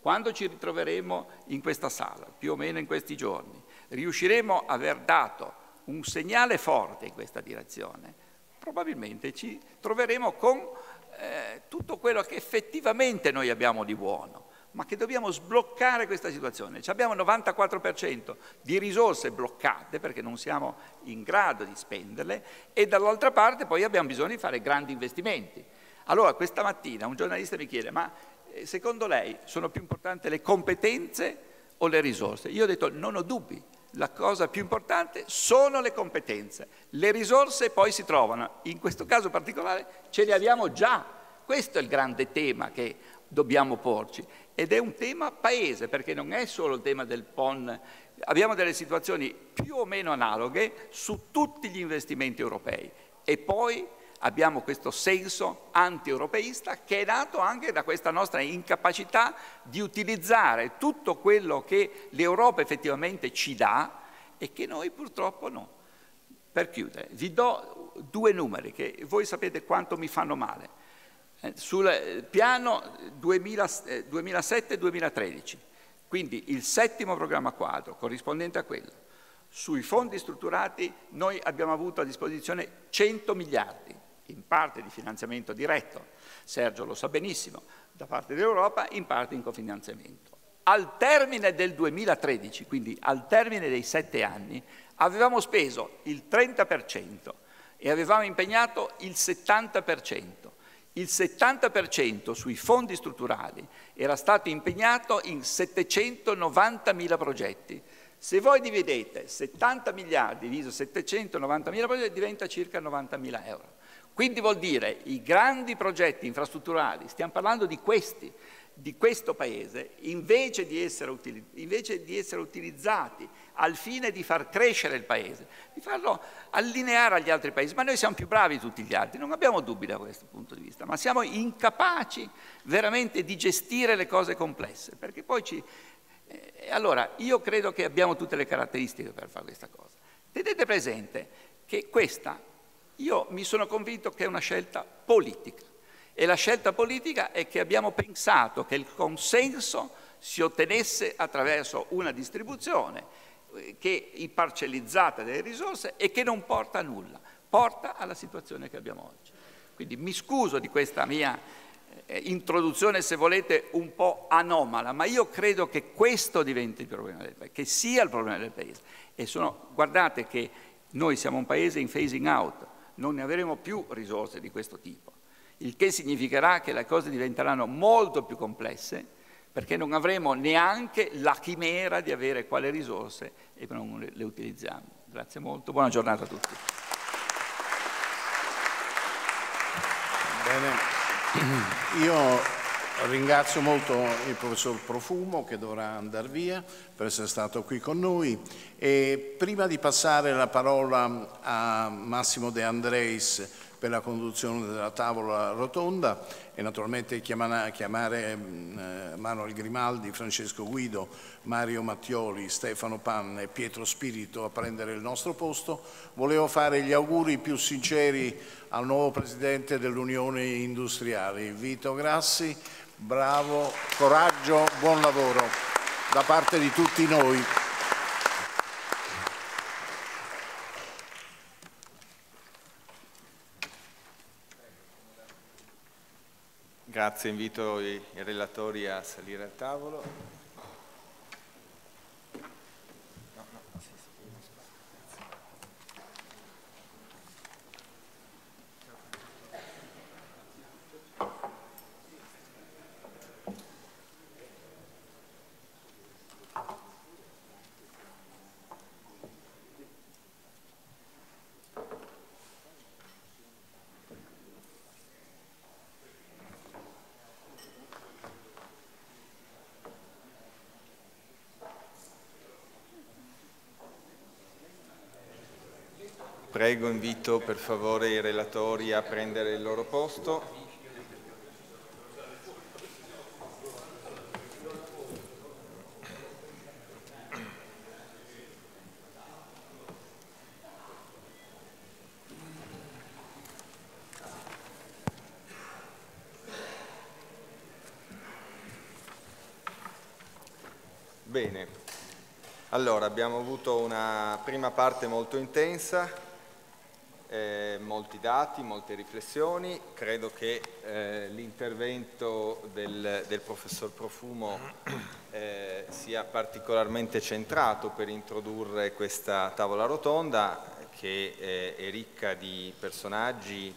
quando ci ritroveremo in questa sala, più o meno in questi giorni, riusciremo a aver dato un segnale forte in questa direzione, probabilmente ci troveremo con eh, tutto quello che effettivamente noi abbiamo di buono, ma che dobbiamo sbloccare questa situazione. Ci abbiamo il novantaquattro per cento di risorse bloccate perché non siamo in grado di spenderle e dall'altra parte poi abbiamo bisogno di fare grandi investimenti. Allora questa mattina un giornalista mi chiede: ma secondo lei sono più importanti le competenze o le risorse? Io ho detto: non ho dubbi, la cosa più importante sono le competenze, le risorse poi si trovano, in questo caso particolare ce le abbiamo già, questo è il grande tema che dobbiamo porci ed è un tema paese, perché non è solo il tema del P O N, abbiamo delle situazioni più o meno analoghe su tutti gli investimenti europei e poi abbiamo questo senso anti-europeista che è nato anche da questa nostra incapacità di utilizzare tutto quello che l'Europa effettivamente ci dà e che noi purtroppo no. Per chiudere, vi do due numeri che voi sapete quanto mi fanno male. Eh, sul piano duemilasette duemilatredici, quindi il settimo programma quadro corrispondente a quello, sui fondi strutturati noi abbiamo avuto a disposizione cento miliardi, in parte di finanziamento diretto, Sergio lo sa benissimo, da parte dell'Europa, in parte in cofinanziamento. Al termine del duemilatredici, quindi al termine dei sette anni, avevamo speso il trenta per cento e avevamo impegnato il settanta per cento. Il settanta per cento sui fondi strutturali era stato impegnato in settecentonovantamila progetti. Se voi dividete settanta miliardi diviso settecentonovantamila progetti diventa circa novantamila euro. Quindi vuol dire i grandi progetti infrastrutturali, stiamo parlando di questi, di questo Paese, invece di essere, invece di essere utilizzati al fine di far crescere il Paese, di farlo allineare agli altri Paesi, ma noi siamo più bravi di tutti gli altri, non abbiamo dubbi da questo punto di vista, ma siamo incapaci veramente di gestire le cose complesse, perché poi ci... Eh, allora, io credo che abbiamo tutte le caratteristiche per fare questa cosa. Tenete presente che questa, io mi sono convinto che è una scelta politica, e la scelta politica è che abbiamo pensato che il consenso si ottenesse attraverso una distribuzione che è parcellizzata delle risorse e che non porta a nulla, porta alla situazione che abbiamo oggi. Quindi mi scuso di questa mia eh, introduzione, se volete, un po' anomala, ma io credo che questo diventi il problema del Paese, che sia il problema del Paese. E sono, guardate che noi siamo un Paese in phasing out, non ne avremo più risorse di questo tipo. Il che significherà che le cose diventeranno molto più complesse perché non avremo neanche la chimera di avere quelle risorse e non le, le utilizziamo. Grazie molto, buona giornata a tutti. Bene, io ringrazio molto il professor Profumo che dovrà andare via per essere stato qui con noi e prima di passare la parola a Massimo De Andreis per la conduzione della tavola rotonda e naturalmente chiamare, chiamare eh, Manuel Grimaldi, Francesco Guido, Mario Mattioli, Stefano Panna e Pietro Spirito a prendere il nostro posto, volevo fare gli auguri più sinceri al nuovo Presidente dell'Unione Industriali, Vito Grassi, bravo, coraggio, buon lavoro da parte di tutti noi. Grazie, invito i relatori a salire al tavolo. Prego, invito per favore i relatori a prendere il loro posto. Bene, allora abbiamo avuto una prima parte molto intensa, eh, molti dati, molte riflessioni. Credo che eh, l'intervento del, del professor Profumo eh, sia particolarmente centrato per introdurre questa tavola rotonda che eh, è ricca di personaggi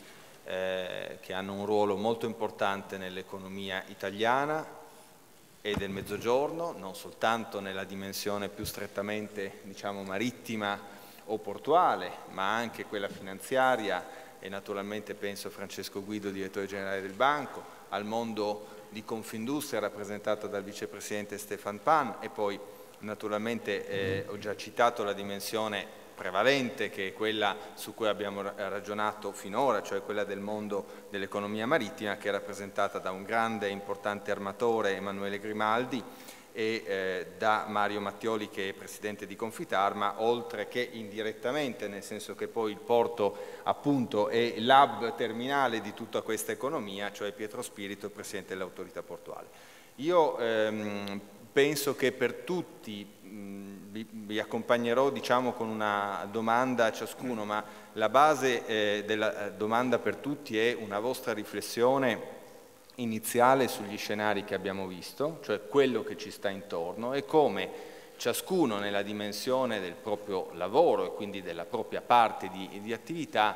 eh, che hanno un ruolo molto importante nell'economia italiana e del Mezzogiorno, non soltanto nella dimensione più strettamente, diciamo, marittima o portuale, ma anche quella finanziaria, e naturalmente penso a Francesco Guido, direttore generale del Banco, al mondo di Confindustria rappresentato dal vicepresidente Stefan Pan, e poi naturalmente eh, ho già citato la dimensione prevalente, che è quella su cui abbiamo ragionato finora, cioè quella del mondo dell'economia marittima, che è rappresentata da un grande e importante armatore, Emanuele Grimaldi, e eh, da Mario Mattioli, che è presidente di Confitarma, oltre che indirettamente, nel senso che poi il porto appunto è l'hub terminale di tutta questa economia, cioè Pietro Spirito, presidente dell'autorità portuale. Io ehm, penso che per tutti, mh, vi, vi accompagnerò, diciamo, con una domanda a ciascuno, ma la base eh, della domanda per tutti è una vostra riflessione iniziale sugli scenari che abbiamo visto, cioè quello che ci sta intorno, e come ciascuno nella dimensione del proprio lavoro e quindi della propria parte di, di attività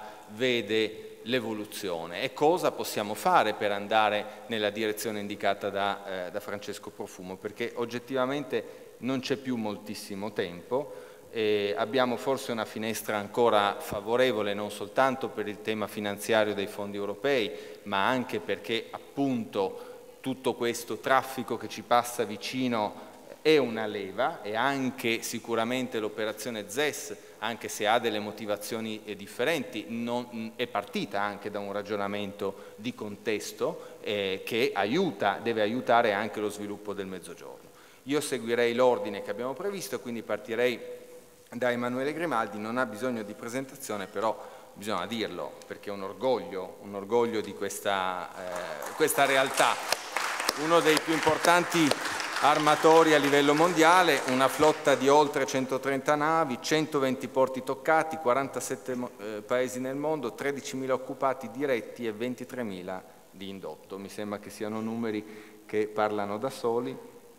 vede l'evoluzione e cosa possiamo fare per andare nella direzione indicata da, eh, da Francesco Profumo, perché oggettivamente non c'è più moltissimo tempo. E abbiamo forse una finestra ancora favorevole non soltanto per il tema finanziario dei fondi europei, ma anche perché appunto tutto questo traffico che ci passa vicino è una leva, e anche sicuramente l'operazione Z E S, anche se ha delle motivazioni differenti, non, è partita anche da un ragionamento di contesto eh, che aiuta, deve aiutare anche lo sviluppo del Mezzogiorno. Io seguirei l'ordine che abbiamo previsto, quindi partirei da Emanuele Grimaldi. Non ha bisogno di presentazione, però bisogna dirlo, perché è un orgoglio, un orgoglio di questa, eh, questa realtà. Uno dei più importanti armatori a livello mondiale, una flotta di oltre centotrenta navi, centoventi porti toccati, quarantasette eh, paesi nel mondo, tredicimila occupati diretti e ventitremila di indotto. Mi sembra che siano numeri che parlano da soli.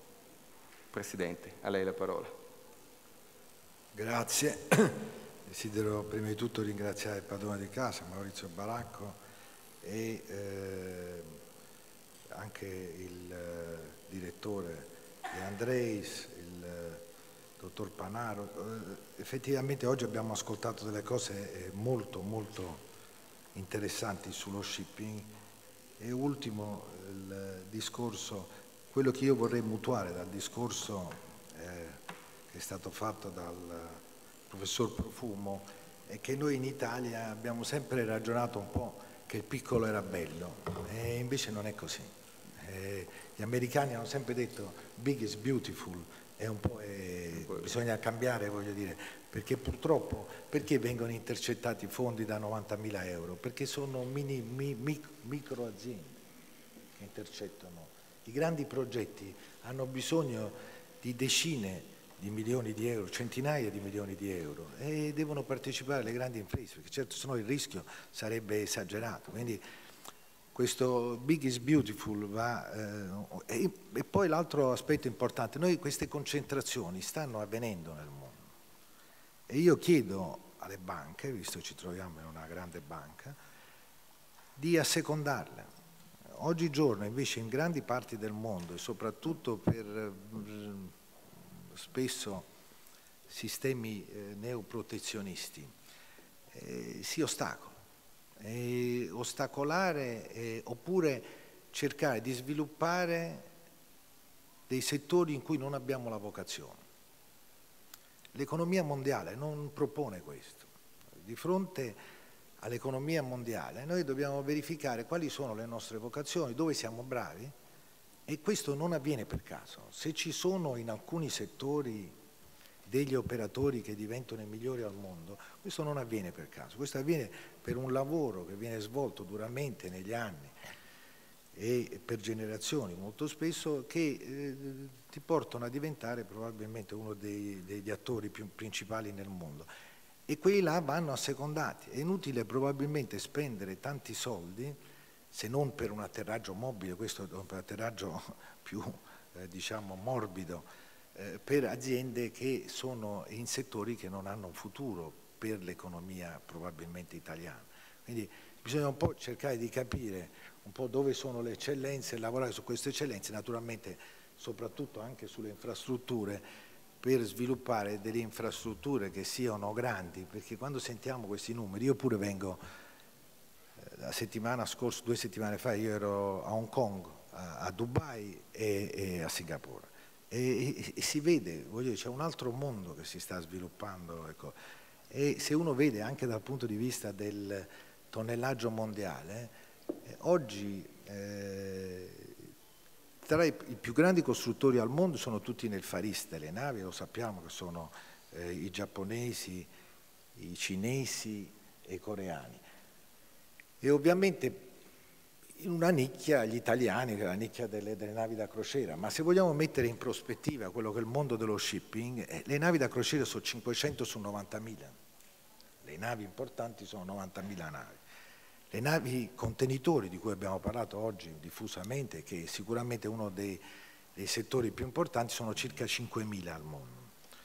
Presidente, a lei la parola. Grazie. Desidero prima di tutto ringraziare il padrone di casa, Maurizio Baracco, e eh, anche il eh, direttore De Andreis, il eh, dottor Panaro. Eh, effettivamente oggi abbiamo ascoltato delle cose eh, molto molto interessanti sullo shipping, e ultimo il discorso, quello che io vorrei mutuare dal discorso eh, che è stato fatto dal professor Profumo, è che noi in Italia abbiamo sempre ragionato un po' che il piccolo era bello, e invece non è così. Eh, gli americani hanno sempre detto big is beautiful, e un po' è, bisogna cambiare, voglio dire, perché purtroppo, perché vengono intercettati fondi da novantamila euro? Perché sono mini, mi, mi, micro aziende che intercettano. I grandi progetti hanno bisogno di decine di milioni di euro, centinaia di milioni di euro, e devono partecipare le grandi imprese, perché certo se no il rischio sarebbe esagerato. Quindi questo big is beautiful va, eh, e, e poi l'altro aspetto importante, noi queste concentrazioni stanno avvenendo nel mondo, e io chiedo alle banche, visto che ci troviamo in una grande banca, di assecondarle. Oggigiorno invece in grandi parti del mondo, e soprattutto per spesso sistemi eh, neoprotezionisti, eh, si ostacola. E ostacolare eh, oppure cercare di sviluppare dei settori in cui non abbiamo la vocazione. L'economia mondiale non propone questo. Di fronte all'economia mondiale noi dobbiamo verificare quali sono le nostre vocazioni, dove siamo bravi. E questo non avviene per caso. Se ci sono in alcuni settori degli operatori che diventano i migliori al mondo, questo non avviene per caso, questo avviene per un lavoro che viene svolto duramente negli anni. e per generazioni molto spesso, che eh, ti portano a diventare probabilmente uno dei, degli attori più principali nel mondo. E quelli là vanno assecondati. È inutile probabilmente spendere tanti soldi, se non per un atterraggio mobile, questo è un atterraggio più eh, diciamo morbido, eh, per aziende che sono in settori che non hanno un futuro per l'economia probabilmente italiana. Quindi bisogna un po' cercare di capire un po' dove sono le eccellenze e lavorare su queste eccellenze, naturalmente soprattutto anche sulle infrastrutture, per sviluppare delle infrastrutture che siano grandi, perché quando sentiamo questi numeri, io pure vengo, eh, la settimana scorsa, due settimane fa, io ero a Hong Kong, a, a Dubai e, e a Singapore, e, e, e si vede, voglio dire, c'è un altro mondo che si sta sviluppando, ecco. E se uno vede anche dal punto di vista del tonnellaggio mondiale, eh, oggi eh, tra i, i più grandi costruttori al mondo sono tutti nel Far East delle navi, lo sappiamo che sono eh, i giapponesi, i cinesi e i coreani. E ovviamente in una nicchia gli italiani, che è la nicchia delle, delle navi da crociera, ma se vogliamo mettere in prospettiva quello che è il mondo dello shipping, eh, le navi da crociera sono cinquecento su novantamila, le navi importanti sono novantamila navi. Le navi contenitori di cui abbiamo parlato oggi diffusamente, che è sicuramente uno dei, dei settori più importanti, sono circa cinquemila al mondo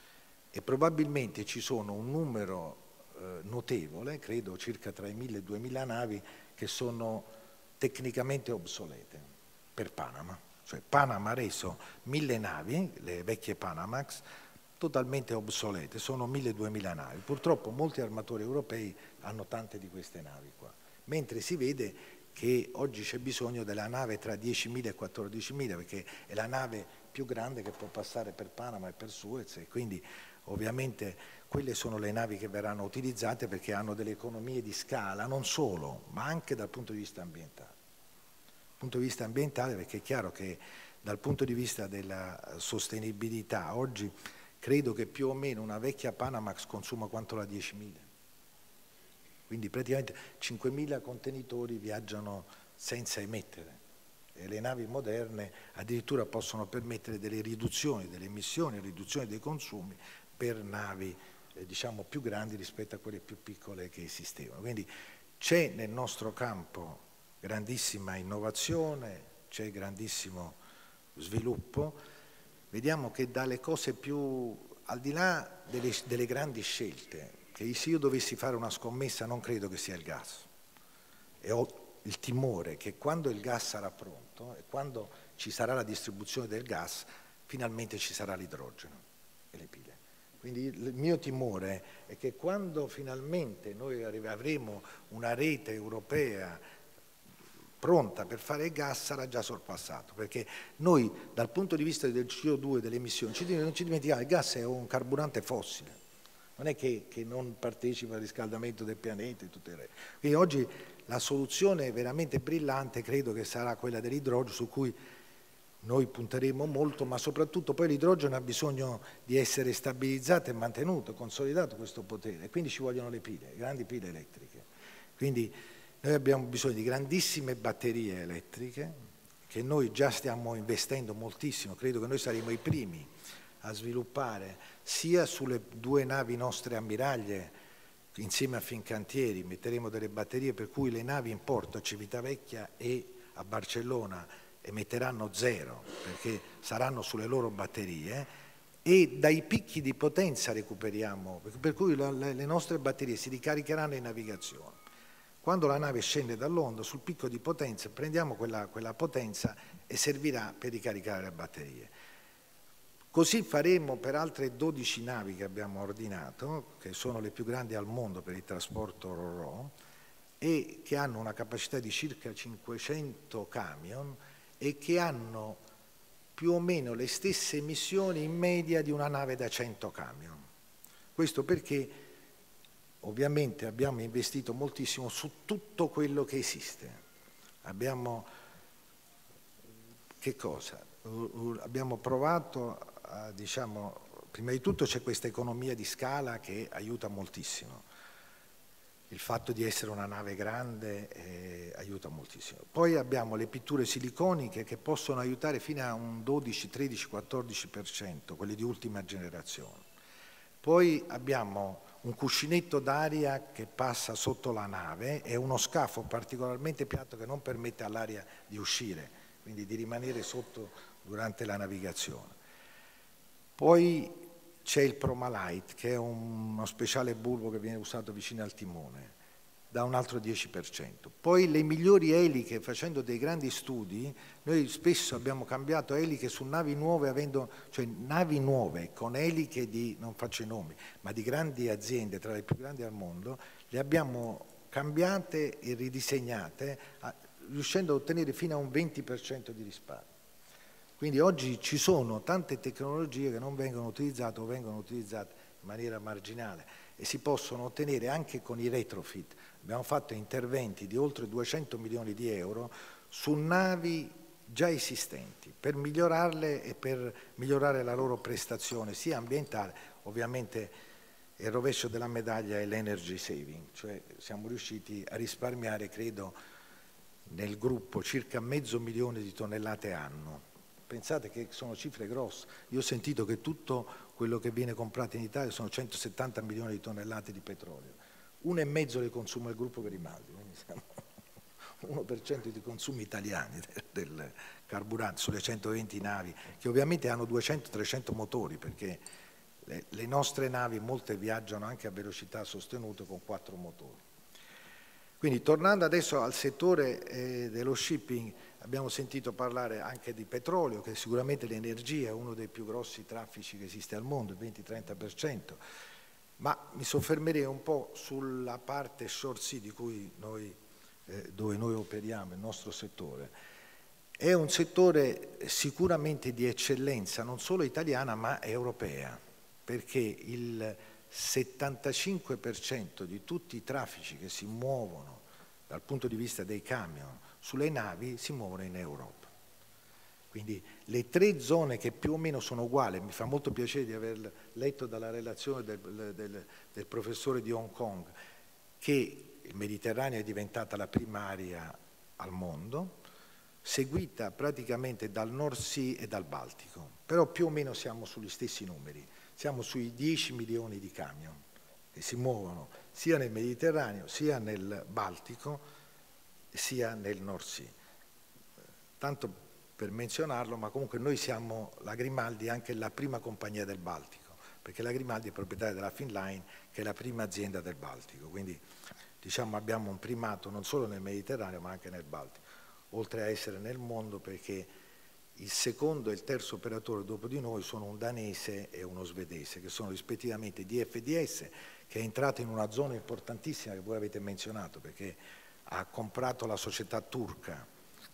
e probabilmente ci sono un numero eh, notevole, credo circa tra i mille e duemila navi, che sono tecnicamente obsolete per Panama. Cioè Panama ha reso mille navi, le vecchie Panamax, totalmente obsolete, sono mille e duemila navi. Purtroppo molti armatori europei hanno tante di queste navi qua. Mentre si vede che oggi c'è bisogno della nave tra diecimila e quattordicimila, perché è la nave più grande che può passare per Panama e per Suez, e quindi ovviamente quelle sono le navi che verranno utilizzate perché hanno delle economie di scala, non solo, ma anche dal punto di vista ambientale. Dal punto di vista ambientale, perché è chiaro che dal punto di vista della sostenibilità, oggi credo che più o meno una vecchia Panamax consuma quanto la diecimila. Quindi praticamente cinquemila contenitori viaggiano senza emettere e le navi moderne addirittura possono permettere delle riduzioni delle emissioni, riduzioni dei consumi per navi eh, diciamo più grandi rispetto a quelle più piccole che esistevano. Quindi c'è nel nostro campo grandissima innovazione, c'è grandissimo sviluppo. Vediamo che dalle cose più, al di là delle, delle grandi scelte, che se io dovessi fare una scommessa non credo che sia il gas, e ho il timore che quando il gas sarà pronto e quando ci sarà la distribuzione del gas, finalmente ci sarà l'idrogeno e le pile. Quindi il mio timore è che quando finalmente noi avremo una rete europea pronta per fare il gas, sarà già sorpassato, perché noi dal punto di vista del C O due, delle emissioni, non ci dimentichiamo, il gas è un carburante fossile. Non è che, che non partecipa al riscaldamento del pianeta e tutto il resto. Quindi oggi la soluzione veramente brillante credo che sarà quella dell'idrogeno, su cui noi punteremo molto, ma soprattutto poi l'idrogeno ha bisogno di essere stabilizzato e mantenuto, consolidato questo potere, e quindi ci vogliono le pile, grandi pile elettriche. Quindi noi abbiamo bisogno di grandissime batterie elettriche, che noi già stiamo investendo moltissimo, credo che noi saremo i primi a sviluppare sia sulle due navi nostre ammiraglie, insieme a Fincantieri metteremo delle batterie per cui le navi in porto a Civitavecchia e a Barcellona emetteranno zero, perché saranno sulle loro batterie, e dai picchi di potenza recuperiamo, per cui la, le nostre batterie si ricaricheranno in navigazione. Quando la nave scende dall'onda sul picco di potenza prendiamo quella, quella potenza e servirà per ricaricare le batterie. Così faremo per altre dodici navi che abbiamo ordinato, che sono le più grandi al mondo per il trasporto ro-ro e che hanno una capacità di circa cinquecento camion e che hanno più o meno le stesse emissioni in media di una nave da cento camion. Questo perché ovviamente abbiamo investito moltissimo su tutto quello che esiste. Abbiamo, che cosa? Abbiamo provato a, diciamo, prima di tutto c'è questa economia di scala che aiuta moltissimo. il fatto di essere una nave grande eh, aiuta moltissimo. Poi abbiamo le pitture siliconiche che possono aiutare fino a un dodici, tredici, quattordici per cento, quelle di ultima generazione. Poi abbiamo un cuscinetto d'aria che passa sotto la nave e uno scafo particolarmente piatto che non permette all'aria di uscire, quindi di rimanere sotto durante la navigazione. Poi c'è il Promalite, che è uno speciale bulbo che viene usato vicino al timone, da un altro dieci per cento. Poi le migliori eliche, facendo dei grandi studi, noi spesso abbiamo cambiato eliche su navi nuove, avendo, cioè navi nuove con eliche di, non faccio i nomi, ma di grandi aziende, tra le più grandi al mondo, le abbiamo cambiate e ridisegnate, riuscendo a ottenere fino a un venti per cento di risparmio. Quindi oggi ci sono tante tecnologie che non vengono utilizzate o vengono utilizzate in maniera marginale e si possono ottenere anche con i retrofit. Abbiamo fatto interventi di oltre duecento milioni di euro su navi già esistenti per migliorarle e per migliorare la loro prestazione sia ambientale, ovviamente il rovescio della medaglia è l'energy saving, cioè siamo riusciti a risparmiare, credo, nel gruppo circa mezzo milione di tonnellate anno. Pensate che sono cifre grosse. Io ho sentito che tutto quello che viene comprato in Italia sono centosettanta milioni di tonnellate di petrolio. Uno e mezzo le consuma il gruppo Grimaldi, quindi siamo uno per cento dei consumi italiani del, del carburante sulle centoventi navi, che ovviamente hanno duecento trecento motori, perché le, le nostre navi, molte viaggiano anche a velocità sostenute con quattro motori. Quindi tornando adesso al settore eh, dello shipping, abbiamo sentito parlare anche di petrolio, che sicuramente l'energia è uno dei più grossi traffici che esiste al mondo, il venti trenta per cento, ma mi soffermerei un po' sulla parte short sea di cui noi, eh, dove noi operiamo, il nostro settore. È un settore sicuramente di eccellenza, non solo italiana ma europea, perché il settantacinque per cento di tutti i traffici che si muovono dal punto di vista dei camion sulle navi si muovono in Europa. Quindi le tre zone che più o meno sono uguali, mi fa molto piacere di aver letto dalla relazione del, del, del professore di Hong Kong che il Mediterraneo è diventata la prima area al mondo, seguita praticamente dal North Sea e dal Baltico, però più o meno siamo sugli stessi numeri. Siamo sui dieci milioni di camion che si muovono sia nel Mediterraneo, sia nel Baltico, sia nel North Sea. Tanto per menzionarlo, ma comunque noi siamo, la Grimaldi, anche la prima compagnia del Baltico, perché la Grimaldi è proprietaria della Finnline, che è la prima azienda del Baltico. Quindi diciamo abbiamo un primato non solo nel Mediterraneo, ma anche nel Baltico, oltre a essere nel mondo, perché il secondo e il terzo operatore dopo di noi sono un danese e uno svedese, che sono rispettivamente D F D S, che è entrato in una zona importantissima che voi avete menzionato, perché ha comprato la società turca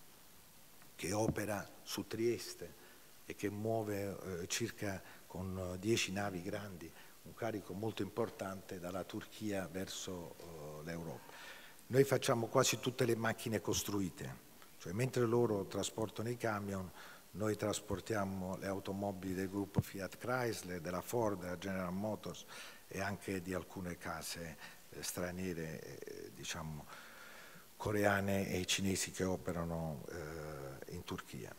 che opera su Trieste e che muove eh, circa con dieci navi grandi un carico molto importante dalla Turchia verso eh, l'Europa. Noi facciamo quasi tutte le macchine costruite, cioè mentre loro trasportano i camion, noi trasportiamo le automobili del gruppo Fiat Chrysler, della Ford, della General Motors e anche di alcune case eh, straniere, eh, diciamo, coreane e cinesi che operano eh, in Turchia.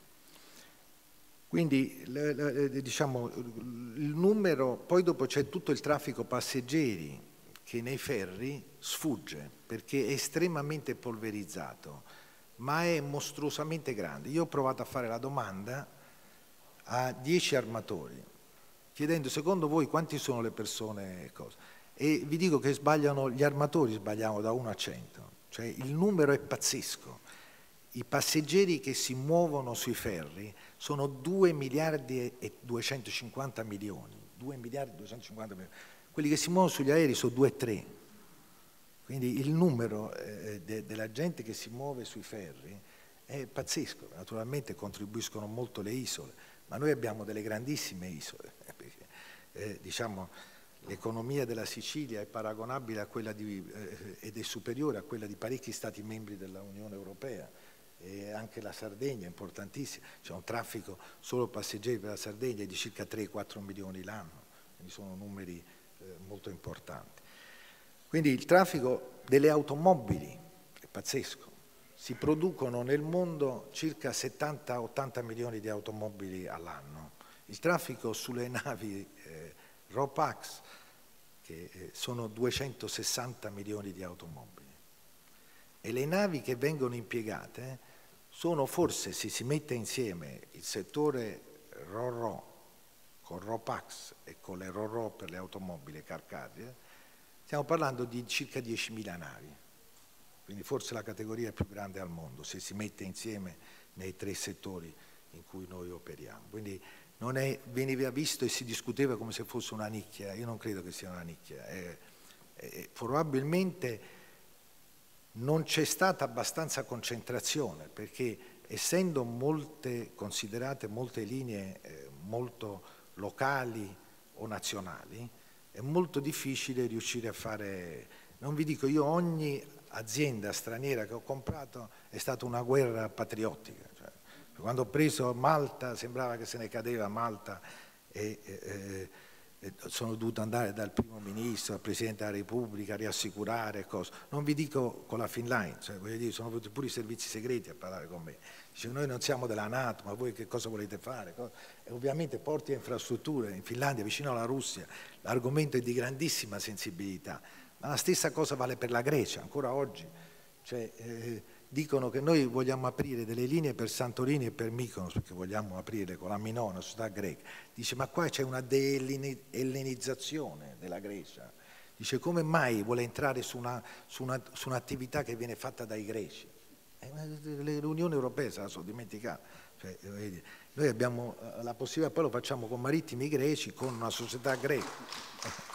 Quindi le, le, diciamo, il numero, poi dopo c'è tutto il traffico passeggeri che nei ferri sfugge perché è estremamente polverizzato, ma è mostruosamente grande. Io ho provato a fare la domanda a dieci armatori, chiedendo secondo voi quanti sono le persone e cose. E vi dico che sbagliano, gli armatori sbagliano da uno a cento, cioè il numero è pazzesco. I passeggeri che si muovono sui ferri sono due miliardi e duecentocinquanta milioni, due miliardi e duecentocinquanta milioni. Quelli che si muovono sugli aerei sono due e tre. Quindi il numero eh, de, della gente che si muove sui ferri è pazzesco. Naturalmente contribuiscono molto le isole, ma noi abbiamo delle grandissime isole. Perché, eh, diciamo, l'economia della Sicilia è paragonabile a quella di, eh, ed è superiore a quella di parecchi Stati membri dell'Unione Europea. E anche la Sardegna è importantissima. C'è un traffico solo passeggeri per la Sardegna di circa tre quattro milioni l'anno, quindi sono numeri eh, molto importanti. Quindi il traffico delle automobili è pazzesco. Si producono nel mondo circa settanta ottanta milioni di automobili all'anno. Il traffico sulle navi eh, Ro-Pax, che eh, sono duecentosessanta milioni di automobili. E le navi che vengono impiegate sono forse, se si mette insieme il settore Ro-Ro con Ro-Pax e con le Ro-Ro per le automobili car carrier, stiamo parlando di circa diecimila navi. Quindi forse la categoria più grande al mondo, se si mette insieme nei tre settori in cui noi operiamo. Quindi non è, veniva visto e si discuteva come se fosse una nicchia. Io non credo che sia una nicchia. È, è, probabilmente non c'è stata abbastanza concentrazione, perché essendo molte, considerate molte linee eh, molto locali o nazionali, è molto difficile riuscire a fare, non vi dico, io ogni azienda straniera che ho comprato è stata una guerra patriottica. Cioè, quando ho preso Malta sembrava che se ne cadeva Malta e, e, e sono dovuto andare dal primo ministro al Presidente della Repubblica a riassicurare cose. Non vi dico con la Finlandia, cioè, voglio dire, sono venuti pure i servizi segreti a parlare con me. Dice, noi non siamo della NATO, ma voi che cosa volete fare? E ovviamente porti e infrastrutture in Finlandia, vicino alla Russia, l'argomento è di grandissima sensibilità. Ma la stessa cosa vale per la Grecia, ancora oggi. Cioè, eh, dicono che noi vogliamo aprire delle linee per Santorini e per Mykonos, perché vogliamo aprire con la Minoa, una società greca. Dice, ma qua c'è una de-ellenizzazione della Grecia. Dice, come mai vuole entrare su, una, su, una, su un'attività che viene fatta dai greci? Eh, L'Unione Europea se la sono dimenticata. Cioè, noi abbiamo la possibilità, poi lo facciamo con marittimi greci, con una società greca.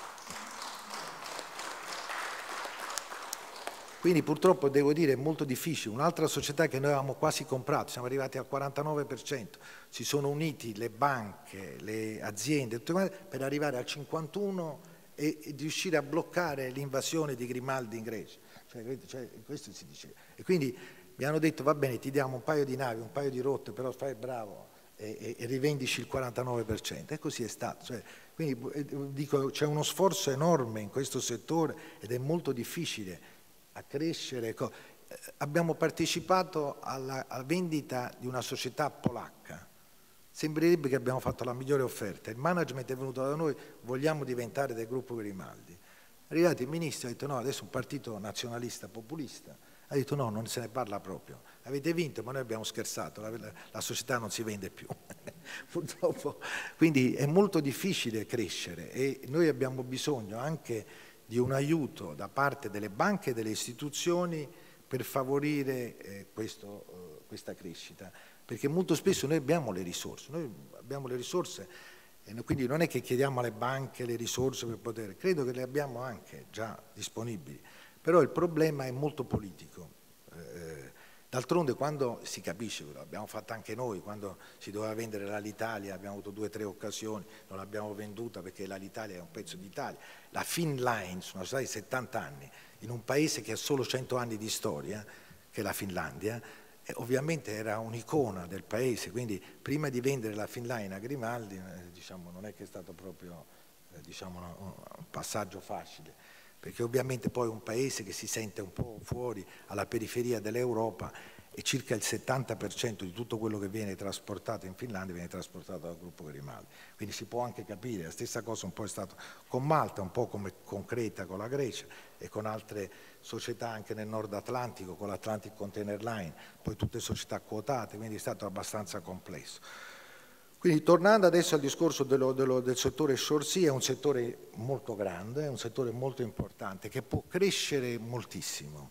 Quindi purtroppo devo dire è molto difficile. Un'altra società che noi avevamo quasi comprato, siamo arrivati al quarantanove per cento, si sono uniti le banche, le aziende, tutte per arrivare al cinquantuno per cento e, e riuscire a bloccare l'invasione di Grimaldi in Grecia. Cioè, cioè, questo si dice. E quindi mi hanno detto va bene, ti diamo un paio di navi, un paio di rotte, però fai bravo e, e, e rivendici il quarantanove per cento. E così è stato. Cioè, quindi dico, c'è uno sforzo enorme in questo settore ed è molto difficile a crescere. Abbiamo partecipato alla, alla vendita di una società polacca. Sembrerebbe che abbiamo fatto la migliore offerta. Il management è venuto da noi, vogliamo diventare del gruppo Grimaldi. È arrivato il ministro e ha detto no, adesso un partito nazionalista populista. Ha detto no, non se ne parla proprio. Avete vinto, ma noi abbiamo scherzato, la, la, la società non si vende più. Purtroppo. Quindi è molto difficile crescere e noi abbiamo bisogno anche di un aiuto da parte delle banche e delle istituzioni per favorire eh, questo, eh, questa crescita, perché molto spesso noi abbiamo le risorse, noi abbiamo le risorse e quindi non è che chiediamo alle banche le risorse per poter, credo che le abbiamo anche già disponibili, però il problema è molto politico. Eh, D'altronde quando si capisce, l'abbiamo fatto anche noi, quando si doveva vendere l'Alitalia abbiamo avuto due o tre occasioni, non l'abbiamo venduta perché l'Alitalia è un pezzo d'Italia. La Finline, sono stati settanta anni, in un paese che ha solo cento anni di storia, che è la Finlandia, eh, ovviamente era un'icona del paese, quindi prima di vendere la Finline a Grimaldi, eh, diciamo, non è che è stato proprio eh, diciamo, un, un passaggio facile. Perché ovviamente poi è un paese che si sente un po' fuori, alla periferia dell'Europa e circa il settanta per cento di tutto quello che viene trasportato in Finlandia viene trasportato dal gruppo Grimaldi. Quindi si può anche capire, la stessa cosa un po' è stato con Malta, un po' come con Creta, con la Grecia e con altre società anche nel Nord Atlantico, con l'Atlantic Container Line, poi tutte società quotate, quindi è stato abbastanza complesso. Quindi tornando adesso al discorso dello, dello, del settore short sea, è un settore molto grande, è un settore molto importante che può crescere moltissimo.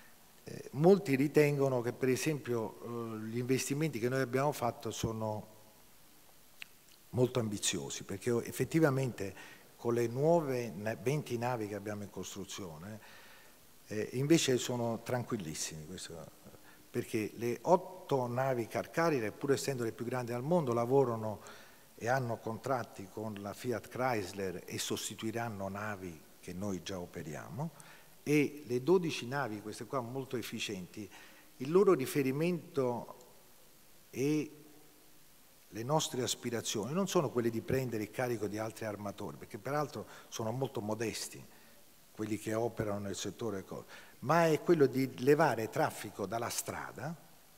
Eh, molti ritengono che per esempio eh, gli investimenti che noi abbiamo fatto sono molto ambiziosi perché effettivamente con le nuove venti navi che abbiamo in costruzione eh, invece sono tranquillissimi. Questo, perché le otto navi car carrier, pur essendo le più grandi al mondo, lavorano e hanno contratti con la Fiat Chrysler e sostituiranno navi che noi già operiamo, e le dodici navi, queste qua molto efficienti, il loro riferimento e le nostre aspirazioni non sono quelle di prendere il carico di altri armatori, perché peraltro sono molto modesti. quelli che operano nel settore, ma è quello di levare traffico dalla strada,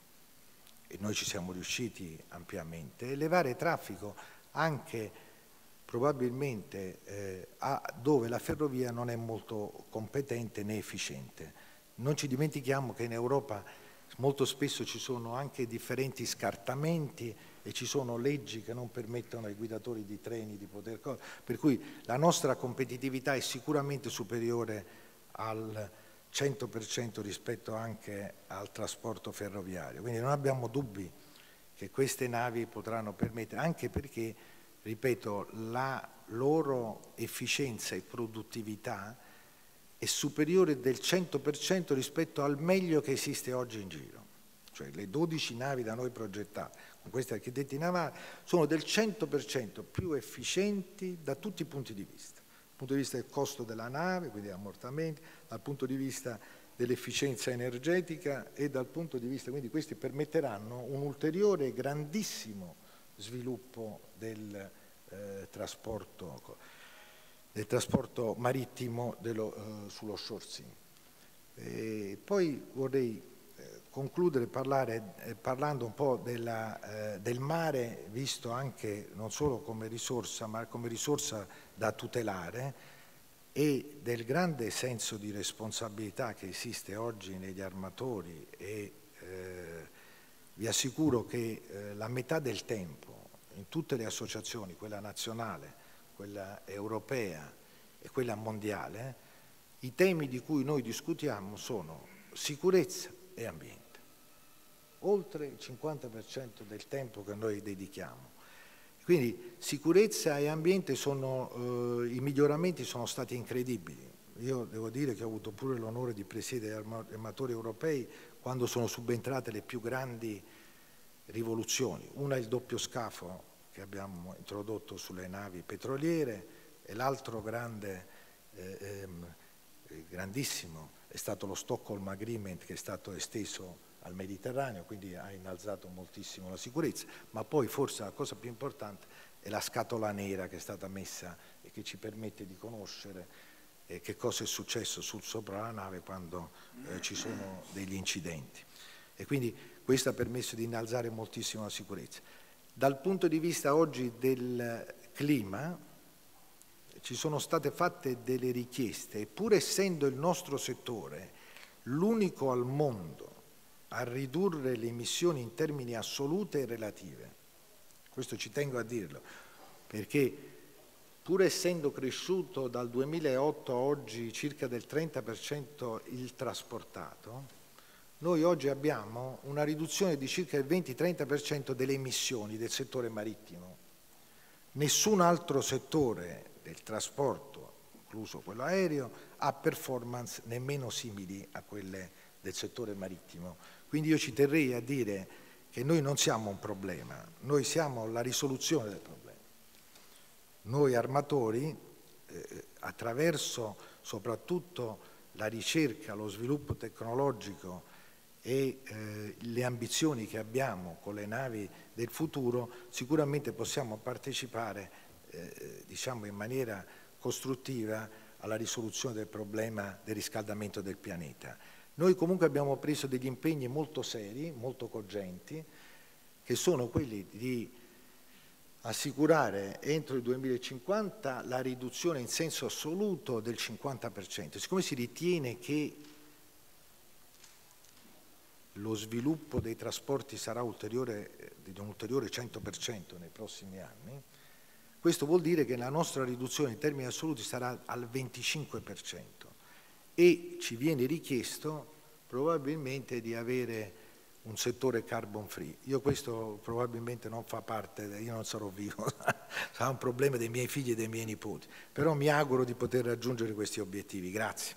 e noi ci siamo riusciti ampiamente, e levare traffico anche probabilmente eh, a dove la ferrovia non è molto competente né efficiente. Non ci dimentichiamo che in Europa molto spesso ci sono anche differenti scartamenti e ci sono leggi che non permettono ai guidatori di treni di poter... Per cui la nostra competitività è sicuramente superiore al cento per cento rispetto anche al trasporto ferroviario. Quindi non abbiamo dubbi che queste navi potranno permettere, anche perché, ripeto, la loro efficienza e produttività è superiore del cento per cento rispetto al meglio che esiste oggi in giro. Cioè le dodici navi da noi progettate, con questi architetti navali, sono del cento per cento più efficienti da tutti i punti di vista. Dal punto di vista del costo della nave, quindi ammortamenti, dal punto di vista dell'efficienza energetica e dal punto di vista, quindi questi permetteranno un ulteriore grandissimo sviluppo del eh, trasporto, del trasporto marittimo dello, eh, sullo shoresea. E poi vorrei eh, concludere parlare, eh, parlando un po' della, eh, del mare, visto anche non solo come risorsa, ma come risorsa da tutelare, e del grande senso di responsabilità che esiste oggi negli armatori, e eh, vi assicuro che eh, la metà del tempo in tutte le associazioni, quella nazionale, quella europea e quella mondiale, i temi di cui noi discutiamo sono sicurezza e ambiente, oltre il cinquanta per cento del tempo che noi dedichiamo. Quindi sicurezza e ambiente sono, eh, i miglioramenti sono stati incredibili. Io devo dire che ho avuto pure l'onore di presiedere gli armatori europei quando sono subentrate le più grandi rivoluzioni. Una è il doppio scafo che abbiamo introdotto sulle navi petroliere, e l'altro grande, eh, ehm, grandissimo, è stato lo Stockholm Agreement, che è stato esteso al Mediterraneo, quindi ha innalzato moltissimo la sicurezza, ma poi forse la cosa più importante è la scatola nera che è stata messa e che ci permette di conoscere eh, che cosa è successo sul sopra la nave quando eh, ci sono degli incidenti. E quindi questo ha permesso di innalzare moltissimo la sicurezza. Dal punto di vista oggi del clima, ci sono state fatte delle richieste, e pur essendo il nostro settore l'unico al mondo a ridurre le emissioni in termini assolute e relative, questo ci tengo a dirlo, perché pur essendo cresciuto dal duemilaotto a oggi circa del trenta per cento il trasportato, noi oggi abbiamo una riduzione di circa il venti trenta per cento delle emissioni del settore marittimo. Nessun altro settore del trasporto, incluso quello aereo, ha performance nemmeno simili a quelle del settore marittimo. Quindi io ci terrei a dire che noi non siamo un problema, noi siamo la risoluzione del problema. Noi armatori, eh, attraverso soprattutto la ricerca, lo sviluppo tecnologico e eh, le ambizioni che abbiamo con le navi del futuro, sicuramente possiamo partecipare eh, diciamo in maniera costruttiva alla risoluzione del problema del riscaldamento del pianeta. Noi comunque abbiamo preso degli impegni molto seri, molto cogenti, che sono quelli di assicurare entro il duemilacinquanta la riduzione in senso assoluto del cinquanta per cento. Siccome si ritiene che lo sviluppo dei trasporti sarà ulteriore, di un ulteriore cento per cento nei prossimi anni, questo vuol dire che la nostra riduzione in termini assoluti sarà al venticinque per cento. E ci viene richiesto probabilmente di avere un settore carbon free. Io questo probabilmente non fa parte, io non sarò vivo, sarà un problema dei miei figli e dei miei nipoti, però mi auguro di poter raggiungere questi obiettivi. Grazie.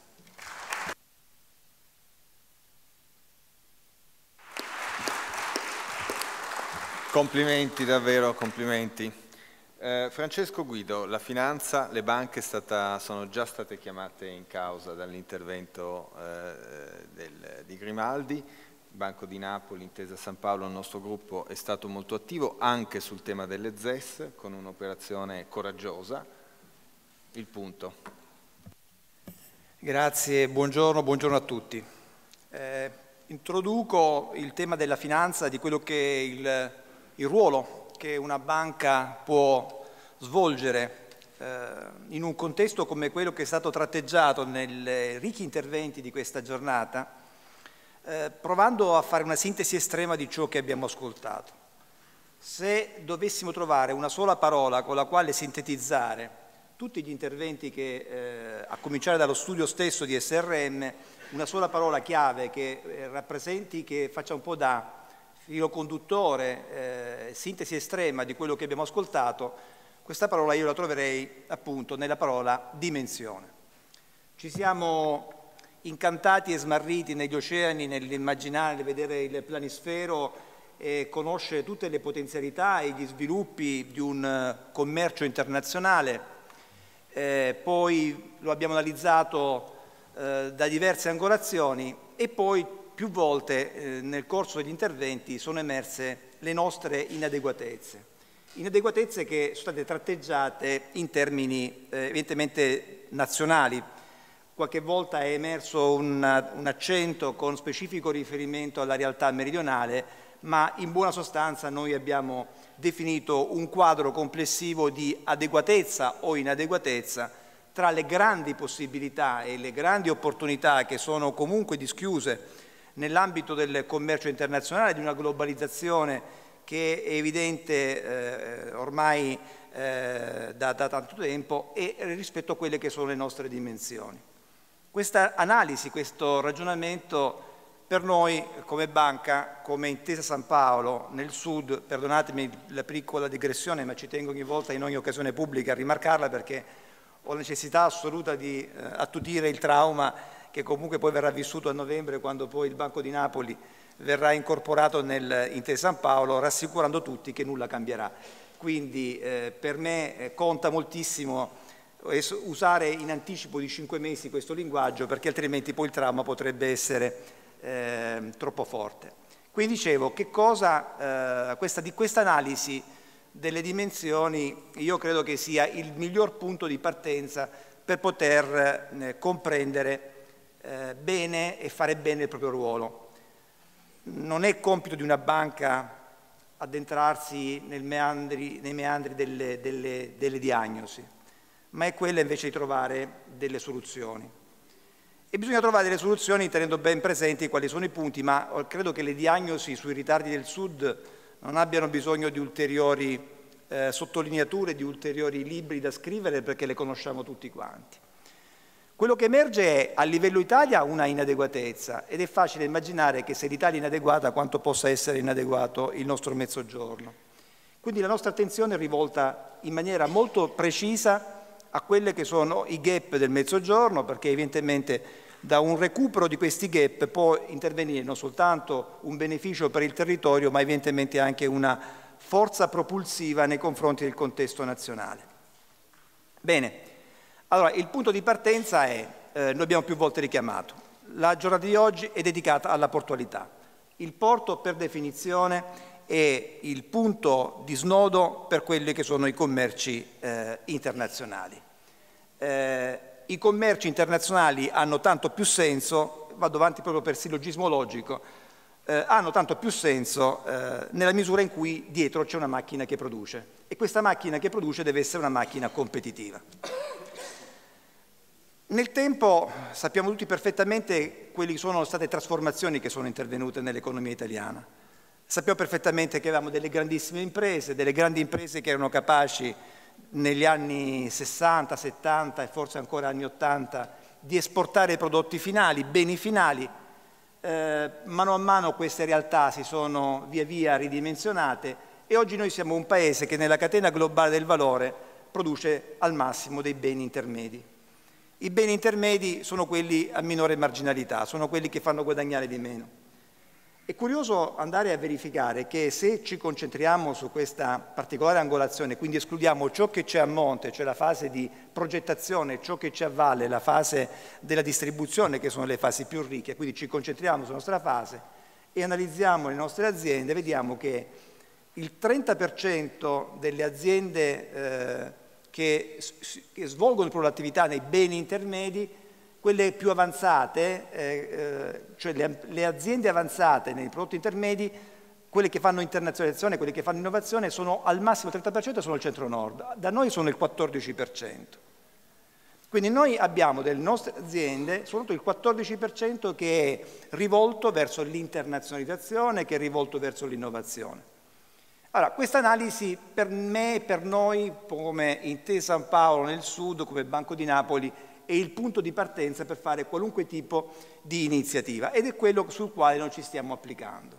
Complimenti, davvero complimenti. Eh, Francesco Guido, la finanza, le banche stata, sono già state chiamate in causa dall'intervento eh, del, di Grimaldi, il Banco di Napoli, Intesa San Paolo, il nostro gruppo è stato molto attivo anche sul tema delle Z E S con un'operazione coraggiosa. Il punto. Grazie, buongiorno, buongiorno a tutti. Eh, introduco il tema della finanza, di quello che è il, il ruolo che una banca può svolgere eh, in un contesto come quello che è stato tratteggiato nei ricchi interventi di questa giornata, eh, provando a fare una sintesi estrema di ciò che abbiamo ascoltato. Se dovessimo trovare una sola parola con la quale sintetizzare tutti gli interventi che, eh, a cominciare dallo studio stesso di S R M, una sola parola chiave che eh, rappresenti, che faccia un po' da filo conduttore, eh, sintesi estrema di quello che abbiamo ascoltato, questa parola io la troverei appunto nella parola dimensione. Ci siamo incantati e smarriti negli oceani, nell'immaginare, nel vedere il planisfero e conoscere tutte le potenzialità e gli sviluppi di un commercio internazionale. Eh, poi lo abbiamo analizzato eh, da diverse angolazioni e poi più volte eh, nel corso degli interventi sono emerse le nostre inadeguatezze. Inadeguatezze che sono state tratteggiate in termini eh, evidentemente nazionali. Qualche volta è emerso un, un accento con specifico riferimento alla realtà meridionale, ma in buona sostanza noi abbiamo definito un quadro complessivo di adeguatezza o inadeguatezza tra le grandi possibilità e le grandi opportunità che sono comunque dischiuse nell'ambito del commercio internazionale, di una globalizzazione che è evidente eh, ormai eh, da, da tanto tempo, e rispetto a quelle che sono le nostre dimensioni. Questa analisi, questo ragionamento per noi come banca, come Intesa San Paolo nel Sud, perdonatemi la piccola digressione, ma ci tengo ogni volta in ogni occasione pubblica a rimarcarla perché ho la necessità assoluta di eh, attutire il trauma che comunque poi verrà vissuto a novembre quando poi il Banco di Napoli verrà incorporato nel Intesa San Paolo, rassicurando tutti che nulla cambierà. Quindi eh, per me eh, conta moltissimo usare in anticipo di cinque mesi questo linguaggio, perché altrimenti poi il trauma potrebbe essere Eh, troppo forte. Quindi dicevo, che cosa, eh, questa, di questa analisi delle dimensioni io credo che sia il miglior punto di partenza per poter eh, comprendere eh, bene e fare bene il proprio ruolo. Non è compito di una banca addentrarsi nel meandri, nei meandri delle, delle, delle diagnosi, ma è quella invece di trovare delle soluzioni. E bisogna trovare delle soluzioni tenendo ben presenti quali sono i punti, ma credo che le diagnosi sui ritardi del Sud non abbiano bisogno di ulteriori eh, sottolineature, di ulteriori libri da scrivere, perché le conosciamo tutti quanti. Quello che emerge è a livello Italia una inadeguatezza, ed è facile immaginare che se l'Italia è inadeguata quanto possa essere inadeguato il nostro Mezzogiorno. Quindi la nostra attenzione è rivolta in maniera molto precisa a quelle che sono i gap del Mezzogiorno, perché evidentemente da un recupero di questi gap può intervenire non soltanto un beneficio per il territorio, ma evidentemente anche una forza propulsiva nei confronti del contesto nazionale. Bene, allora il punto di partenza è, eh, noi abbiamo più volte richiamato, la giornata di oggi è dedicata alla portualità. Il porto per definizione è il punto di snodo per quelli che sono i commerci eh, internazionali. Eh, I commerci internazionali hanno tanto più senso, vado avanti proprio per sillogismo logico, eh, hanno tanto più senso eh, nella misura in cui dietro c'è una macchina che produce, e questa macchina che produce deve essere una macchina competitiva. Nel tempo sappiamo tutti perfettamente quali sono state le trasformazioni che sono intervenute nell'economia italiana. Sappiamo perfettamente che avevamo delle grandissime imprese, delle grandi imprese che erano capaci negli anni sessanta, settanta e forse ancora anni ottanta di esportare prodotti finali, beni finali. Eh, mano a mano queste realtà si sono via via ridimensionate e oggi noi siamo un paese che nella catena globale del valore produce al massimo dei beni intermedi. I beni intermedi sono quelli a minore marginalità, sono quelli che fanno guadagnare di meno. È curioso andare a verificare che se ci concentriamo su questa particolare angolazione, quindi escludiamo ciò che c'è a monte, cioè la fase di progettazione, ciò che c'è a valle, la fase della distribuzione, che sono le fasi più ricche, quindi ci concentriamo sulla nostra fase e analizziamo le nostre aziende, vediamo che il trenta per cento delle aziende eh, che, che svolgono la loro attività nei beni intermedi quelle più avanzate, eh, eh, cioè le, le aziende avanzate nei prodotti intermedi, quelle che fanno internazionalizzazione, quelle che fanno innovazione, sono al massimo il trenta per cento, sono il centro-nord, da noi sono il quattordici per cento. Quindi noi abbiamo delle nostre aziende, soprattutto il quattordici per cento che è rivolto verso l'internazionalizzazione, che è rivolto verso l'innovazione. Allora, questa analisi per me, per noi, come Intesa San Paolo nel Sud, come Banco di Napoli, è il punto di partenza per fare qualunque tipo di iniziativa ed è quello sul quale noi ci stiamo applicando.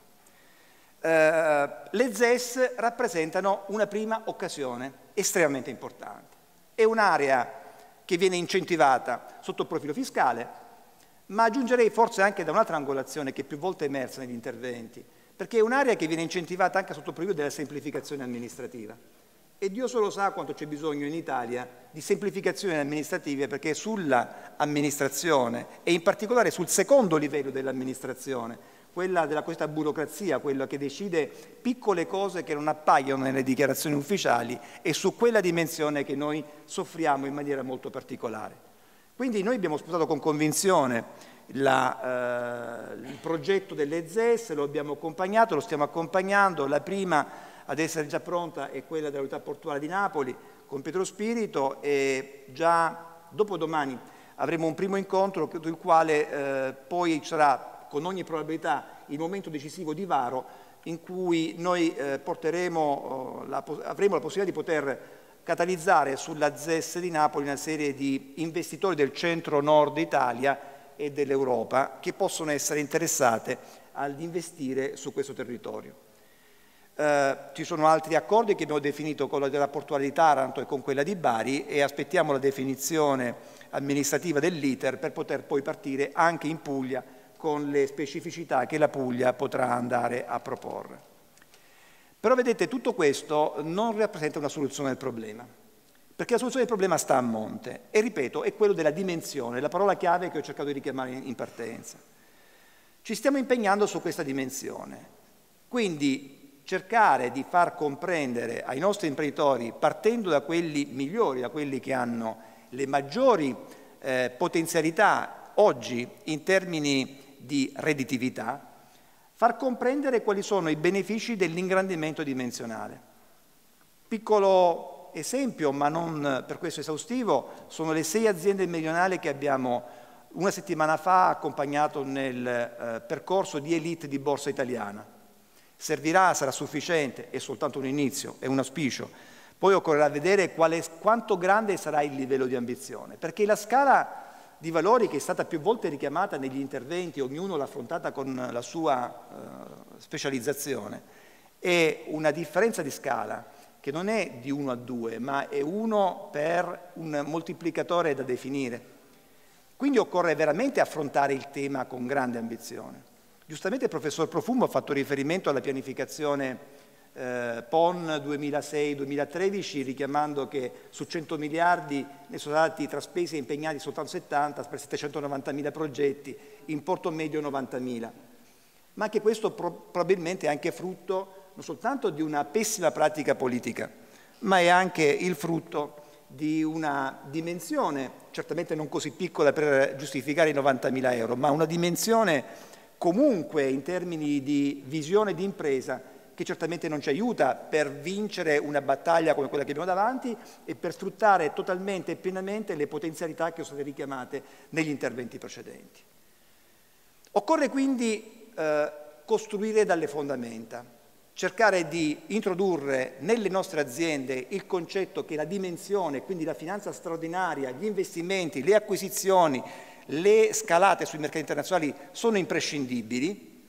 Eh, le Z E S rappresentano una prima occasione estremamente importante. È un'area che viene incentivata sotto il profilo fiscale, ma aggiungerei forse anche da un'altra angolazione che più volte è emersa negli interventi, perché è un'area che viene incentivata anche sotto il profilo della semplificazione amministrativa. E Dio solo sa quanto c'è bisogno in Italia di semplificazioni amministrative, perché sulla amministrazione e in particolare sul secondo livello dell'amministrazione, quella della cosiddetta burocrazia, quella che decide piccole cose che non appaiono nelle dichiarazioni ufficiali, è su quella dimensione che noi soffriamo in maniera molto particolare. Quindi noi abbiamo sposato con convinzione la, eh, il progetto delle Z E S, lo abbiamo accompagnato, lo stiamo accompagnando. La prima ad essere già pronta è quella dell'autorità portuale di Napoli con Pietro Spirito e già dopodomani avremo un primo incontro del quale eh, poi sarà con ogni probabilità il momento decisivo di varo in cui noi eh, porteremo, eh, la, avremo la possibilità di poter catalizzare sulla Z E S di Napoli una serie di investitori del centro-nord Italia e dell'Europa che possono essere interessate ad investire su questo territorio. Eh, ci sono altri accordi che abbiamo definito con la della portuale di Taranto e con quella di Bari e aspettiamo la definizione amministrativa dell'iter per poter poi partire anche in Puglia con le specificità che la Puglia potrà andare a proporre. Però vedete, tutto questo non rappresenta una soluzione del problema, perché la soluzione del problema sta a monte e, ripeto, è quello della dimensione, la parola chiave che ho cercato di richiamare in partenza. Ci stiamo impegnando su questa dimensione, quindi cercare di far comprendere ai nostri imprenditori, partendo da quelli migliori, da quelli che hanno le maggiori eh, potenzialità oggi in termini di redditività, far comprendere quali sono i benefici dell'ingrandimento dimensionale. Piccolo esempio, ma non per questo esaustivo, sono le sei aziende meridionali che abbiamo una settimana fa accompagnato nel eh, percorso di elite di Borsa Italiana. Servirà, sarà sufficiente, è soltanto un inizio, è un auspicio. Poi occorrerà vedere quale, quanto grande sarà il livello di ambizione, perché la scala di valori che è stata più volte richiamata negli interventi, ognuno l'ha affrontata con la sua uh, specializzazione, è una differenza di scala che non è di uno a due, ma è uno per un moltiplicatore da definire. Quindi occorre veramente affrontare il tema con grande ambizione. Giustamente il professor Profumo ha fatto riferimento alla pianificazione Eh, P O N duemilasei duemilatredici, richiamando che su cento miliardi ne sono stati tra spesi e impegnati soltanto settanta per settecentonovantamila progetti, importo medio novantamila. Ma anche questo pro probabilmente è anche frutto non soltanto di una pessima pratica politica, ma è anche il frutto di una dimensione, certamente non così piccola per giustificare i novantamila euro, ma una dimensione comunque in termini di visione di impresa che certamente non ci aiuta per vincere una battaglia come quella che abbiamo davanti e per sfruttare totalmente e pienamente le potenzialità che sono state richiamate negli interventi precedenti. Occorre quindi eh, costruire dalle fondamenta, cercare di introdurre nelle nostre aziende il concetto che la dimensione, quindi la finanza straordinaria, gli investimenti, le acquisizioni, le scalate sui mercati internazionali sono imprescindibili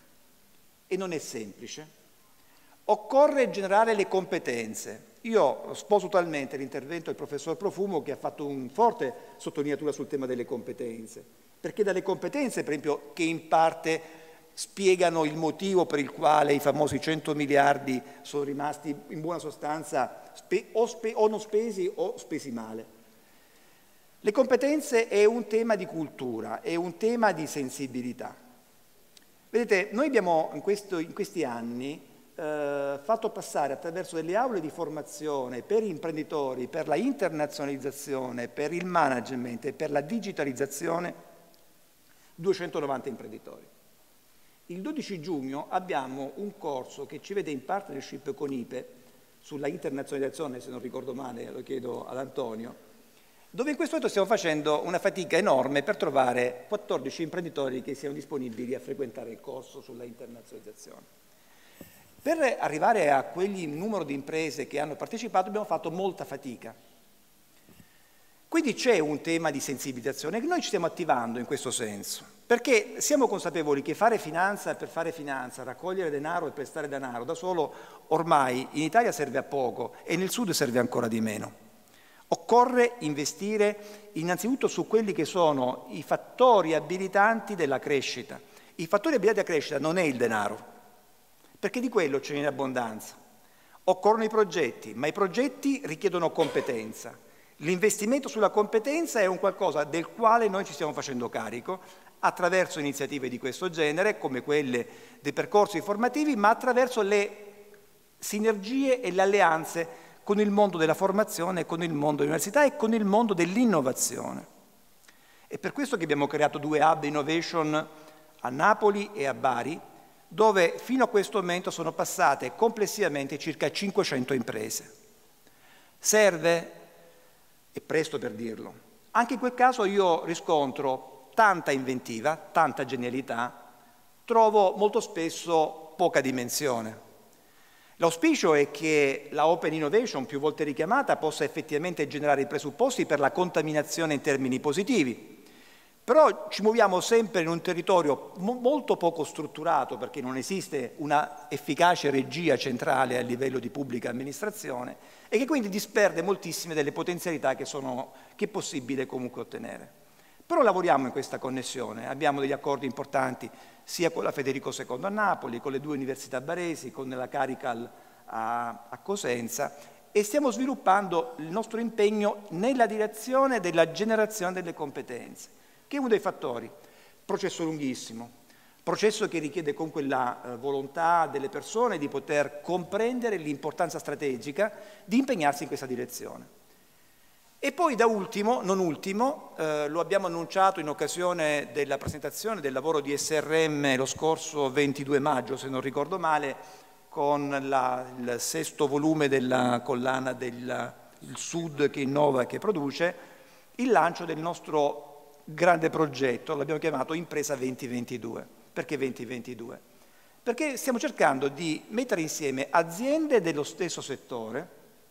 e non è semplice. Occorre generare le competenze. Io sposo totalmente l'intervento del professor Profumo che ha fatto una forte sottolineatura sul tema delle competenze, perché dalle competenze, per esempio, che in parte spiegano il motivo per il quale i famosi cento miliardi sono rimasti in buona sostanza spe o, spe o non spesi o spesi male. Le competenze è un tema di cultura, è un tema di sensibilità. Vedete, noi abbiamo in, questo, in questi anni eh, fatto passare attraverso delle aule di formazione per imprenditori, per la internazionalizzazione, per il management e per la digitalizzazione, duecentonovanta imprenditori. Il dodici giugno abbiamo un corso che ci vede in partnership con I P E sulla internazionalizzazione, se non ricordo male, lo chiedo ad Antonio, dove in questo momento stiamo facendo una fatica enorme per trovare quattordici imprenditori che siano disponibili a frequentare il corso sulla internazionalizzazione. Per arrivare a quel numero di imprese che hanno partecipato abbiamo fatto molta fatica. Quindi c'è un tema di sensibilizzazione che noi ci stiamo attivando in questo senso, perché siamo consapevoli che fare finanza per fare finanza, raccogliere denaro e prestare denaro da solo ormai in Italia serve a poco e nel Sud serve ancora di meno. Occorre investire innanzitutto su quelli che sono i fattori abilitanti della crescita. I fattori abilitanti della crescita non è il denaro, perché di quello c'è in abbondanza. Occorrono i progetti, ma i progetti richiedono competenza. L'investimento sulla competenza è un qualcosa del quale noi ci stiamo facendo carico attraverso iniziative di questo genere, come quelle dei percorsi formativi, ma attraverso le sinergie e le alleanze con il mondo della formazione, con il mondo dell'università e con il mondo dell'innovazione. È per questo che abbiamo creato due hub innovation a Napoli e a Bari, dove fino a questo momento sono passate complessivamente circa cinquecento imprese. Serve? È presto per dirlo. Anche in quel caso io riscontro tanta inventiva, tanta genialità, trovo molto spesso poca dimensione. L'auspicio è che la Open Innovation, più volte richiamata, possa effettivamente generare i presupposti per la contaminazione in termini positivi. Però ci muoviamo sempre in un territorio mo- molto poco strutturato, perché non esiste una efficace regia centrale a livello di pubblica amministrazione e che quindi disperde moltissime delle potenzialità che, sono, che è possibile comunque ottenere. Però lavoriamo in questa connessione, abbiamo degli accordi importanti sia con la Federico secondo a Napoli, con le due università baresi, con la Carical a, a Cosenza, e stiamo sviluppando il nostro impegno nella direzione della generazione delle competenze, che è uno dei fattori. Processo lunghissimo, processo che richiede comunque la eh, volontà delle persone di poter comprendere l'importanza strategica di impegnarsi in questa direzione. E poi da ultimo, non ultimo, eh, lo abbiamo annunciato in occasione della presentazione del lavoro di S R M lo scorso ventidue maggio, se non ricordo male, con la, il sesto volume della collana del il Sud che innova e che produce, il lancio del nostro grande progetto, l'abbiamo chiamato Impresa venti ventidue. Perché venti ventidue? Perché stiamo cercando di mettere insieme aziende dello stesso settore,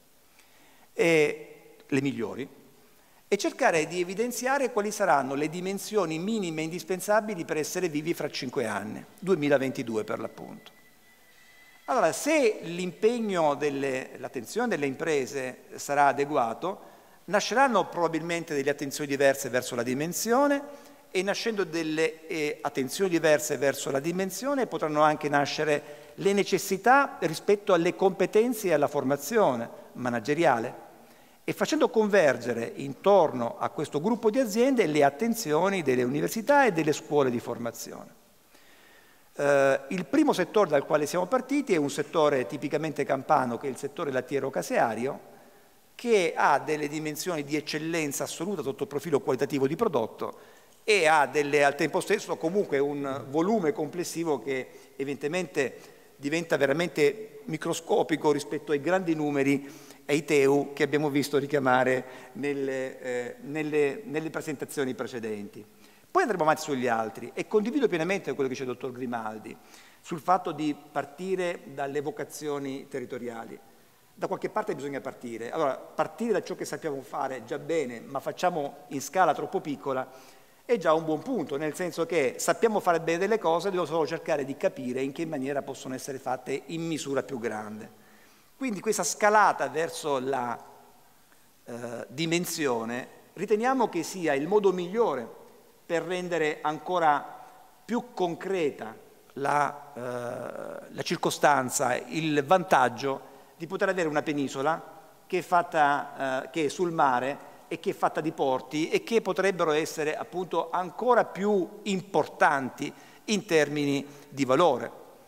e le migliori, e cercare di evidenziare quali saranno le dimensioni minime indispensabili per essere vivi fra cinque anni, duemilaventidue per l'appunto. Allora, se l'impegno, l'attenzione delle imprese sarà adeguato, nasceranno probabilmente delle attenzioni diverse verso la dimensione, e nascendo delle eh, attenzioni diverse verso la dimensione potranno anche nascere le necessità rispetto alle competenze e alla formazione manageriale, e facendo convergere intorno a questo gruppo di aziende le attenzioni delle università e delle scuole di formazione. Eh, il primo settore dal quale siamo partiti è un settore tipicamente campano, che è il settore lattiero-caseario, che ha delle dimensioni di eccellenza assoluta sotto il profilo qualitativo di prodotto e ha delle, al tempo stesso comunque un volume complessivo che evidentemente diventa veramente microscopico rispetto ai grandi numeri e i T E U che abbiamo visto richiamare nelle, eh, nelle, nelle presentazioni precedenti. Poi andremo avanti sugli altri e condivido pienamente quello che dice il dottor Grimaldi sul fatto di partire dalle vocazioni territoriali. Da qualche parte bisogna partire. Allora, partire da ciò che sappiamo fare già bene, ma facciamo in scala troppo piccola, è già un buon punto, nel senso che sappiamo fare bene delle cose, dobbiamo solo cercare di capire in che maniera possono essere fatte in misura più grande. Quindi questa scalata verso la eh, dimensione riteniamo che sia il modo migliore per rendere ancora più concreta la, eh, la circostanza, il vantaggio di poter avere una penisola che è, fatta, eh, che è sul mare e che è fatta di porti e che potrebbero essere appunto ancora più importanti in termini di valore.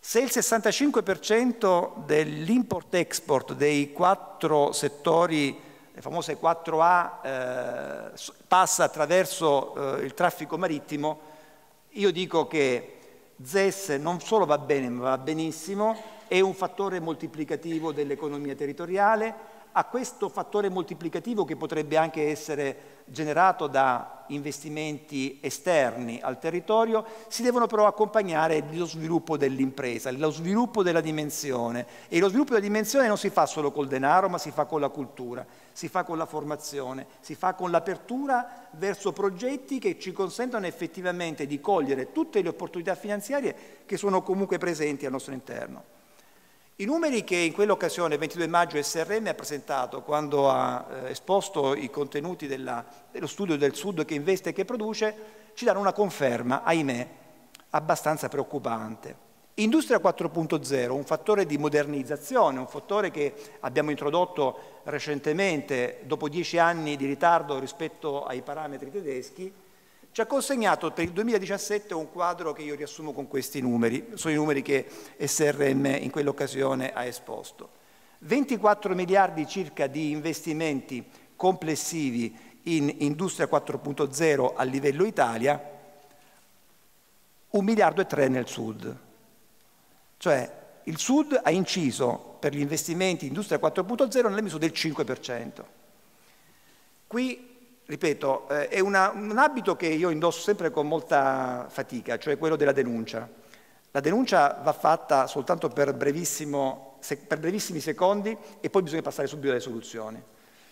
Se il sessantacinque per cento dell'import-export dei quattro settori, le famose quattro A, eh, passa attraverso eh, il traffico marittimo, io dico che Z E S non solo va bene, ma va benissimo, è un fattore moltiplicativo dell'economia territoriale. A questo fattore moltiplicativo, che potrebbe anche essere generato da investimenti esterni al territorio, si devono però accompagnare lo sviluppo dell'impresa, lo sviluppo della dimensione. E lo sviluppo della dimensione non si fa solo col denaro, ma si fa con la cultura, si fa con la formazione, si fa con l'apertura verso progetti che ci consentono effettivamente di cogliere tutte le opportunità finanziarie che sono comunque presenti al nostro interno. I numeri che in quell'occasione, il ventidue maggio, S R M ha presentato quando ha eh, esposto i contenuti della, dello studio del Sud che investe e che produce, ci danno una conferma, ahimè, abbastanza preoccupante. Industria quattro punto zero, un fattore di modernizzazione, un fattore che abbiamo introdotto recentemente, dopo dieci anni di ritardo rispetto ai parametri tedeschi, ci ha consegnato per il duemiladiciassette un quadro che io riassumo con questi numeri, sono i numeri che S R M in quell'occasione ha esposto. ventiquattro miliardi circa di investimenti complessivi in Industria quattro punto zero a livello Italia, un miliardo e tre nel Sud. Cioè il Sud ha inciso per gli investimenti in Industria quattro punto zero nella misura del cinque per cento. Qui, ripeto, eh, è una, un abito che io indosso sempre con molta fatica, cioè quello della denuncia. La denuncia va fatta soltanto per, brevissimo, se, per brevissimi secondi e poi bisogna passare subito alle soluzioni.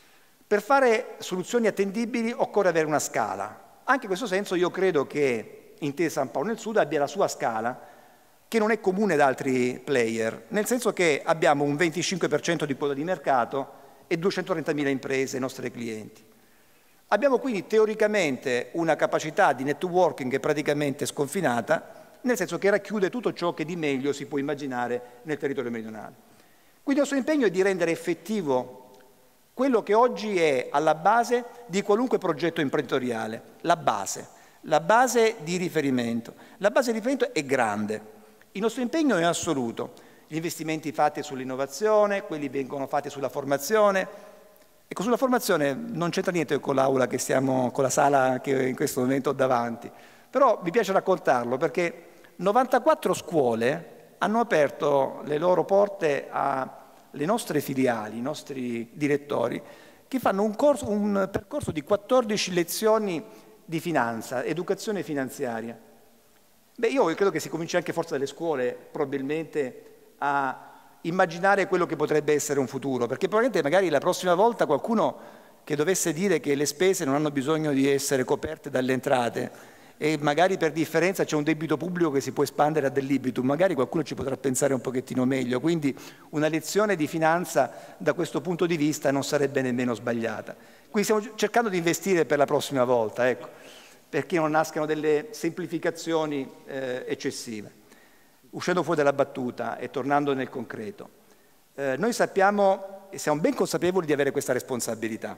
Per fare soluzioni attendibili occorre avere una scala. Anche in questo senso io credo che Intesa San Paolo nel Sud abbia la sua scala, che non è comune ad altri player, nel senso che abbiamo un venticinque per cento di quota di mercato e duecentotrentamila imprese, i nostri clienti. Abbiamo quindi teoricamente una capacità di networking praticamente sconfinata, nel senso che racchiude tutto ciò che di meglio si può immaginare nel territorio meridionale. Quindi il nostro impegno è di rendere effettivo quello che oggi è alla base di qualunque progetto imprenditoriale, la base, la base di riferimento. La base di riferimento è grande. Il nostro impegno è assoluto. Gli investimenti fatti sull'innovazione, quelli vengono fatti sulla formazione. Ecco, sulla formazione non c'entra niente con l'aula che stiamo, con la sala che in questo momento ho davanti, però mi piace raccontarlo perché novantaquattro scuole hanno aperto le loro porte alle nostre filiali, i nostri direttori, che fanno un, corso, un percorso di quattordici lezioni di finanza, educazione finanziaria. Beh, io credo che si cominci anche forse dalle scuole probabilmente a immaginare quello che potrebbe essere un futuro, perché probabilmente magari la prossima volta qualcuno che dovesse dire che le spese non hanno bisogno di essere coperte dalle entrate e magari per differenza c'è un debito pubblico che si può espandere a del libitum, magari qualcuno ci potrà pensare un pochettino meglio, quindi una lezione di finanza da questo punto di vista non sarebbe nemmeno sbagliata. Quindi stiamo cercando di investire per la prossima volta, ecco, perché non nascano delle semplificazioni eh, eccessive. Uscendo fuori dalla battuta e tornando nel concreto, eh, noi sappiamo e siamo ben consapevoli di avere questa responsabilità.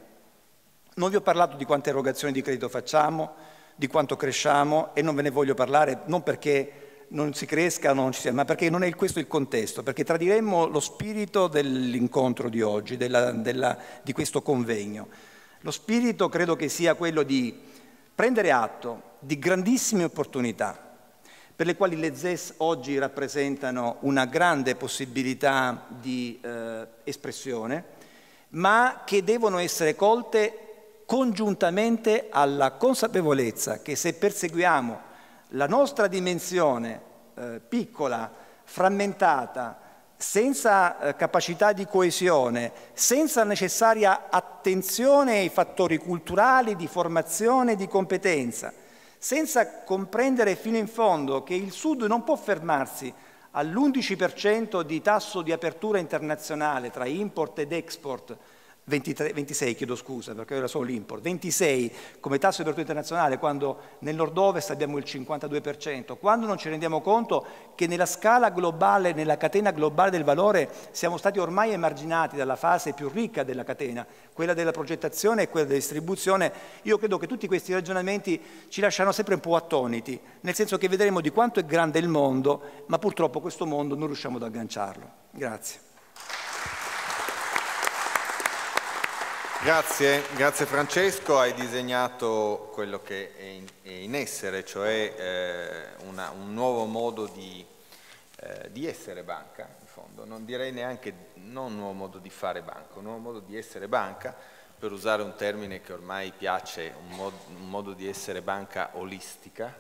Non vi ho parlato di quante erogazioni di credito facciamo, di quanto cresciamo e non ve ne voglio parlare non perché non si cresca, non ci sia, ma perché non è questo il contesto, perché tradiremmo lo spirito dell'incontro di oggi, della, della, di questo convegno. Lo spirito credo che sia quello di prendere atto di grandissime opportunità per le quali le Z E S oggi rappresentano una grande possibilità di eh, espressione, ma che devono essere colte congiuntamente alla consapevolezza che se perseguiamo la nostra dimensione eh, piccola, frammentata, senza eh, capacità di coesione, senza necessaria attenzione ai fattori culturali, di formazione e di competenza, senza comprendere fino in fondo che il Sud non può fermarsi all'undici per cento di tasso di apertura internazionale tra import ed export ventitré, ventisei, chiedo scusa, perché era solo l'import, ventisei come tasso di apertura internazionale, quando nel nord-ovest abbiamo il cinquantadue per cento, quando non ci rendiamo conto che nella scala globale, nella catena globale del valore, siamo stati ormai emarginati dalla fase più ricca della catena, quella della progettazione e quella della distribuzione. Io credo che tutti questi ragionamenti ci lasciano sempre un po' attoniti, nel senso che vedremo di quanto è grande il mondo, ma purtroppo questo mondo non riusciamo ad agganciarlo. Grazie. Grazie, grazie Francesco, hai disegnato quello che è in, è in essere, cioè eh, una, un nuovo modo di, eh, di essere banca, in fondo, non direi neanche non un nuovo modo di fare banca, un nuovo modo di essere banca, per usare un termine che ormai piace, un, mod, un modo di essere banca olistica,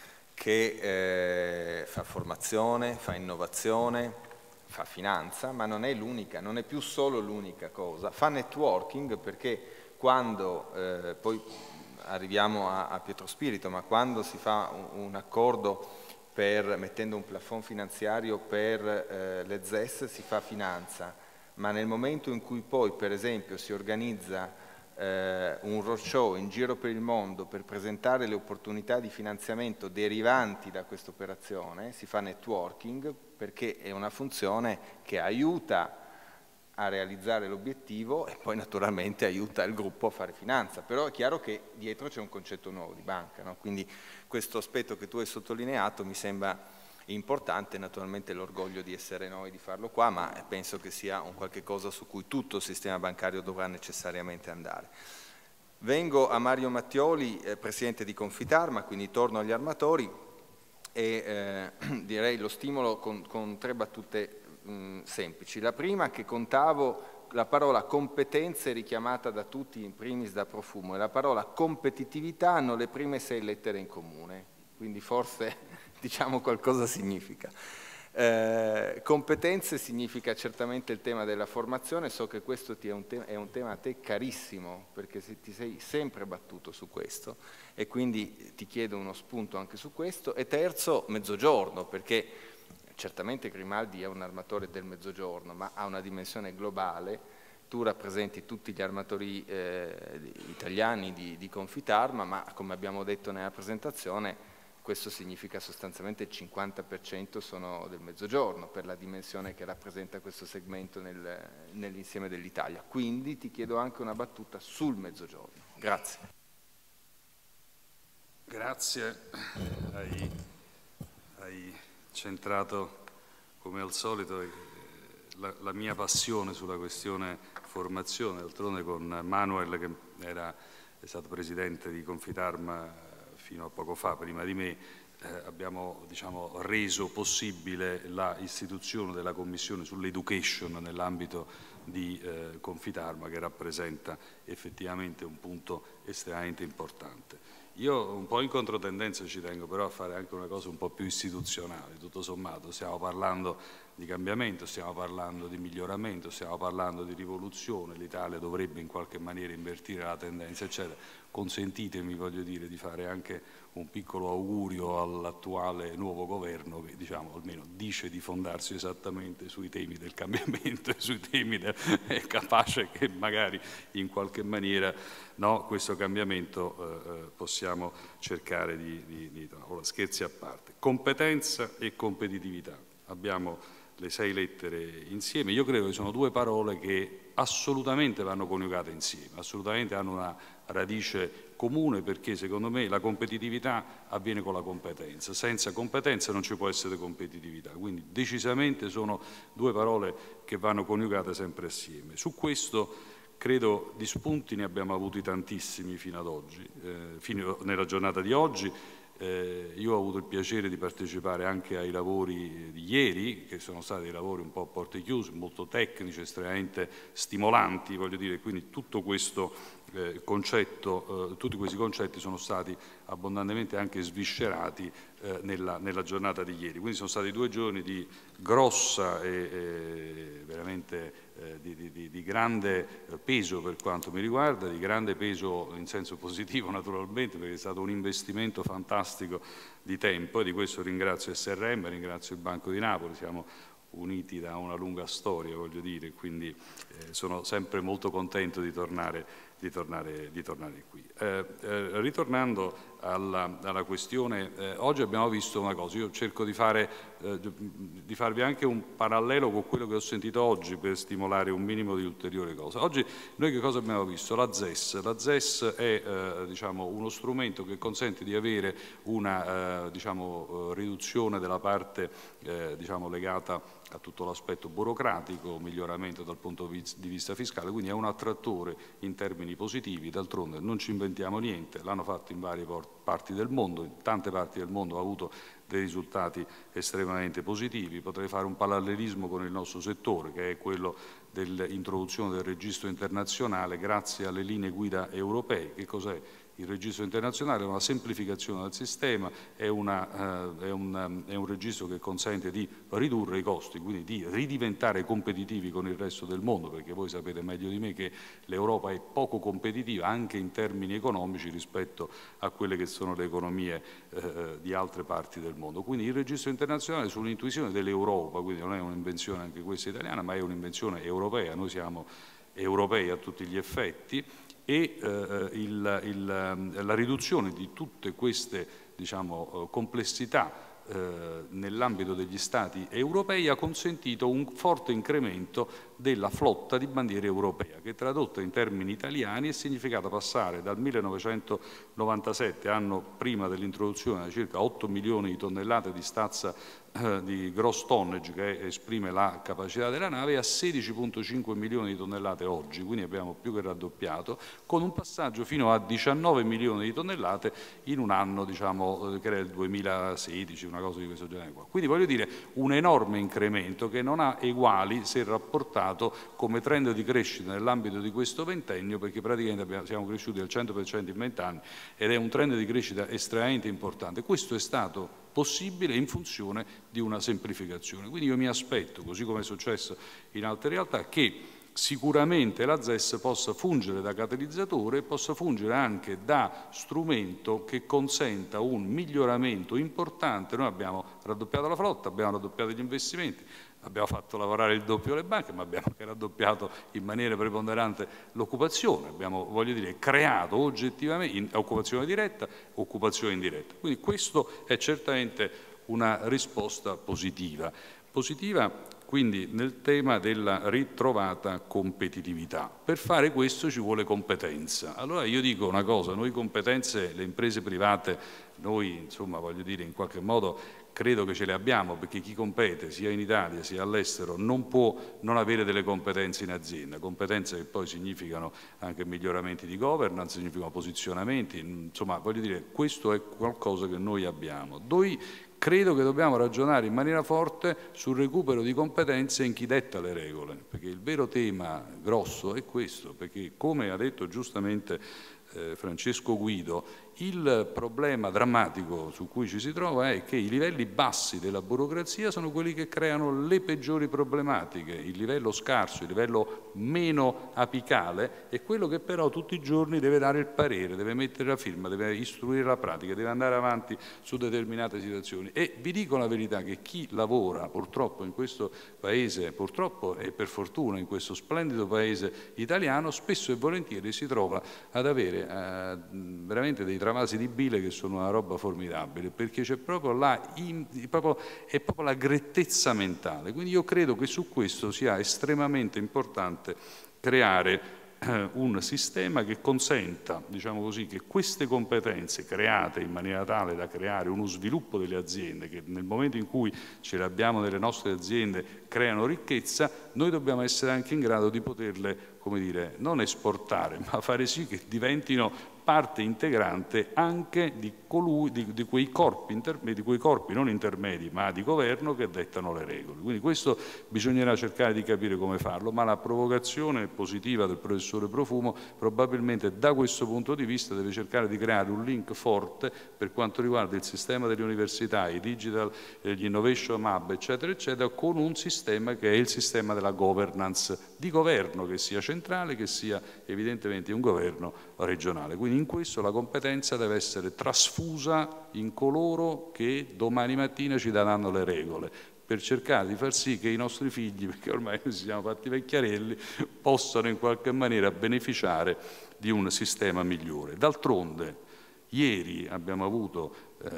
che eh, fa formazione, fa innovazione, fa finanza, ma non è l'unica, non è più solo l'unica cosa, fa networking, perché quando, eh, poi arriviamo a, a Pietro Spirito, ma quando si fa un, un accordo per, mettendo un plafond finanziario per eh, le Z E S, si fa finanza, ma nel momento in cui poi per esempio si organizza eh, un roadshow in giro per il mondo per presentare le opportunità di finanziamento derivanti da questa operazione, si fa networking, perché è una funzione che aiuta a realizzare l'obiettivo e poi naturalmente aiuta il gruppo a fare finanza, però è chiaro che dietro c'è un concetto nuovo di banca, no? Quindi questo aspetto che tu hai sottolineato mi sembra importante, naturalmente l'orgoglio di essere noi, di farlo qua, ma penso che sia un qualche cosa su cui tutto il sistema bancario dovrà necessariamente andare. Vengo a Mario Mattioli, eh, Presidente di Confitarma, quindi torno agli armatori e eh, direi lo stimolo con, con tre battute mh, semplici. La prima, che contavo la parola competenze richiamata da tutti, in primis da Profumo, e la parola competitività hanno le prime sei lettere in comune, quindi forse diciamo qualcosa significa. Eh, competenze significa certamente il tema della formazione, so che questo ti è, un tema, è un tema a te carissimo, perché se ti sei sempre battuto su questo e quindi ti chiedo uno spunto anche su questo. E terzo, Mezzogiorno, perché certamente Grimaldi è un armatore del Mezzogiorno, ma ha una dimensione globale. Tu rappresenti tutti gli armatori eh, italiani di, di Confitarma, ma come abbiamo detto nella presentazione, questo significa sostanzialmente il cinquanta per cento sono del Mezzogiorno, per la dimensione che rappresenta questo segmento nel, nell'insieme dell'Italia. Quindi ti chiedo anche una battuta sul Mezzogiorno. Grazie. Grazie. Hai, hai centrato, come al solito, la, la mia passione sulla questione formazione. D'altronde con Manuel, che era, è stato presidente di Confitarma fino a poco fa, prima di me, eh, abbiamo diciamo, reso possibile l'istituzione della commissione sull'education nell'ambito di eh, Confitarma, che rappresenta effettivamente un punto estremamente importante. Io un po' in controtendenza ci tengo però a fare anche una cosa un po' più istituzionale, tutto sommato. Stiamo parlando di cambiamento, stiamo parlando di miglioramento, stiamo parlando di rivoluzione, l'Italia dovrebbe in qualche maniera invertire la tendenza, eccetera. Consentitemi, voglio dire, di fare anche un piccolo augurio all'attuale nuovo governo che, diciamo, almeno dice di fondarsi esattamente sui temi del cambiamento e sui temi del... è capace che magari in qualche maniera, no, questo cambiamento eh, possiamo cercare di... di, di no, scherzi a parte. Competenza e competitività. Abbiamo le sei lettere insieme. Io credo che sono due parole che assolutamente vanno coniugate insieme, assolutamente hanno una radice comune, perché secondo me la competitività avviene con la competenza. Senza competenza non ci può essere competitività, quindi decisamente sono due parole che vanno coniugate sempre assieme. Su questo credo di spunti ne abbiamo avuti tantissimi fino ad oggi, eh, fino nella giornata di oggi. Eh, io ho avuto il piacere di partecipare anche ai lavori di ieri, che sono stati dei lavori un po' a porte chiuse, molto tecnici, estremamente stimolanti, voglio dire, quindi tutto questo eh, concetto, eh, tutti questi concetti sono stati abbondantemente anche sviscerati eh, nella, nella giornata di ieri. Quindi sono stati due giorni di grossa e, e veramente eh, di, di, di grande peso per quanto mi riguarda, di grande peso in senso positivo naturalmente, perché è stato un investimento fantastico di tempo, e di questo ringrazio S R M, ringrazio il Banco di Napoli. Siamo uniti da una lunga storia, voglio dire, quindi eh, sono sempre molto contento di tornare, di tornare, di tornare qui. Eh, eh, ritornando alla, alla questione, eh, oggi abbiamo visto una cosa, io cerco di, fare, eh, di farvi anche un parallelo con quello che ho sentito oggi per stimolare un minimo di ulteriore cosa. Oggi noi che cosa abbiamo visto? La Z E S. La Z E S è eh, diciamo, uno strumento che consente di avere una eh, diciamo, riduzione della parte eh, diciamo, legata a tutto l'aspetto burocratico, miglioramento dal punto di vista fiscale, quindi è un attrattore in termini positivi. D'altronde non ci inventiamo niente, l'hanno fatto in varie parti del mondo, in tante parti del mondo ha avuto dei risultati estremamente positivi. Potrei fare un parallelismo con il nostro settore, che è quello dell'introduzione del registro internazionale grazie alle linee guida europee. Che cos'è? Il registro internazionale è una semplificazione del sistema, è, una, eh, è, un, è un registro che consente di ridurre i costi, quindi di ridiventare competitivi con il resto del mondo, perché voi sapete meglio di me che l'Europa è poco competitiva anche in termini economici rispetto a quelle che sono le economie eh, di altre parti del mondo. Quindi il registro internazionale è un'intuizione dell'Europa, quindi non è un'invenzione anche questa italiana, ma è un'invenzione europea, noi siamo europei a tutti gli effetti, e eh, il, il, la riduzione di tutte queste diciamo, complessità eh, nell'ambito degli Stati europei ha consentito un forte incremento della flotta di bandiera europea, che tradotta in termini italiani è significata passare dal millenovecentonovantasette, anno prima dell'introduzione, da circa otto milioni di tonnellate di stazza eh, di gross tonnage, che esprime la capacità della nave, a sedici virgola cinque milioni di tonnellate oggi, quindi abbiamo più che raddoppiato, con un passaggio fino a diciannove milioni di tonnellate in un anno, diciamo, che era il duemilasedici, una cosa di questo genere qua. Quindi voglio dire, un enorme incremento che non ha eguali se rapportato come trend di crescita nell'ambito di questo ventennio, perché praticamente abbiamo, siamo cresciuti al cento per cento in vent'anni ed è un trend di crescita estremamente importante. Questo è stato possibile in funzione di una semplificazione. Quindi io mi aspetto, così come è successo in altre realtà, che sicuramente la Z E S possa fungere da catalizzatore e possa fungere anche da strumento che consenta un miglioramento importante. Noi abbiamo raddoppiato la flotta, abbiamo raddoppiato gli investimenti, abbiamo fatto lavorare il doppio le banche, ma abbiamo anche raddoppiato in maniera preponderante l'occupazione, abbiamo, voglio dire, creato oggettivamente in, occupazione diretta, occupazione indiretta. Quindi questo è certamente una risposta positiva. Positiva quindi nel tema della ritrovata competitività. Per fare questo ci vuole competenza. Allora io dico una cosa, noi competenze, le imprese private, noi insomma voglio dire in qualche modo credo che ce le abbiamo, perché chi compete sia in Italia sia all'estero non può non avere delle competenze in azienda, competenze che poi significano anche miglioramenti di governance, significano posizionamenti, insomma voglio dire questo è qualcosa che noi abbiamo. Noi credo che dobbiamo ragionare in maniera forte sul recupero di competenze in chi detta le regole, perché il vero tema grosso è questo, perché come ha detto giustamente eh, Francesco Guido, il problema drammatico su cui ci si trova è che i livelli bassi della burocrazia sono quelli che creano le peggiori problematiche, il livello scarso, il livello meno apicale è quello che però tutti i giorni deve dare il parere, deve mettere la firma, deve istruire la pratica, deve andare avanti su determinate situazioni. E vi dico la verità che chi lavora purtroppo in questo paese, purtroppo e per fortuna in questo splendido paese italiano, spesso e volentieri si trova ad avere eh, veramente dei travasi di bile che sono una roba formidabile, perché c'è proprio la, in, proprio, è proprio la grettezza mentale. Quindi io credo che su questo sia estremamente importante creare eh, un sistema che consenta, diciamo così, che queste competenze create in maniera tale da creare uno sviluppo delle aziende, che nel momento in cui ce le abbiamo nelle nostre aziende creano ricchezza, noi dobbiamo essere anche in grado di poterle, come dire, non esportare, ma fare sì che diventino parte integrante anche di, colui, di, di, quei corpi intermedi, di quei corpi non intermedi ma di governo che dettano le regole. Quindi questo bisognerà cercare di capire come farlo, ma la provocazione positiva del professore Profumo probabilmente da questo punto di vista deve cercare di creare un link forte per quanto riguarda il sistema delle università, i digital, gli innovation hub eccetera eccetera, con un sistema che è il sistema della governance di governo, che sia centrale, che sia evidentemente un governo regionale. Quindi in questo la competenza deve essere trasfusa in coloro che domani mattina ci daranno le regole, per cercare di far sì che i nostri figli, perché ormai noi ci siamo fatti vecchiarelli, possano in qualche maniera beneficiare di un sistema migliore. D'altronde, ieri abbiamo avuto eh,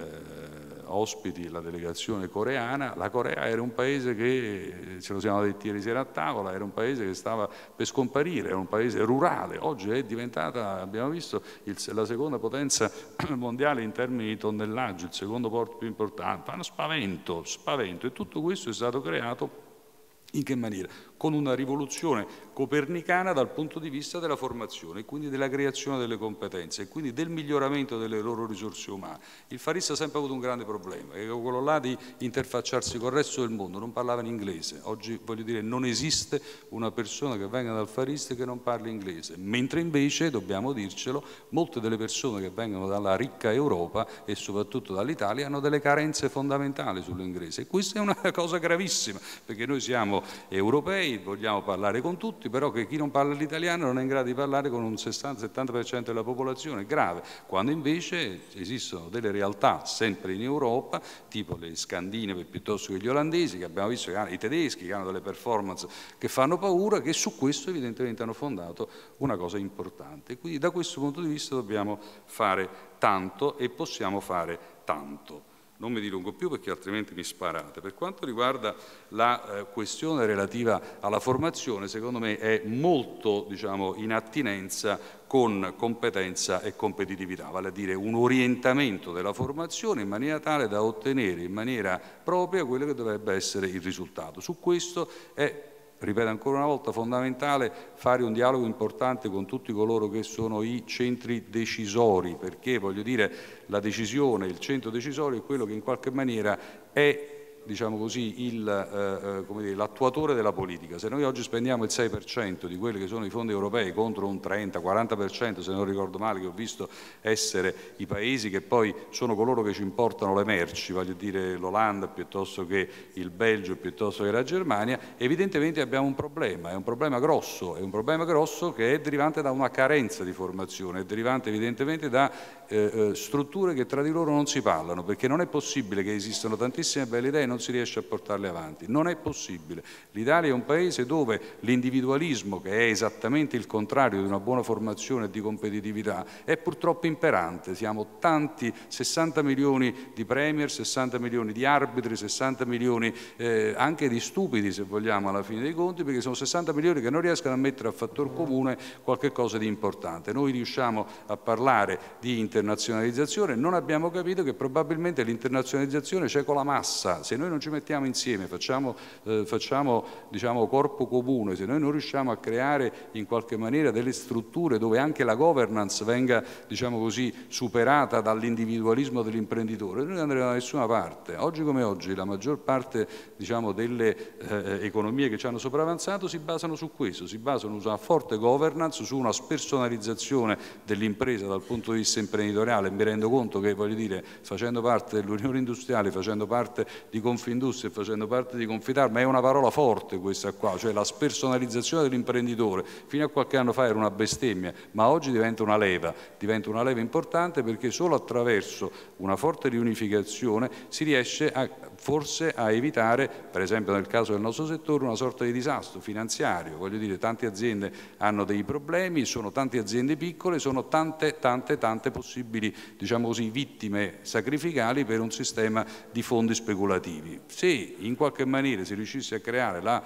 ospiti la delegazione coreana. La Corea era un paese che, ce lo siamo detti ieri sera a tavola, era un paese che stava per scomparire, era un paese rurale. Oggi è diventata, abbiamo visto, il, la seconda potenza mondiale in termini di tonnellaggio, il secondo porto più importante. Fanno spavento, spavento, e tutto questo è stato creato in che maniera? Con una rivoluzione copernicana dal punto di vista della formazione, quindi della creazione delle competenze e quindi del miglioramento delle loro risorse umane. Il Far East ha sempre avuto un grande problema, che è quello là di interfacciarsi con il resto del mondo, non parlava in inglese. Oggi, voglio dire, non esiste una persona che venga dal Far East che non parli inglese, mentre invece, dobbiamo dircelo, molte delle persone che vengono dalla ricca Europa e soprattutto dall'Italia hanno delle carenze fondamentali sull'inglese, e questa è una cosa gravissima, perché noi siamo europei, vogliamo parlare con tutti, però che chi non parla l'italiano non è in grado di parlare con un sessanta settanta per cento della popolazione, grave, quando invece esistono delle realtà sempre in Europa, tipo le scandinave piuttosto che gli olandesi, che abbiamo visto, che hanno, i tedeschi, che hanno delle performance che fanno paura, che su questo evidentemente hanno fondato una cosa importante. Quindi da questo punto di vista dobbiamo fare tanto e possiamo fare tanto. Non mi dilungo più perché altrimenti mi sparate. Per quanto riguarda la eh, questione relativa alla formazione, secondo me è molto, diciamo, in attinenza con competenza e competitività, vale a dire un orientamento della formazione in maniera tale da ottenere in maniera propria quello che dovrebbe essere il risultato. Su questo è, ripeto ancora una volta, fondamentale fare un dialogo importante con tutti coloro che sono i centri decisori, perché, voglio dire, la decisione, il centro decisorio è quello che in qualche maniera è, diciamo così, il, eh, come dire, l'attuatore della politica. Se noi oggi spendiamo il sei per cento di quelli che sono i fondi europei contro un trenta quaranta per cento, se non ricordo male, che ho visto essere i paesi che poi sono coloro che ci importano le merci, voglio dire l'Olanda piuttosto che il Belgio piuttosto che la Germania, evidentemente abbiamo un problema, è un problema grosso, è un problema grosso che è derivante da una carenza di formazione, è derivante evidentemente da eh, strutture che tra di loro non si parlano, perché non è possibile che esistano tantissime belle idee e non si riesce a portarle avanti, non è possibile. L'Italia è un paese dove l'individualismo, che è esattamente il contrario di una buona formazione e di competitività, è purtroppo imperante. Siamo tanti, sessanta milioni di premier, sessanta milioni di arbitri, sessanta milioni eh, anche di stupidi, se vogliamo, alla fine dei conti, perché sono sessanta milioni che non riescono a mettere a fattor comune qualche cosa di importante. Noi riusciamo a parlare di internazionalizzazione, non abbiamo capito che probabilmente l'internazionalizzazione c'è con la massa. Se noi non ci mettiamo insieme, facciamo, eh, facciamo diciamo, corpo comune, se noi non riusciamo a creare in qualche maniera delle strutture dove anche la governance venga, diciamo così, superata dall'individualismo dell'imprenditore, noi non andremo da nessuna parte. Oggi come oggi la maggior parte, diciamo, delle eh, economie che ci hanno sopravanzato si basano su questo, si basano su una forte governance, su una spersonalizzazione dell'impresa dal punto di vista imprenditoriale. Mi rendo conto che, voglio dire, facendo parte dell'Unione Industriale, facendo parte di Confindustria e facendo parte di Confitar, ma è una parola forte questa qua, cioè la spersonalizzazione dell'imprenditore. Fino a qualche anno fa era una bestemmia, ma oggi diventa una leva, diventa una leva importante, perché solo attraverso una forte riunificazione si riesce a, forse a evitare, per esempio nel caso del nostro settore, una sorta di disastro finanziario. Voglio dire, tante aziende hanno dei problemi, sono tante aziende piccole, sono tante, tante, tante possibili, diciamo così, vittime sacrificali per un sistema di fondi speculativi. Se in qualche maniera si riuscisse a creare la,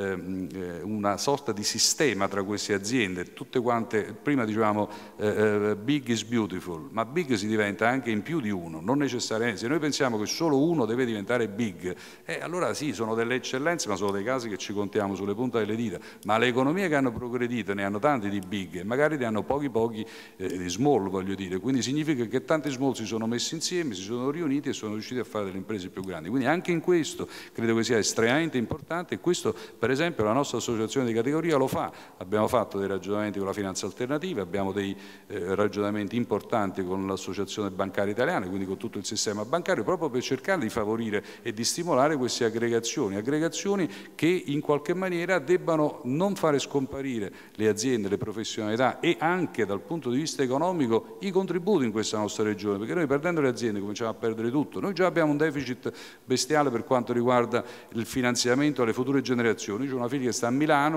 ehm, una sorta di sistema tra queste aziende, tutte quante, prima dicevamo eh, big is beautiful, ma big si diventa anche in più di uno, non necessariamente. Se noi pensiamo che solo uno deve diventare big, eh, allora sì, sono delle eccellenze, ma sono dei casi che ci contiamo sulle punte delle dita, ma le economie che hanno progredito ne hanno tanti di big e magari ne hanno pochi pochi eh, di small, voglio dire, quindi significa che tanti small si sono messi insieme, si sono riuniti e sono riusciti a fare delle imprese più grandi. Quindi anche in questo credo che sia estremamente importante, e questo per esempio la nostra associazione di categoria lo fa. Abbiamo fatto dei ragionamenti con la finanza alternativa, abbiamo dei eh, ragionamenti importanti con l'associazione bancaria italiana, quindi con tutto il sistema bancario, proprio per cercare di favorire e di stimolare queste aggregazioni, aggregazioni che in qualche maniera debbano non fare scomparire le aziende, le professionalità e anche dal punto di vista economico i contributi in questa nostra regione, perché noi perdendo le aziende cominciamo a perdere tutto. Noi già abbiamo un deficit bestiale bestiale per quanto riguarda il finanziamento alle future generazioni. C'è una figlia che sta a Milano,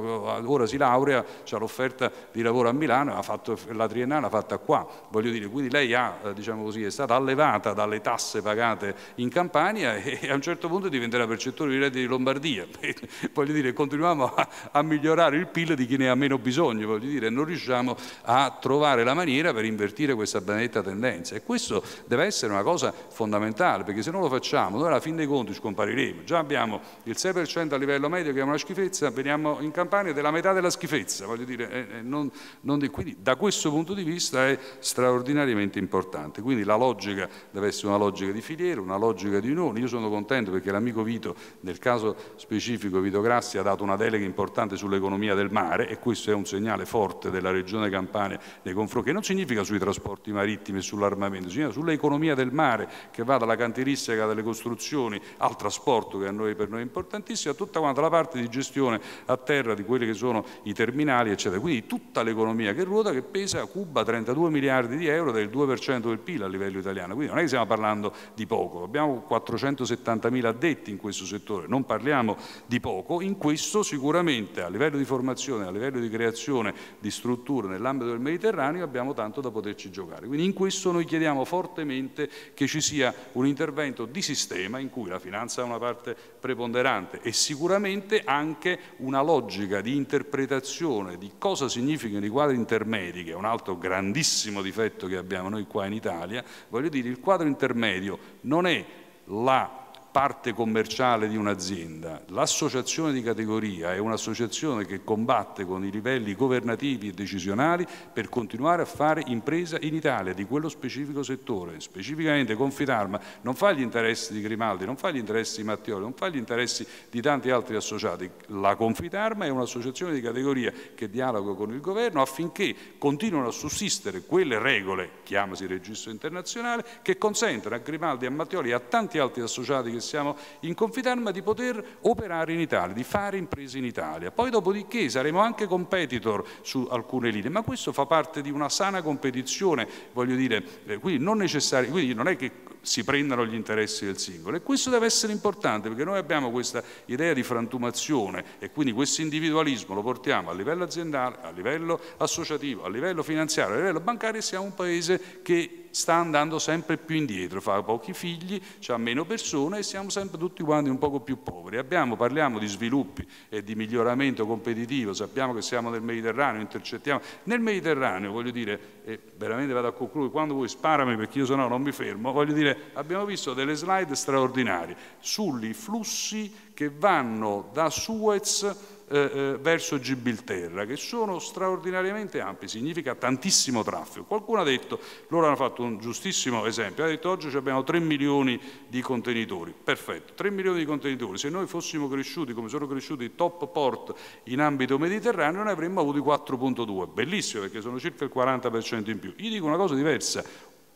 ora si laurea, c'ha l'offerta di lavoro a Milano, ha fatto la triennale, l'ha fatta qua, voglio dire, quindi lei ha, diciamo così, è stata allevata dalle tasse pagate in Campania e a un certo punto diventerà percettore di redditi di Lombardia. Voglio dire, continuiamo a, a migliorare il P I L di chi ne ha meno bisogno, voglio dire, non riusciamo a trovare la maniera per invertire questa benedetta tendenza, e questo deve essere una cosa fondamentale, perché se non lo facciamo noi alla fin dei conti scompariremo. Già abbiamo il sei per cento a livello medio che è una schifezza, veniamo in Campania della metà della schifezza, voglio dire, eh, non, non di, quindi da questo punto di vista è straordinariamente importante. Quindi la logica deve essere una logica di filiera, una logica di unione. Io sono contento perché l'amico Vito, nel caso specifico Vito Grassi, ha dato una delega importante sull'economia del mare, e questo è un segnale forte della Regione Campania nei confronti, che non significa sui trasporti marittimi e sull'armamento, significa sull'economia del mare, che va dalla cantieristica, dalle costruzioni al trasporto, che a noi, per noi è importantissimo, a tutta quanta la parte di gestione a terra di quelli che sono i terminali, eccetera. Quindi tutta l'economia che ruota, che pesa, cuba trentadue miliardi di euro, del due per cento del P I L a livello italiano. Quindi non è che stiamo parlando di poco, abbiamo quattrocentosettantamila addetti in questo settore, non parliamo di poco. In questo sicuramente a livello di formazione, a livello di creazione di strutture nell'ambito del Mediterraneo abbiamo tanto da poterci giocare. Quindi in questo noi chiediamo fortemente che ci sia un intervento di sistema in cui la finanza ha una parte preponderante e sicuramente anche una logica di interpretazione di cosa significano i quadri intermedi, che è un altro grandissimo difetto che abbiamo noi qua in Italia. Voglio dire, il quadro intermedio non è la parte commerciale di un'azienda. L'associazione di categoria è un'associazione che combatte con i livelli governativi e decisionali per continuare a fare impresa in Italia di quello specifico settore. Specificamente Confitarma non fa gli interessi di Grimaldi, non fa gli interessi di Mattioli, non fa gli interessi di tanti altri associati. La Confitarma è un'associazione di categoria che dialoga con il governo affinché continuino a sussistere quelle regole, chiamasi registro internazionale, che consentono a Grimaldi, a Mattioli e a tanti altri associati che siamo in Confitarma di poter operare in Italia, di fare imprese in Italia. Poi dopodiché saremo anche competitor su alcune linee, ma questo fa parte di una sana competizione, voglio dire, eh, quindi non necessario, quindi non è che si prendano gli interessi del singolo, e questo deve essere importante perché noi abbiamo questa idea di frantumazione e quindi questo individualismo lo portiamo a livello aziendale, a livello associativo, a livello finanziario, a livello bancario, e siamo un paese che sta andando sempre più indietro, fa pochi figli, ha meno persone e siamo sempre tutti quanti un poco più poveri. Abbiamo, parliamo di sviluppi e di miglioramento competitivo, sappiamo che siamo nel Mediterraneo, intercettiamo. Nel Mediterraneo, voglio dire, e veramente vado a concludere, quando vuoi sparami perché io sennò non mi fermo, voglio dire, abbiamo visto delle slide straordinarie sui flussi che vanno da Suez Eh, eh, verso Gibilterra, che sono straordinariamente ampi, significa tantissimo traffico. Qualcuno ha detto, loro hanno fatto un giustissimo esempio, ha detto oggi abbiamo tre milioni di contenitori, perfetto, tre milioni di contenitori, se noi fossimo cresciuti come sono cresciuti i top port in ambito mediterraneo noi ne avremmo avuti quattro virgola due, bellissimo perché sono circa il quaranta per cento in più. Gli dico una cosa diversa,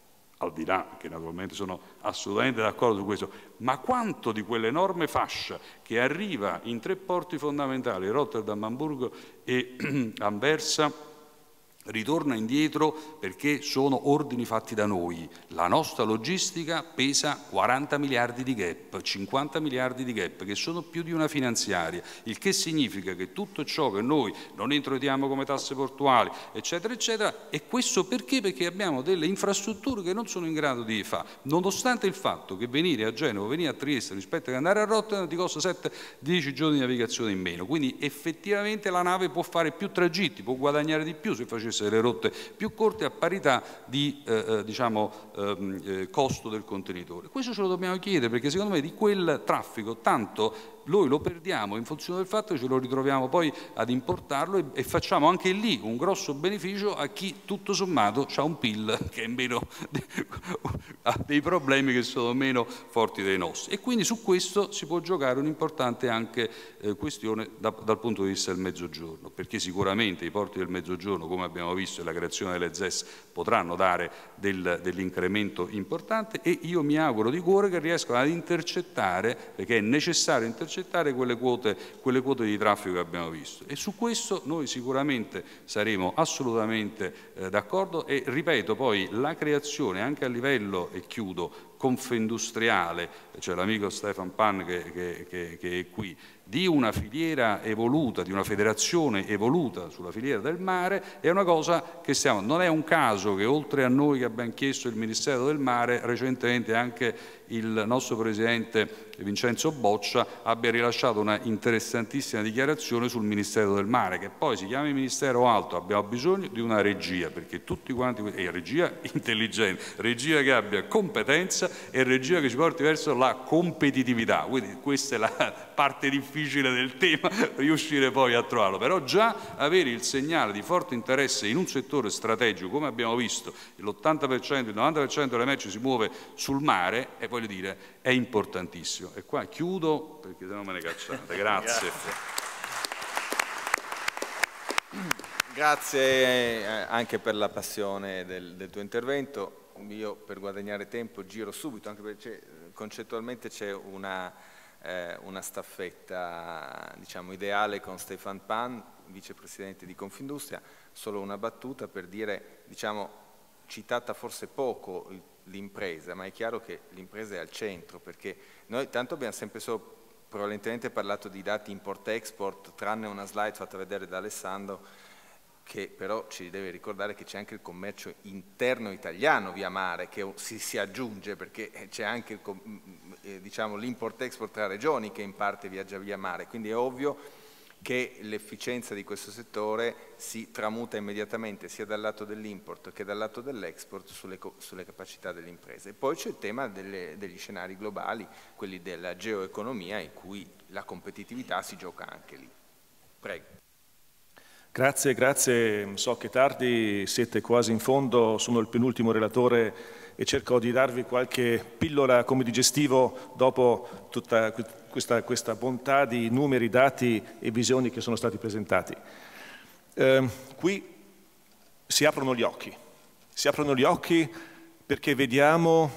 al di là che naturalmente sono assolutamente d'accordo su questo, ma quanto di quell'enorme fascia che arriva in tre porti fondamentali, Rotterdam, Amburgo e Anversa, ritorna indietro perché sono ordini fatti da noi. La nostra logistica pesa quaranta miliardi di gap, cinquanta miliardi di gap, che sono più di una finanziaria, il che significa che tutto ciò che noi non introitiamo come tasse portuali, eccetera, eccetera, e questo perché? Perché abbiamo delle infrastrutture che non sono in grado di fare, nonostante il fatto che venire a Genova, venire a Trieste rispetto che andare a Rotterdam ti costa sette dieci giorni di navigazione in meno, quindi effettivamente la nave può fare più tragitti, può guadagnare di più se facesse delle rotte più corte a parità di eh, diciamo, eh, costo del contenitore. Questo ce lo dobbiamo chiedere perché secondo me di quel traffico tanto noi lo perdiamo in funzione del fatto che ce lo ritroviamo poi ad importarlo e, e facciamo anche lì un grosso beneficio a chi tutto sommato ha un P I L che è meno, ha dei problemi che sono meno forti dei nostri, e quindi su questo si può giocare un'importante anche eh, questione da, dal punto di vista del Mezzogiorno, perché sicuramente i porti del Mezzogiorno, come abbiamo visto, e la creazione delle Z E S potranno dare del, dell'incremento importante, e io mi auguro di cuore che riescano ad intercettare, perché è necessario intercettare quelle quote, quelle quote di traffico che abbiamo visto, e su questo noi sicuramente saremo assolutamente eh, d'accordo. E ripeto, poi la creazione anche a livello, e chiudo, confindustriale, cioè l'amico Stefan Pan che, che, che, che è qui, di una filiera evoluta, di una federazione evoluta sulla filiera del mare, è una cosa che stiamo, non è un caso che oltre a noi che abbiamo chiesto il Ministero del Mare, recentemente anche il nostro Presidente Vincenzo Boccia abbia rilasciato una interessantissima dichiarazione sul Ministero del Mare, che poi si chiama Ministero Alto, abbiamo bisogno di una regia, perché tutti quanti, e regia intelligente, regia che abbia competenza e regia che ci porti verso la competitività, quindi questa è la parte difficile del tema, riuscire poi a trovarlo, però già avere il segnale di forte interesse in un settore strategico, come abbiamo visto, l'ottanta per cento, il novanta per cento delle merci si muove sul mare, e voglio dire, è importantissimo. E qua chiudo, perché se no me ne cacciate. Grazie. Grazie anche per la passione del, del tuo intervento. Io per guadagnare tempo giro subito, anche perché concettualmente c'è una, eh, una staffetta, diciamo, ideale con Stefan Pan, vicepresidente di Confindustria. Solo una battuta per dire, diciamo, citata forse poco l'impresa, ma è chiaro che l'impresa è al centro, perché noi tanto abbiamo sempre solo prevalentemente parlato di dati import-export, tranne una slide fatta vedere da Alessandro, che però ci deve ricordare che c'è anche il commercio interno italiano via mare, che si, si aggiunge, perché c'è anche eh, diciamo, l'import-export tra regioni che in parte viaggia via mare, quindi è ovvio che l'efficienza di questo settore si tramuta immediatamente sia dal lato dell'import che dal lato dell'export sulle, sulle capacità delle imprese. E poi c'è il tema delle, degli scenari globali, quelli della geoeconomia, in cui la competitività si gioca anche lì. Prego. Grazie, grazie. So che tardi, siete quasi in fondo, sono il penultimo relatore e cerco di darvi qualche pillola come digestivo dopo tutta questa, questa bontà di numeri, dati e visioni che sono stati presentati. Eh, qui si aprono gli occhi, si aprono gli occhi perché vediamo,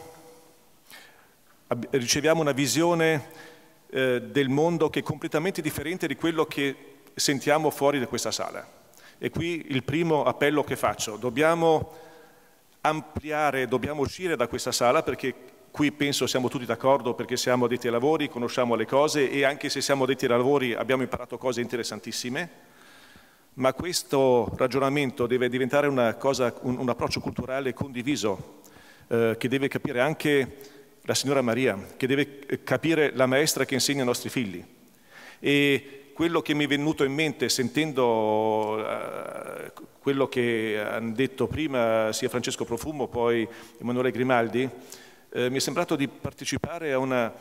riceviamo una visione eh, del mondo che è completamente differente di quello che sentiamo fuori da questa sala. E qui il primo appello che faccio: dobbiamo ampliare, dobbiamo uscire da questa sala, perché qui penso siamo tutti d'accordo, perché siamo addetti ai lavori, conosciamo le cose e anche se siamo addetti ai lavori abbiamo imparato cose interessantissime, ma questo ragionamento deve diventare una cosa, un, un approccio culturale condiviso, eh, che deve capire anche la signora Maria, che deve capire la maestra che insegna ai nostri figli. E quello che mi è venuto in mente sentendo uh, quello che hanno detto prima sia Francesco Profumo, poi Emanuele Grimaldi, eh, mi è sembrato di partecipare a una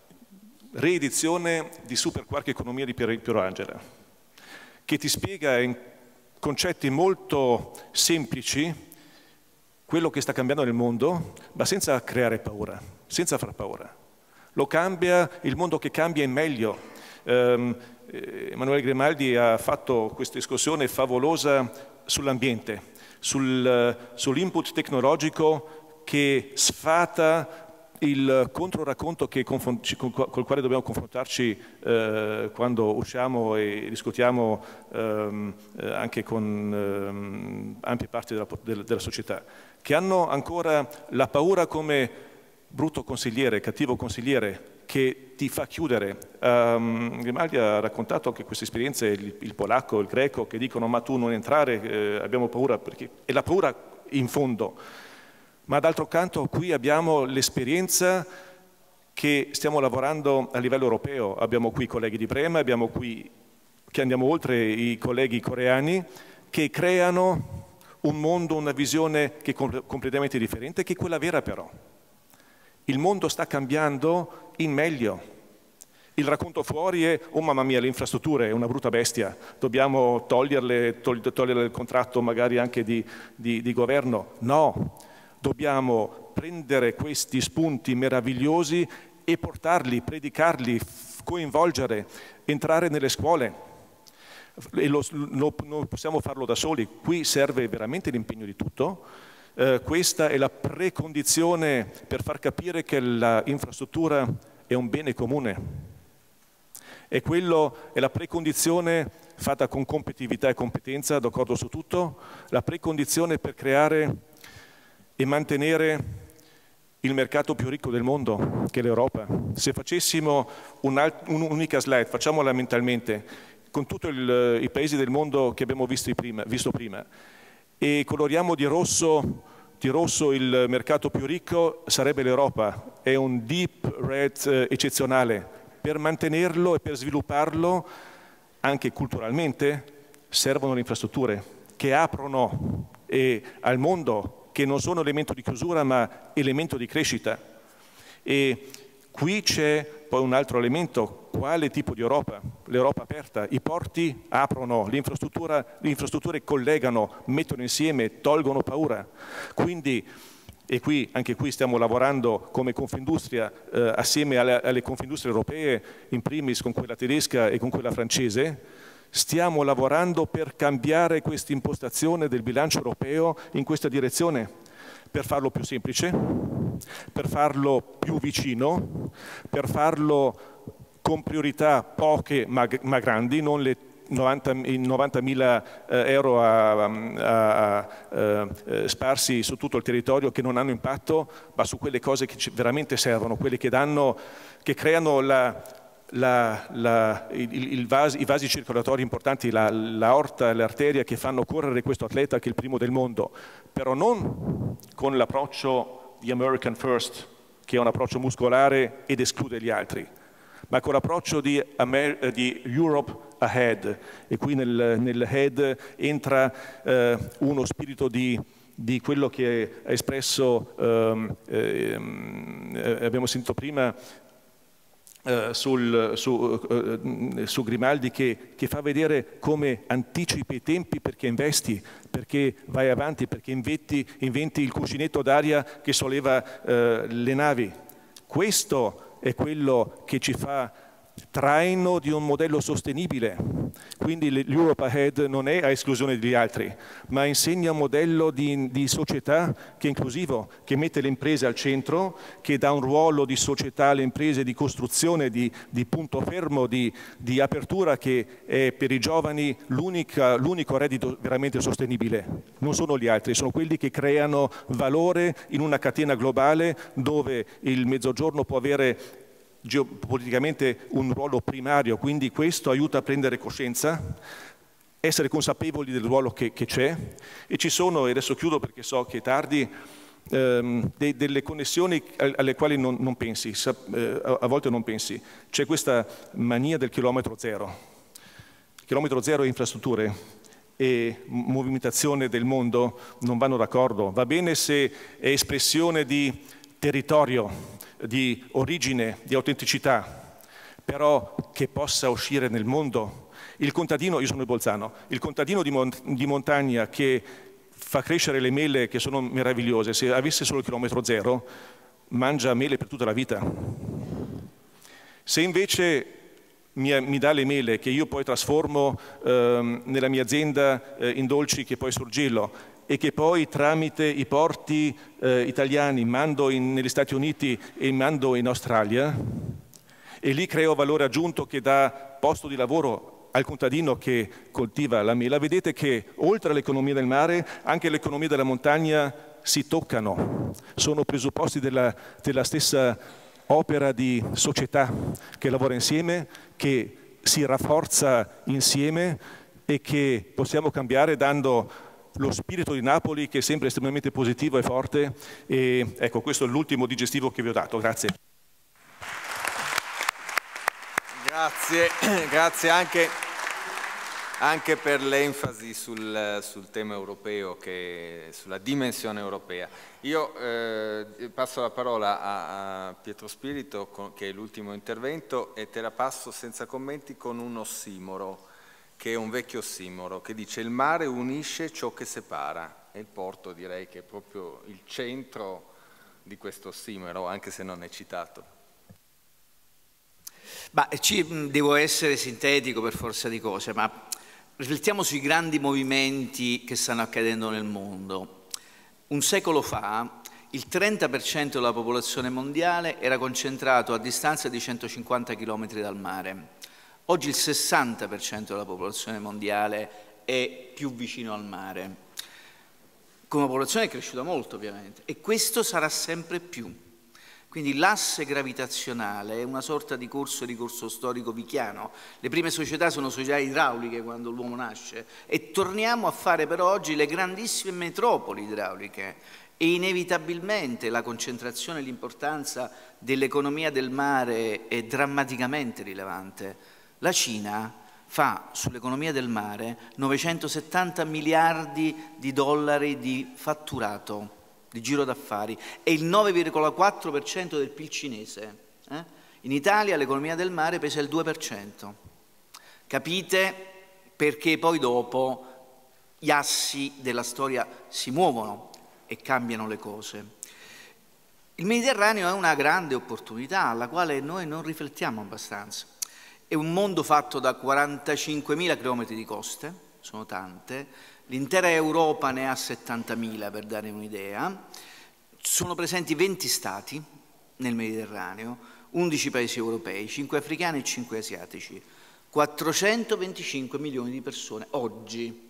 riedizione di Super Quark Economia di Piero, Piero Angela, che ti spiega in concetti molto semplici quello che sta cambiando nel mondo, ma senza creare paura, senza far paura. Lo cambia, il mondo che cambia è meglio. Um, Emanuele Grimaldi ha fatto questa discussione favolosa sull'ambiente, sul, sull'input tecnologico che sfata il controracconto che con, col quale dobbiamo confrontarci eh, quando usciamo e discutiamo ehm, anche con ehm, ampie parti della, della, della società, che hanno ancora la paura come brutto consigliere, cattivo consigliere, che ti fa chiudere. Um, Grimaldi ha raccontato anche queste esperienze, il, il polacco, il greco, che dicono ma tu non entrare, eh, abbiamo paura, perché è la paura in fondo. Ma d'altro canto qui abbiamo l'esperienza che stiamo lavorando a livello europeo, abbiamo qui i colleghi di Brema, abbiamo qui, che andiamo oltre, i colleghi coreani, che creano un mondo, una visione che è completamente differente, che è quella vera però. Il mondo sta cambiando in meglio. Il racconto fuori è, oh mamma mia, le infrastrutture è una brutta bestia, dobbiamo toglierle, togli, toglierle il contratto magari anche di, di, di governo. No, dobbiamo prendere questi spunti meravigliosi e portarli, predicarli, coinvolgere, entrare nelle scuole. E lo, lo, non possiamo farlo da soli, qui serve veramente l'impegno di tutto. Uh, questa è la precondizione per far capire che l'infrastruttura è un bene comune. E quello è la precondizione fatta con competitività e competenza, d'accordo su tutto, la precondizione per creare e mantenere il mercato più ricco del mondo, che è l'Europa. Se facessimo un'unica slide, facciamola mentalmente, con tutti i paesi del mondo che abbiamo visto prima, visto prima, e coloriamo di rosso, di rosso il mercato più ricco, sarebbe l'Europa. È un deep red eh, eccezionale. Per mantenerlo e per svilupparlo, anche culturalmente, servono le infrastrutture che aprono eh, al mondo, che non sono elemento di chiusura ma elemento di crescita. E qui c'è poi un altro elemento: quale tipo di Europa? L'Europa aperta, i porti aprono, le infrastrutture collegano, mettono insieme, tolgono paura. Quindi, e qui, anche qui stiamo lavorando come Confindustria eh, assieme alle, alle Confindustrie europee, in primis con quella tedesca e con quella francese. Stiamo lavorando per cambiare questa impostazione del bilancio europeo in questa direzione, per farlo più semplice, per farlo più vicino, per farlo con priorità poche ma, ma grandi, non le novantamila euro a, a, a, a, sparsi su tutto il territorio che non hanno impatto, ma su quelle cose che veramente servono, quelle che danno, che creano la La, la, il, il vasi, i vasi circolatori importanti, la, la aorta, l'arteria che fanno correre questo atleta che è il primo del mondo, però non con l'approccio di American First, che è un approccio muscolare ed esclude gli altri, ma con l'approccio di, di Europe Ahead. E qui nel, nel Ahead entra eh, uno spirito di di quello che ha espresso, ehm, eh, abbiamo sentito prima, Uh, sul, su, uh, su Grimaldi, che, che fa vedere come anticipi i tempi perché investi, perché vai avanti, perché inventi, inventi il cuscinetto d'aria che solleva uh, le navi. Questo è quello che ci fa traino di un modello sostenibile. Quindi l'Europe Ahead non è a esclusione degli altri, ma insegna un modello di, di società che è inclusivo, che mette le imprese al centro, che dà un ruolo di società alle imprese, di costruzione, di, di punto fermo, di, di apertura, che è per i giovani l'unico reddito veramente sostenibile. Non sono gli altri, sono quelli che creano valore in una catena globale dove il Mezzogiorno può avere geopoliticamente un ruolo primario, quindi questo aiuta a prendere coscienza, essere consapevoli del ruolo che c'è. E ci sono, e adesso chiudo perché so che è tardi, ehm, de, delle connessioni alle quali non, non pensi, eh, a volte non pensi. C'è questa mania del chilometro zero. Chilometro zero e infrastrutture e movimentazione del mondo non vanno d'accordo. Va bene se è espressione di territorio, di origine, di autenticità, però che possa uscire nel mondo. Il contadino, io sono di Bolzano, il contadino di, mont di montagna che fa crescere le mele, che sono meravigliose, se avesse solo il chilometro zero, mangia mele per tutta la vita. Se invece mi, mi dà le mele che io poi trasformo ehm, nella mia azienda eh, in dolci che poi surgello, e che poi tramite i porti eh, italiani mando in, negli Stati Uniti e mando in Australia, e lì creo valore aggiunto che dà posto di lavoro al contadino che coltiva la mela. Vedete che oltre all'economia del mare, anche l'economia della montagna si toccano, sono presupposti della, della stessa opera di società che lavora insieme, che si rafforza insieme e che possiamo cambiare dando lo spirito di Napoli, che è sempre estremamente positivo e forte. E ecco, questo è l'ultimo digestivo che vi ho dato. Grazie. Grazie, grazie anche, anche per l'enfasi sul, sul tema europeo, che, sulla dimensione europea. Io eh, passo la parola a, a Pietro Spirito, con, che è l'ultimo intervento, e te la passo senza commenti con un ossimoro, che è un vecchio ossimoro, che dice: il mare unisce ciò che separa. E il porto direi che è proprio il centro di questo ossimoro, anche se non è citato. Ma ci, devo essere sintetico per forza di cose, ma riflettiamo sui grandi movimenti che stanno accadendo nel mondo. Un secolo fa il trenta per cento della popolazione mondiale era concentrato a distanza di centocinquanta chilometri dal mare. Oggi il sessanta per cento della popolazione mondiale è più vicino al mare. Come popolazione è cresciuta molto, ovviamente, e questo sarà sempre più. Quindi l'asse gravitazionale è una sorta di corso e ricorso storico vichiano. Le prime società sono società idrauliche quando l'uomo nasce e torniamo a fare però oggi le grandissime metropoli idrauliche e inevitabilmente la concentrazione e l'importanza dell'economia del mare è drammaticamente rilevante. La Cina fa sull'economia del mare novecentosettanta miliardi di dollari di fatturato, di giro d'affari, è il nove virgola quattro per cento del P I L cinese. Eh? In Italia l'economia del mare pesa il due per cento. Capite perché poi dopo gli assi della storia si muovono e cambiano le cose. Il Mediterraneo è una grande opportunità alla quale noi non riflettiamo abbastanza. È un mondo fatto da quarantacinquemila chilometri di coste, sono tante, l'intera Europa ne ha settantamila per dare un'idea, sono presenti venti stati nel Mediterraneo, undici paesi europei, cinque africani e cinque asiatici, quattrocentoventicinque milioni di persone oggi.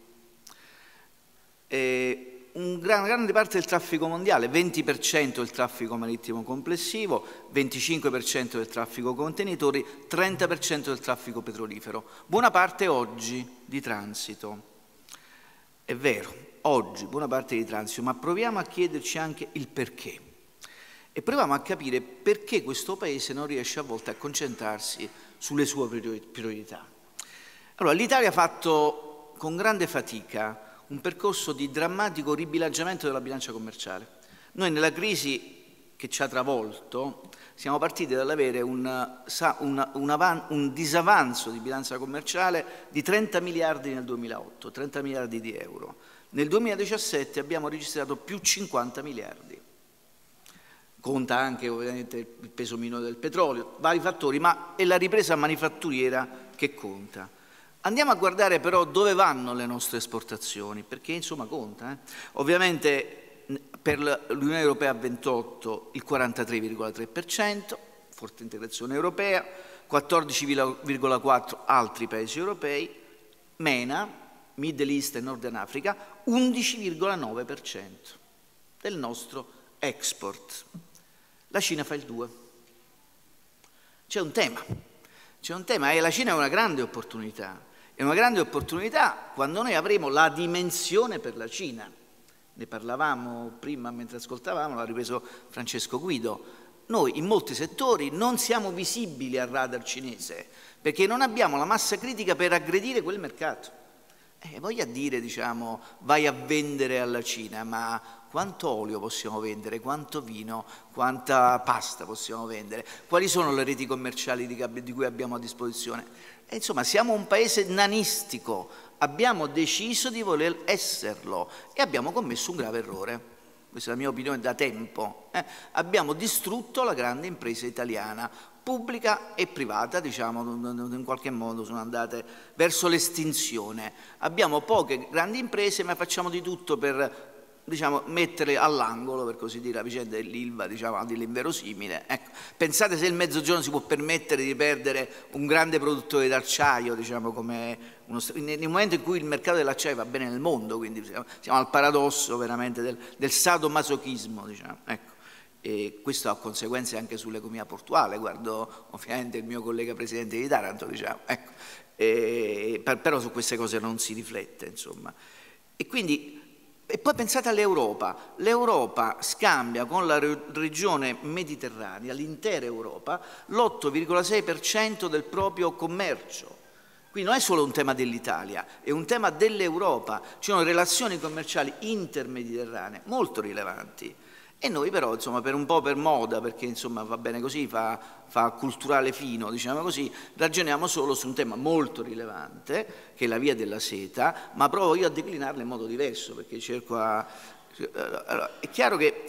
E una grande parte del traffico mondiale, venti per cento del traffico marittimo complessivo, venticinque per cento del traffico contenitori, trenta per cento del traffico petrolifero, buona parte oggi di transito. È vero, oggi buona parte di transito, ma proviamo a chiederci anche il perché e proviamo a capire perché questo Paese non riesce a volte a concentrarsi sulle sue priorità. Allora, l'Italia ha fatto con grande fatica un percorso di drammatico ribilanciamento della bilancia commerciale. Noi nella crisi che ci ha travolto siamo partiti dall'avere un, un, un, un disavanzo di bilancia commerciale di trenta miliardi nel duemilaotto, trenta miliardi di euro. Nel duemiladiciassette abbiamo registrato più cinquanta miliardi. Conta anche ovviamente il peso minore del petrolio, vari fattori, ma è la ripresa manifatturiera che conta. Andiamo a guardare però dove vanno le nostre esportazioni, perché insomma conta. Eh? Ovviamente per l'Unione Europea a ventotto il quarantatré virgola tre per cento, forte integrazione europea, quattordici virgola quattro per cento altri paesi europei, MENA, Middle East e Northern Africa, undici virgola nove per cento del nostro export. La Cina fa il due per cento. C'è un tema, c'è un tema e la Cina è una grande opportunità. È una grande opportunità quando noi avremo la dimensione per la Cina. Ne parlavamo prima mentre ascoltavamo, l'ha ripreso Francesco Guido. Noi in molti settori non siamo visibili al radar cinese perché non abbiamo la massa critica per aggredire quel mercato. Eh, voglia dire, diciamo, vai a vendere alla Cina, ma quanto olio possiamo vendere, quanto vino, quanta pasta possiamo vendere, quali sono le reti commerciali di, di cui abbiamo a disposizione? E, insomma, siamo un paese nanistico, abbiamo deciso di voler esserlo e abbiamo commesso un grave errore. Questa è la mia opinione da tempo. Eh? Abbiamo distrutto la grande impresa italiana, pubblica e privata, diciamo, in qualche modo sono andate verso l'estinzione. Abbiamo poche grandi imprese, ma facciamo di tutto per, diciamo, mettere all'angolo, per così dire, la vicenda dell'Ilva, diciamo, dell'inverosimile. Ecco, pensate se il Mezzogiorno si può permettere di perdere un grande produttore d'acciaio, diciamo, come uno, nel momento in cui il mercato dell'acciaio va bene nel mondo, quindi siamo, siamo al paradosso veramente del, del sadomasochismo, diciamo. Ecco. E questo ha conseguenze anche sull'economia portuale, guardo ovviamente il mio collega presidente di Taranto, diciamo, ecco. E, per, però su queste cose non si riflette, insomma. E quindi, e poi pensate all'Europa, l'Europa scambia con la re, regione mediterranea, l'intera Europa, l'otto virgola sei per cento del proprio commercio. Quindi non è solo un tema dell'Italia, è un tema dell'Europa, ci sono relazioni commerciali intermediterranee molto rilevanti. E noi però, insomma, per un po' per moda, perché insomma va bene così, fa, fa culturale fino, diciamo così, ragioniamo solo su un tema molto rilevante, che è la via della seta, ma provo io a declinarla in modo diverso, perché cerco a... Allora, è chiaro che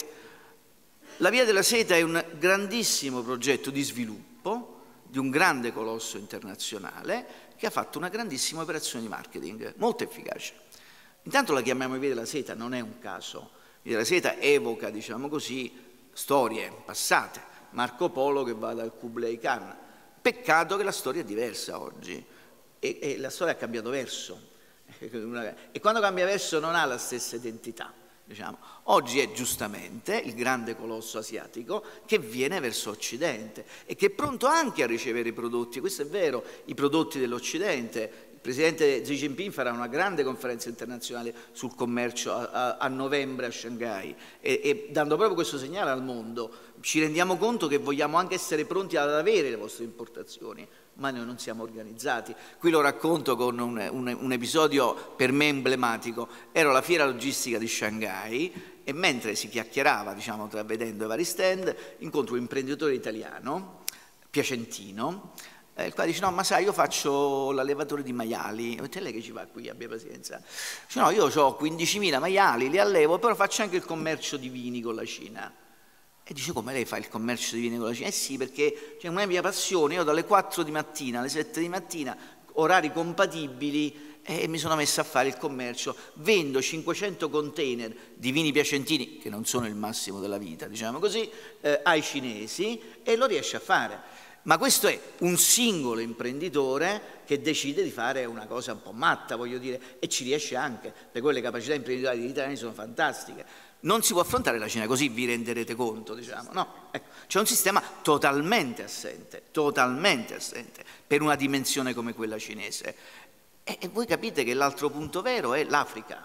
la via della seta è un grandissimo progetto di sviluppo, di un grande colosso internazionale, che ha fatto una grandissima operazione di marketing, molto efficace. Intanto la chiamiamo via della seta, non è un caso. La seta evoca, diciamo così, storie passate. Marco Polo che va dal Kublai Khan. Peccato che la storia è diversa oggi e, e la storia ha cambiato verso. E quando cambia verso non ha la stessa identità. Diciamo. Oggi è giustamente il grande colosso asiatico che viene verso Occidente e che è pronto anche a ricevere i prodotti, questo è vero, i prodotti dell'Occidente. Il Presidente Xi Jinping farà una grande conferenza internazionale sul commercio a, a, a novembre a Shanghai e, e dando proprio questo segnale al mondo ci rendiamo conto che vogliamo anche essere pronti ad avere le vostre importazioni, ma noi non siamo organizzati. Qui lo racconto con un, un, un episodio per me emblematico. Ero alla fiera logistica di Shanghai e mentre si chiacchierava, diciamo, tra, vedendo i vari stand, incontro un imprenditore italiano, piacentino, eh, il quale dice: no, ma sai, io faccio l'allevatore di maiali. E lei che ci va qui, abbia pazienza. Dice: no, io ho quindicimila maiali, li allevo, però faccio anche il commercio di vini con la Cina. E dice: come lei fa il commercio di vini con la Cina? Eh sì, perché c'è una mia passione, io dalle quattro di mattina alle sette di mattina, orari compatibili, e mi sono messa a fare il commercio, vendo cinquecento container di vini piacentini, che non sono il massimo della vita, diciamo così, eh, ai cinesi, e lo riesce a fare. Ma questo è un singolo imprenditore che decide di fare una cosa un po' matta, voglio dire, e ci riesce anche, perché quelle capacità imprenditoriali degli italiani sono fantastiche. Non si può affrontare la Cina così, vi renderete conto, diciamo, no? Ecco, c'è un sistema totalmente assente, totalmente assente, per una dimensione come quella cinese. E, e voi capite che l'altro punto vero è l'Africa.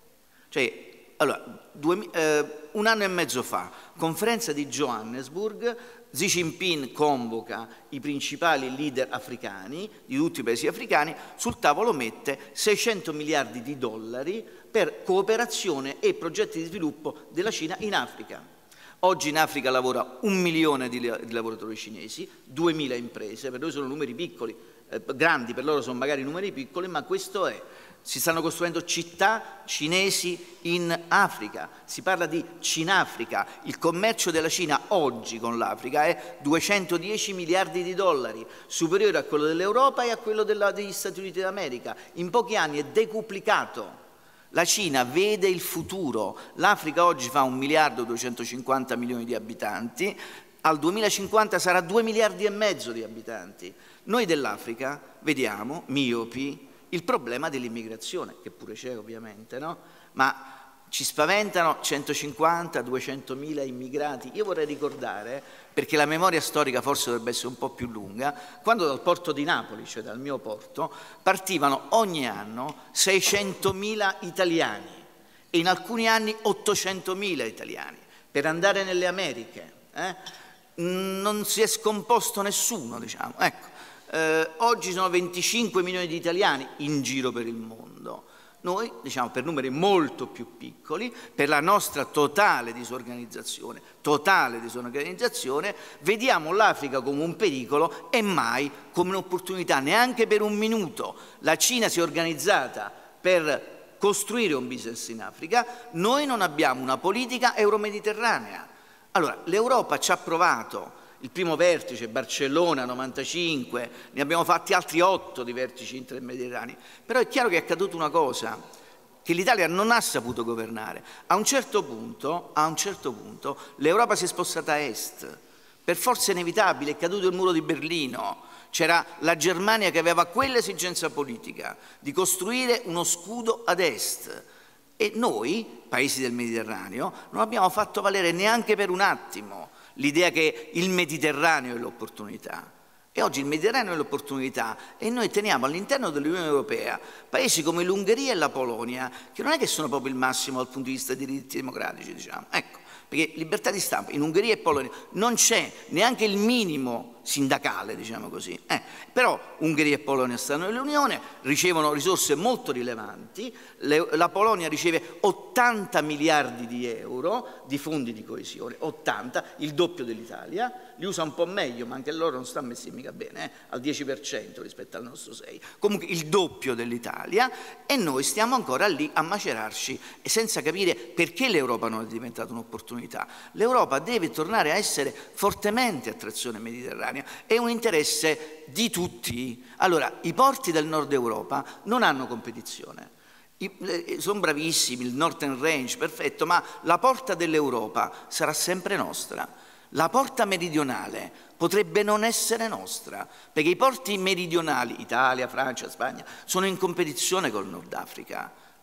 Cioè, allora, due, eh, un anno e mezzo fa, conferenza di Johannesburg, Xi Jinping convoca i principali leader africani, di tutti i paesi africani, sul tavolo mette seicento miliardi di dollari per cooperazione e progetti di sviluppo della Cina in Africa. Oggi in Africa lavora un milione di, di lavoratori cinesi, duemila imprese, per noi sono numeri piccoli, eh, grandi, per loro sono magari numeri piccoli, ma questo è. Si stanno costruendo città cinesi in Africa, si parla di Cinafrica, il commercio della Cina oggi con l'Africa è duecentodieci miliardi di dollari, superiore a quello dell'Europa e a quello della, degli Stati Uniti d'America, in pochi anni è decuplicato. La Cina vede il futuro, l'Africa oggi fa un miliardo duecentocinquanta milioni di abitanti, al duemilacinquanta sarà due miliardi e mezzo di abitanti. Noi dell'Africa vediamo, miopi, il problema dell'immigrazione, che pure c'è ovviamente, no? Ma ci spaventano centocinquanta duecentomila immigrati. Io vorrei ricordare, perché la memoria storica forse dovrebbe essere un po' più lunga, quando dal porto di Napoli, cioè dal mio porto, partivano ogni anno seicentomila italiani e in alcuni anni ottocentomila italiani per andare nelle Americhe. Eh? Non si è scomposto nessuno, diciamo. Ecco. Eh, oggi sono venticinque milioni di italiani in giro per il mondo. Noi, diciamo, per numeri molto più piccoli, per la nostra totale disorganizzazione, totale disorganizzazione, vediamo l'Africa come un pericolo e mai come un'opportunità, neanche per un minuto. La Cina si è organizzata per costruire un business in Africa, noi non abbiamo una politica euromediterranea. Allora, l'Europa ci ha provato. Il primo vertice, Barcellona, novantacinque, ne abbiamo fatti altri otto di vertici intermediterranei. Però è chiaro che è accaduta una cosa, che l'Italia non ha saputo governare. A un certo punto, a un certo punto, l'Europa si è spostata a est. Per forza inevitabile, è caduto il muro di Berlino. C'era la Germania che aveva quell'esigenza politica di costruire uno scudo ad est. E noi, paesi del Mediterraneo, non abbiamo fatto valere neanche per un attimo l'idea che il Mediterraneo è l'opportunità. E oggi il Mediterraneo è l'opportunità e noi teniamo all'interno dell'Unione Europea paesi come l'Ungheria e la Polonia, che non è che sono proprio il massimo dal punto di vista dei diritti democratici, diciamo. Ecco, perché libertà di stampa in Ungheria e Polonia non c'è neanche il minimo sindacale, diciamo così. Eh, però Ungheria e Polonia stanno nell'Unione, ricevono risorse molto rilevanti, le, la Polonia riceve ottanta miliardi di euro di fondi di coesione, ottanta, il doppio dell'Italia, li usa un po' meglio, ma anche loro non stanno messi mica bene, eh, al dieci per cento rispetto al nostro sei per cento, comunque il doppio dell'Italia, e noi stiamo ancora lì a macerarci senza capire perché l'Europa non è diventata un'opportunità. L'Europa deve tornare a essere fortemente attrazione mediterranea. È un interesse di tutti. Allora, i porti del nord Europa non hanno competizione. I, sono bravissimi, il Northern Range, perfetto, ma la porta dell'Europa sarà sempre nostra. La porta meridionale potrebbe non essere nostra, perché i porti meridionali, Italia, Francia, Spagna, sono in competizione col Nord Africa.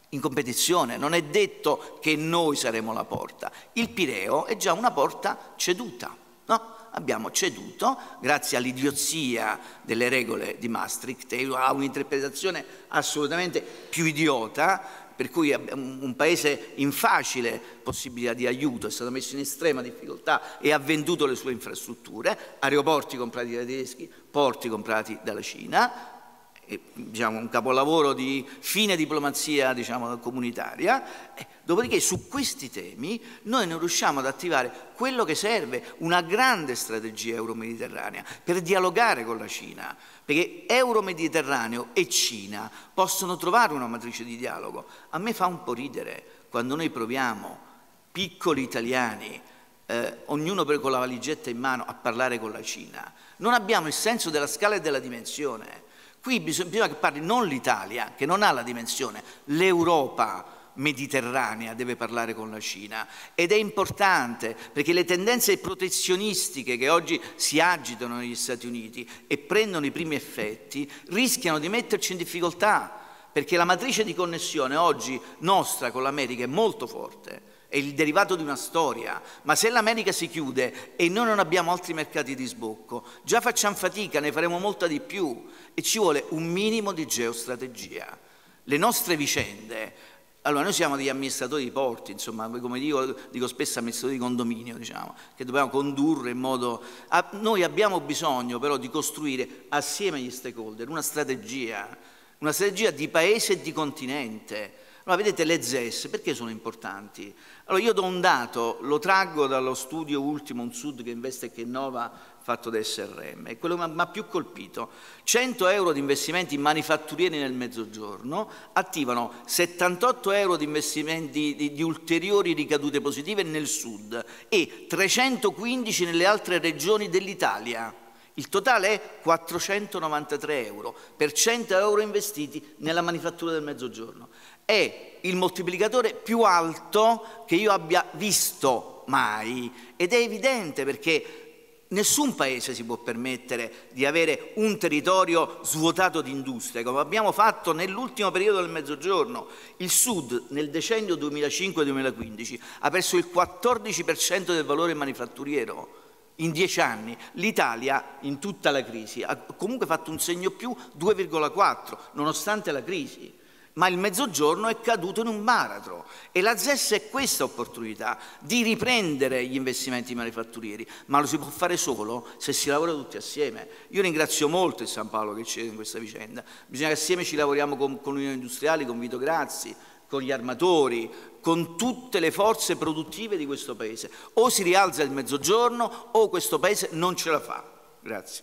in competizione, non è detto che noi saremo la porta. Il Pireo è già una porta ceduta, no? Abbiamo ceduto grazie all'idiozia delle regole di Maastricht e a un'interpretazione assolutamente più idiota, per cui un paese in facile possibilità di aiuto è stato messo in estrema difficoltà e ha venduto le sue infrastrutture, aeroporti comprati dai tedeschi, porti comprati dalla Cina, e, diciamo, un capolavoro di fine diplomazia, diciamo, comunitaria. Eh, dopodiché su questi temi noi non riusciamo ad attivare quello che serve, una grande strategia euro-mediterranea per dialogare con la Cina, perché euro-mediterraneo e Cina possono trovare una matrice di dialogo. A me fa un po' ridere quando noi proviamo, piccoli italiani, eh, ognuno con la valigetta in mano, a parlare con la Cina. Non abbiamo il senso della scala e della dimensione. Qui bisogna che parli non l'Italia, che non ha la dimensione, l'Europa mediterranea deve parlare con la Cina, ed è importante perché le tendenze protezionistiche che oggi si agitano negli Stati Uniti e prendono i primi effetti rischiano di metterci in difficoltà, perché la matrice di connessione oggi nostra con l'America è molto forte, è il derivato di una storia, ma se l'America si chiude e noi non abbiamo altri mercati di sbocco, già facciamo fatica, ne faremo molta di più e ci vuole un minimo di geostrategia. Le nostre vicende, allora noi siamo degli amministratori di porti, insomma, come dico, dico spesso amministratori di condominio, diciamo, che dobbiamo condurre in modo... A, noi abbiamo bisogno però di costruire assieme agli stakeholder una strategia, una strategia di paese e di continente. Allora, vedete, le Z E S perché sono importanti? Allora, io do un dato, lo traggo dallo studio ultimo, un Sud che investe e che innova, fatto da S R M, è quello che mi ha più colpito. cento euro di investimenti manifatturieri nel Mezzogiorno attivano settantotto euro di investimenti di, di ulteriori ricadute positive nel Sud e trecentoquindici nelle altre regioni dell'Italia. Il totale è quattrocentonovantatré euro per cento euro investiti nella manifattura del Mezzogiorno. È il moltiplicatore più alto che io abbia visto mai, ed è evidente perché nessun paese si può permettere di avere un territorio svuotato di industria, come abbiamo fatto nell'ultimo periodo del Mezzogiorno. Il Sud nel decennio duemilacinque duemilaquindici ha perso il quattordici per cento del valore manifatturiero. In dieci anni l'Italia, in tutta la crisi, ha comunque fatto un segno più due virgola quattro, nonostante la crisi. Ma il Mezzogiorno è caduto in un baratro e la Z E S è questa opportunità di riprendere gli investimenti manifatturieri, ma lo si può fare solo se si lavora tutti assieme. Io ringrazio molto il San Paolo che c'è in questa vicenda, bisogna che assieme ci lavoriamo con, con l'Unione Industriali, con Vito Grazzi, con gli armatori, con tutte le forze produttive di questo Paese. O si rialza il Mezzogiorno o questo Paese non ce la fa. Grazie.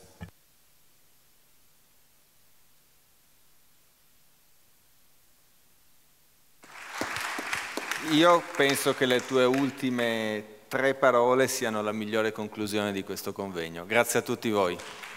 Io penso che le tue ultime tre parole siano la migliore conclusione di questo convegno. Grazie a tutti voi.